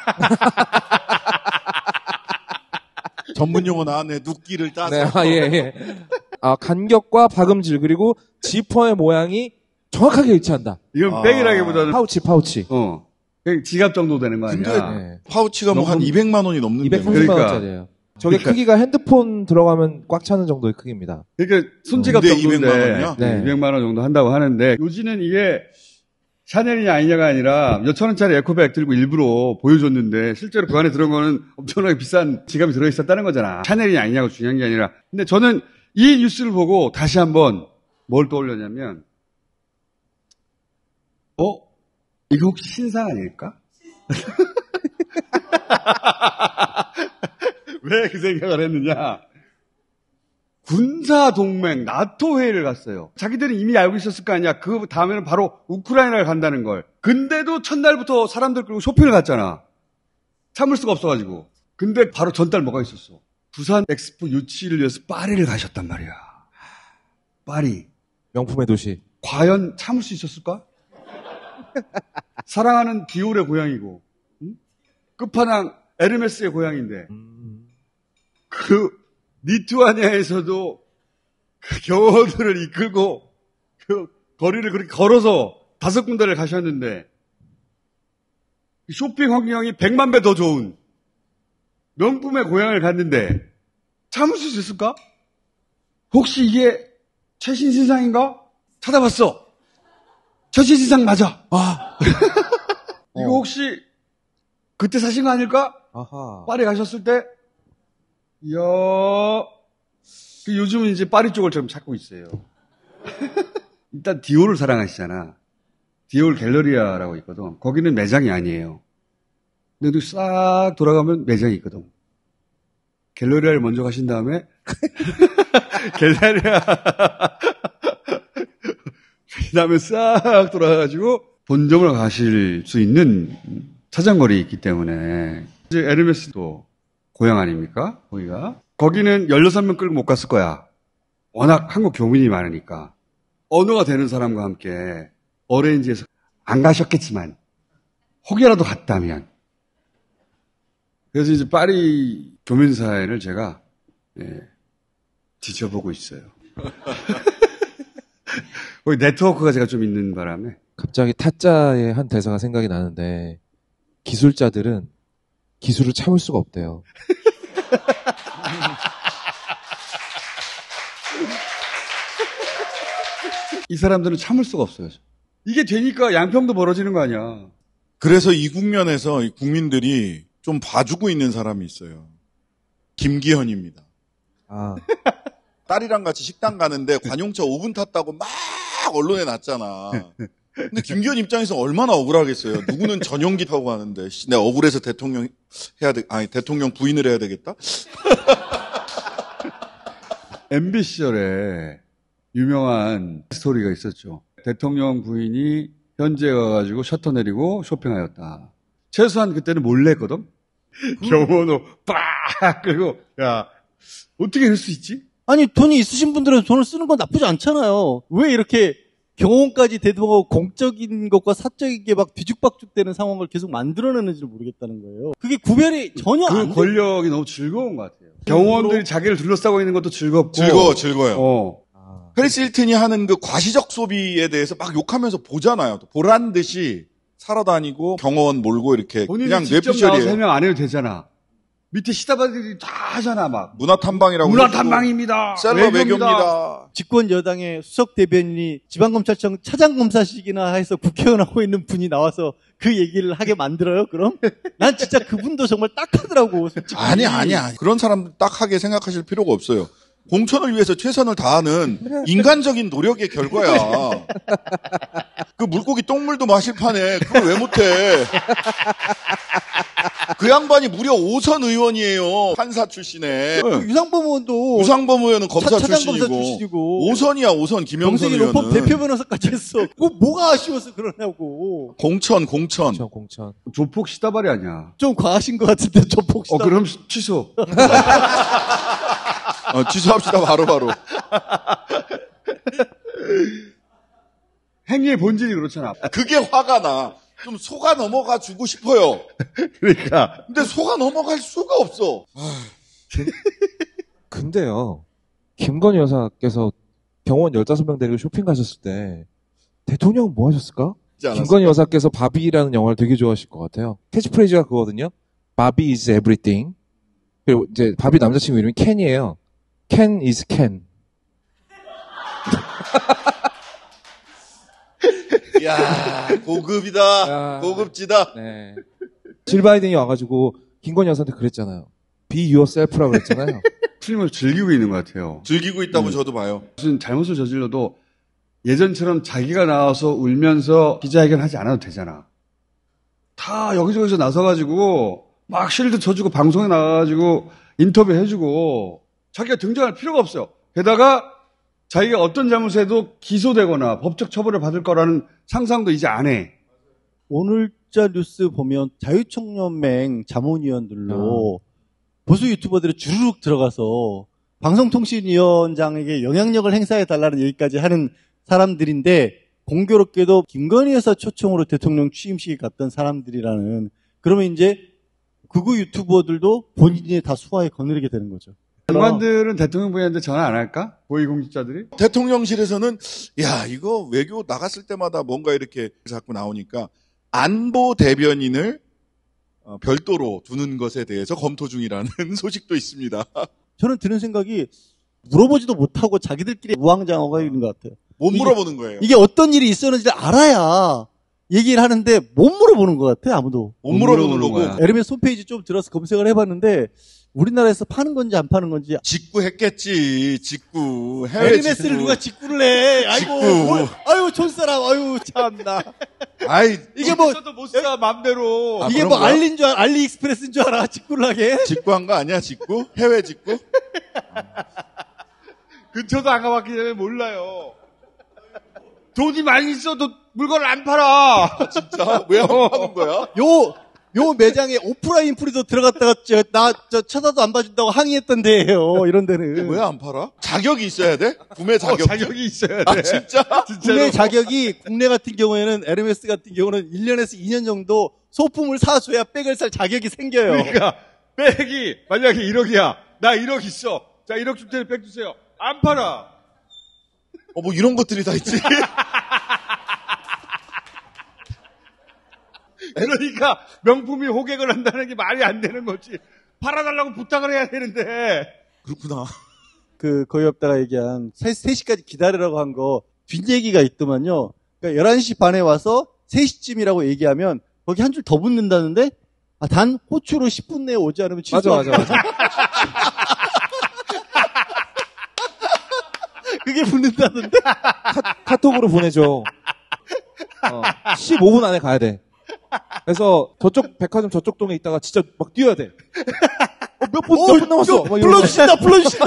B: 전문 용어 나왔네. 눕기를 따서.
S: 네, 예. 아, 간격과 박음질 그리고 지퍼의 모양이 정확하게 일치한다.
A: 이건 백이라기보다는
S: 파우치.
A: 지갑 정도 되는 거 아니야?
B: 근데 파우치가 뭐 한 200만 원이 넘는데.
S: 230만 원짜리예요. 저게 크기가 핸드폰 들어가면 꽉 차는 정도의 크기입니다.
A: 그러니까 손지갑 정도인데
B: 200만 원이요?
A: 네. 200만 원 정도 한다고 하는데 요지는 이게 샤넬이냐 아니냐가 아니라 몇천 원짜리 에코백 들고 일부러 보여줬는데 실제로 그 안에 들어간 거는 엄청나게 비싼 지갑이 들어있었다는 거잖아. 샤넬이냐 아니냐가 중요한 게 아니라. 근데 저는 이 뉴스를 보고 다시 한번 뭘 떠올렸냐면 이거 혹시 신상 아닐까? 왜 그 생각을 했느냐? 군사동맹 나토 회의를 갔어요. 자기들은 이미 알고 있었을 거 아니야. 그 다음에는 바로 우크라이나를 간다는 걸. 근데도 첫날부터 사람들 끌고 쇼핑을 갔잖아. 참을 수가 없어가지고. 근데 바로 전달 뭐가 있었어? 부산 엑스포 유치를 위해서 파리를 가셨단 말이야. 파리.
S: 명품의 도시.
A: 과연 참을 수 있었을까? 사랑하는 디올의 고향이고, 끝판왕 에르메스의 고향인데, 리투아니아에서도 그 경호원들을 이끌고 그 거리를 그렇게 걸어서 5군데를 가셨는데 쇼핑 환경이 100만 배 더 좋은 명품의 고향을 갔는데 참을 수 있을까? 혹시 이게 최신 신상인가? 찾아봤어. 최신 신상 맞아. 이거 혹시 그때 사신 거 아닐까?
S: 아하.
A: 파리 가셨을 때? 이야, 요즘은 이제 파리 쪽을 좀 찾고 있어요. 일단 디올을 사랑하시잖아. 디올 갤러리아라고 있거든. 거기는 매장이 아니에요. 근데 싹 돌아가면 매장이 있거든. 갤러리아를 먼저 가신 다음에 갤러리아 그 다음에 싹 돌아가가지고 본점을 가실 수 있는 차장거리에 있기 때문에 이제 에르메스도 고향 아닙니까? 거기는 16명 끌고 못 갔을 거야. 워낙 한국 교민이 많으니까. 언어가 되는 사람과 함께 어레인지에서 안 가셨겠지만 혹여라도 갔다면. 그래서 이제 파리 교민사회를 제가 뒤져보고 있어요. 거기 네트워크가 제가 좀 있는 바람에.
S: 갑자기 타짜의 한 대사가 생각이 나는데 기술자들은 기술을 참을 수가 없대요.
A: 이 사람들은 참을 수가 없어요. 이게 되니까 양평도 벌어지는 거 아니야.
B: 그래서 이 국면에서 이 국민들이 좀 봐주고 있는 사람이 있어요. 김기현입니다. 딸이랑 같이 식당 가는데 관용차 5분 탔다고 막 언론에 났잖아. 근데 김기현 입장에서 얼마나 억울하겠어요. 누구는 전용기 타고 가는데 내가 억울해서 대통령 대통령 부인을 해야 되겠다.
A: MB 시절에 유명한 스토리가 있었죠. 대통령 부인이 현지에 가가지고 셔터 내리고 쇼핑하였다. 최소한 그때는 몰래 했거든. 경호도 빡 그리고 야 어떻게 할 수 있지?
U: 아니 돈이 있으신 분들은 돈을 쓰는 건 나쁘지 않잖아요. 왜 이렇게 경호원까지 대두하고 공적인 것과 사적인 게 막 뒤죽박죽되는 상황을 계속 만들어내는지를 모르겠다는 거예요. 그게 구별이 전혀 안 돼.
A: 그 권력이 너무 즐거운 것 같아요. 경호원들이 자기를 둘러싸고 있는 것도 즐겁고.
B: 즐거워요. 페리스 힐튼이 하는 그 과시적 소비에 대해서 막 욕하면서 보잖아요. 보란 듯이 살아다니고 경호원 몰고 이렇게 그냥
A: 직접 나와서
B: 뇌피셜이에요.
A: 해명 안 해도 되잖아. 밑에 시다바들이 다 하잖아 막.
B: 문화탐방이라고.
A: 문화탐방입니다.
B: 셀러 외교입니다.
U: 집권 여당의 수석 대변인이 지방검찰청 차장검사식이나 해서 국회의원하고 있는 분이 나와서 그 얘기를 하게 만들어요, 그럼? 난 진짜 그분도 정말 딱하더라고. 솔직히.
B: 아니. 그런 사람 딱하게 생각하실 필요가 없어요. 공천을 위해서 최선을 다하는 인간적인 노력의 결과야. 그 물고기 똥물도 마실 판에 그걸 왜 못해? 그 양반이 무려 5선 의원이에요. 판사 출신에.
U: 유상범
B: 의원은 검사
U: 차장검사
B: 출신이고. 5선이야, 5선. 김영선
U: 경생이
B: 의원은.
U: 로펌 대표 변호사까지 했어. 뭐가 아쉬워서 그러냐고.
B: 공천.
A: 조폭 시다발이 아니야.
U: 좀 과하신 것 같은데, 조폭 시다발.
A: 그럼 취소.
B: 취소합시다, 바로.
A: 행위의 본질이 그렇잖아.
B: 그게 화가 나. 좀 속아 넘어가 주고 싶어요.
A: 그러니까.
B: 근데 속아 넘어갈 수가 없어.
S: 근데요, 김건희 여사께서 경호원 15명 데리고 쇼핑 가셨을 때 대통령은 뭐 하셨을까? 김건희 여사께서 바비라는 영화를 되게 좋아하실 것 같아요. 캐치프레이즈가 그거거든요. 바비 is everything. 그리고 이제 바비 남자친구 이름이 켄이에요. ken is ken.
B: 이야, 고급이다. 고급지다.
S: 네. 질 바이든이 와가지고 김건희 여사한테 그랬잖아요. Be yourself라고 그랬잖아요.
A: 틀림없이 즐기고 있는 것 같아요.
B: 즐기고 있다고 저도 봐요.
A: 무슨 잘못을 저질러도 예전처럼 자기가 나와서 울면서 기자회견하지 않아도 되잖아. 다 여기저기서 나서가지고 막 실드 쳐주고 방송에 나가가지고 인터뷰 해주고 자기가 등장할 필요가 없어요. 게다가 자기가 어떤 잘못해도 기소되거나 법적 처벌을 받을 거라는 상상도 이제 안 해.
U: 오늘자 뉴스 보면 자유총연맹 자문위원들로 보수 유튜버들이 주르륵 들어가서 방송통신위원장에게 영향력을 행사해달라는 얘기까지 하는 사람들인데 공교롭게도 김건희 여사 초청으로 대통령 취임식에 갔던 사람들이라는, 그러면 이제 극우 유튜버들도 본인이 다 수하에 거느리게 되는 거죠.
A: 장관들은 대통령 부인한테 전화 안 할까? 고위공직자들이?
B: 대통령실에서는 야, 이거 외교 나갔을 때마다 뭔가 이렇게 자꾸 나오니까 안보 대변인을 별도로 두는 것에 대해서 검토 중이라는 소식도 있습니다.
U: 저는 드는 생각이 물어보지도 못하고 자기들끼리 우왕좌왕하고 있는 것 같아요.
B: 못 물어보는 거예요.
U: 이게 어떤 일이 있었는지를 알아야 얘기를 하는데 못 물어보는 것 같아요, 아무도.
B: 못 물어보는 거고.
U: 에르메스 홈페이지 좀 들어서 검색을 해봤는데 우리나라에서 파는 건지 안 파는 건지.
B: 직구했겠지. 직구. 해외
U: 에르메스를
B: 직구.
U: 누가 직구를 해. 아이고.
B: 직구.
U: 아유, 촌사람. 아유, 참나.
B: 아이,
U: 이게 뭐
A: 못 사, 맘대로.
U: 이게 뭐 알리익스프레스인 줄 알아? 직구를 하게?
B: 직구한 거 아니야, 직구? 해외 직구?
A: 근처도 안 가봤기 때문에 몰라요. 돈이 많이 있어도 물건을 안 팔아.
B: 진짜? 왜 안 파는 거야?
U: 요 매장에 오프라인 프리도 들어갔다가 저 쳐다도 안 봐준다고 항의했던 데예요. 이런 데는.
B: 왜 안 팔아? 자격이 있어야 돼? 구매 자격.
A: 자격이 있어야 돼.
B: 아, 진짜?
U: 구매 자격이 국내 같은 경우에는 에르메스 같은 경우는 1년에서 2년 정도 소품을 사줘야 백을 살 자격이 생겨요.
A: 그러니까 백이 만약에 1억이야. 나 1억 있어. 자, 1억 줄 테니 백 주세요. 안 팔아.
B: 뭐 이런 것들이 다 있지.
A: 그러니까 명품이 호객을 한다는 게 말이 안 되는 거지. 팔아달라고 부탁을 해야 되는데.
B: 그렇구나.
U: 거의 없다가 얘기한 3시까지 기다리라고 한 거 뒷얘기가 있더만요. 그러니까 11시 반에 와서 3시쯤이라고 얘기하면 거기 한 줄 더 붙는다는데 단 호초로 10분 내에 오지 않으면 취소하죠.
S: 맞아.
U: 그게 붙는다는데?
S: 카톡으로 보내줘. 15분 안에 가야 돼. 그래서 저쪽 백화점 저쪽 동에 있다가 진짜 막 뛰어야 돼. 몇 분 남았어.
U: 불러주신다.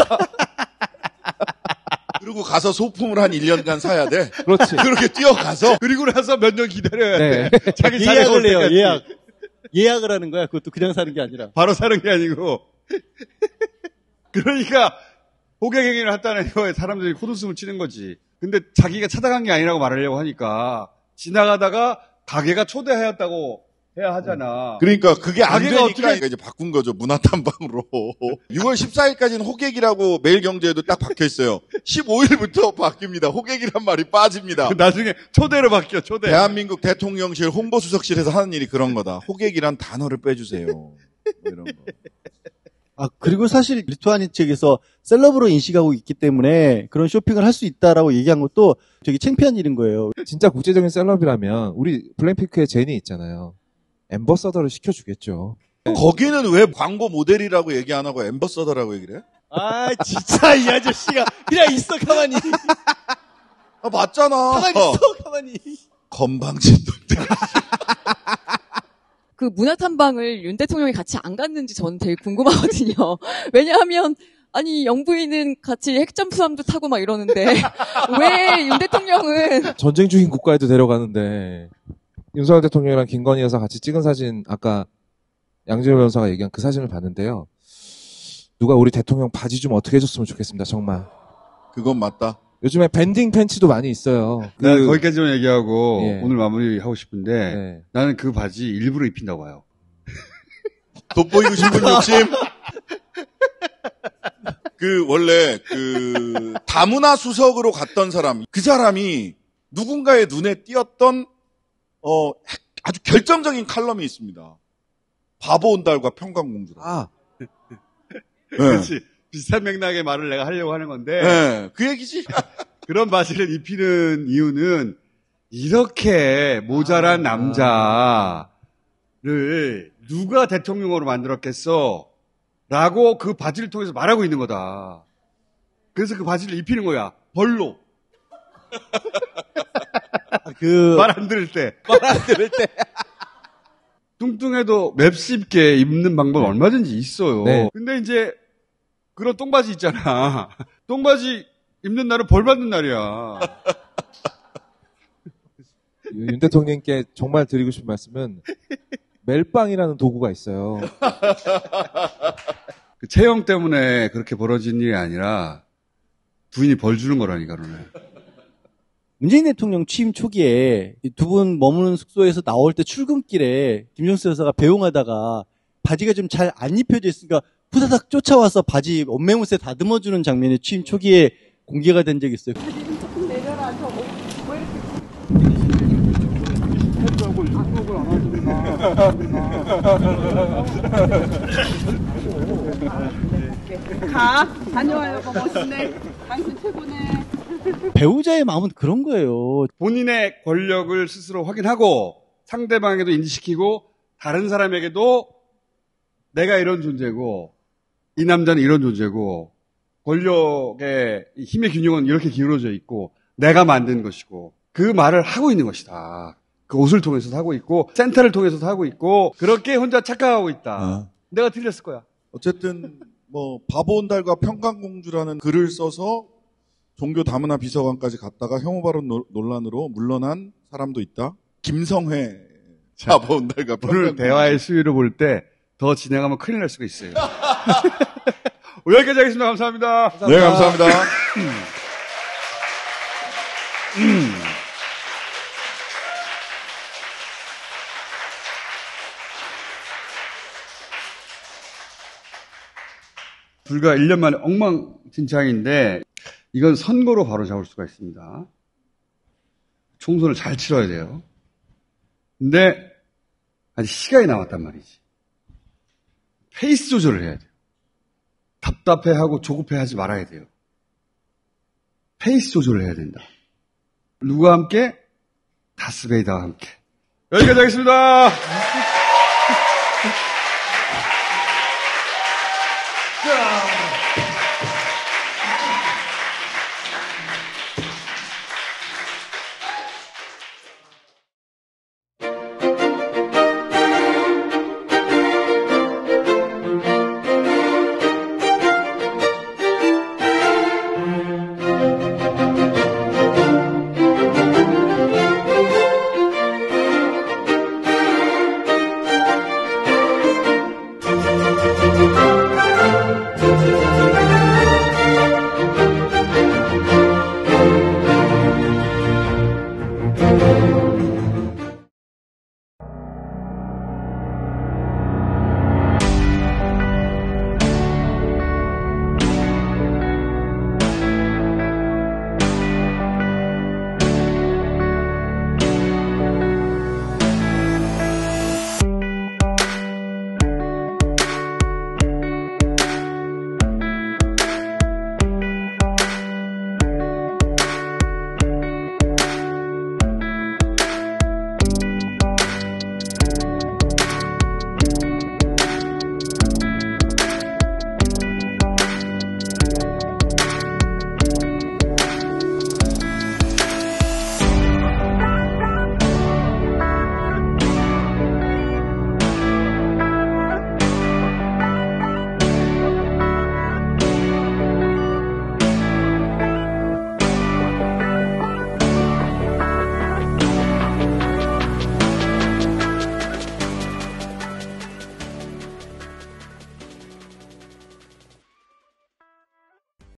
B: 그리고 가서 소품을 한 1년간 사야 돼.
S: 그렇지.
B: 그렇게 뛰어가서.
A: 그리고 나서 몇 년 기다려야 돼.
U: 네.
A: 자기 차례가
U: 예약을 해요.
A: 때까지.
U: 예약을 하는 거야. 그것도 그냥 사는 게 아니라.
A: 바로 사는 게 아니고. 그러니까 호객행위를 했다는 거에 사람들이 콧웃음을 치는 거지. 근데 자기가 찾아간 게 아니라고 말하려고 하니까 지나가다가 가게가 초대하였다고 해야 하잖아.
B: 그러니까 그게 안
A: 가게가
B: 되니까 이제 바꾼 거죠. 문화탐방으로. 6월 14일까지는 호객이라고 매일경제에도 딱 박혀 있어요. 15일부터 바뀝니다. 호객이란 말이 빠집니다.
A: 나중에 초대로 바뀌어. 초대.
B: 대한민국 대통령실 홍보수석실에서 하는 일이 그런 거다. 호객이란 단어를 빼주세요. 뭐 이런 거.
U: 그리고 사실 리투아니 측에서 셀럽으로 인식하고 있기 때문에 그런 쇼핑을 할 수 있다라고 얘기한 것도 되게 창피한 일인 거예요.
S: 진짜 국제적인 셀럽이라면 우리 블랙핑크의 제니 있잖아요. 앰버서더를 시켜주겠죠.
B: 거기는 왜 광고 모델이라고 얘기 안 하고 앰버서더라고 얘기를 해?
U: 진짜 이 아저씨가 그냥 있어 가만히.
B: 맞잖아.
U: 가만히 있어 가만히.
B: 건방진 놈들.
T: 그 문화탐방을 윤 대통령이 같이 안 갔는지 저는 되게 궁금하거든요. 왜냐하면 아니 영부인은 같이 핵잠수함도 타고 막 이러는데 왜 윤 대통령은
S: 전쟁 중인 국가에도 데려가는데 윤석열 대통령이랑 김건희 여사 같이 찍은 사진 아까 양지열 변호사가 얘기한 그 사진을 봤는데요. 누가 우리 대통령 바지 좀 어떻게 해줬으면 좋겠습니다. 정말.
B: 그건 맞다.
S: 요즘에 밴딩 팬츠도 많이 있어요.
A: 난 거기까지만 얘기하고
S: 예.
A: 오늘 마무리하고 싶은데 나는 그 바지 일부러 입힌다고 봐요.
B: 돋보이고 싶은 욕심. 원래 다문화 수석으로 갔던 사람, 그 사람이 누군가의 눈에 띄었던 아주 결정적인 칼럼이 있습니다. 바보 온달과 평강공주라.
A: 그렇지. 비슷한 맥락의 말을 내가 하려고 하는 건데.
B: 네, 그 얘기지.
A: 그런 바지를 입히는 이유는 이렇게 모자란 남자를 누가 대통령으로 만들었겠어? 라고 그 바지를 통해서 말하고 있는 거다. 그래서 그 바지를 입히는 거야. 벌로. 말 안 들을 때. 뚱뚱해도 맵씹게 입는 방법 얼마든지 있어요.
S: 네.
A: 근데 이제 그런 똥바지 있잖아. 똥바지 입는 날은 벌 받는 날이야.
S: 윤 대통령께 정말 드리고 싶은 말씀은 멜빵이라는 도구가 있어요.
A: 그 체형 때문에 그렇게 벌어진 일이 아니라 부인이 벌 주는 거라니까, 그러네.
U: 문재인 대통령 취임 초기에 두 분 머무는 숙소에서 나올 때 출근길에 김정수 여사가 배웅하다가 바지가 좀 잘 안 입혀져 있으니까 후다닥 쫓아와서 바지 옷매무새 다듬어주는 장면이 취임 초기에 공개가 된 적이 있어요.
I: 조금 내려놔서 왜 이렇게 다녀와요. 멋있네. 당신 최고네.
U: 배우자의 마음은 그런 거예요.
A: 본인의 권력을 스스로 확인하고 상대방에도 인지시키고 다른 사람에게도 내가 이런 존재고 이 남자는 이런 존재고 권력의 힘의 균형은 이렇게 기울어져 있고 내가 만든 것이고 그 말을 하고 있는 것이다. 그 옷을 통해서도 하고 있고 센터를 통해서도 하고 있고 그렇게 혼자 착각하고 있다. 내가 틀렸을 거야.
B: 어쨌든 바보 온달과 평강공주라는 글을 써서 종교 다문화 비서관까지 갔다가 혐오 발언 논란으로 물러난 사람도 있다. 김성회 바보 온달과
A: 오늘 대화의 수위를 볼 때 더 진행하면 큰일 날 수가 있어요. 여기까지 하겠습니다. 감사합니다.
B: 네, 감사합니다.
A: 불과 1년 만에 엉망진창인데 이건 선거로 바로 잡을 수가 있습니다. 총선을 잘 치러야 돼요. 근데 아직 시간이 남았단 말이지. 페이스 조절을 해야 돼요. 답답해하고 조급해하지 말아야 돼요. 페이스 조절을 해야 된다. 누구와 함께? 다스베이더와 함께. 여기까지 하겠습니다.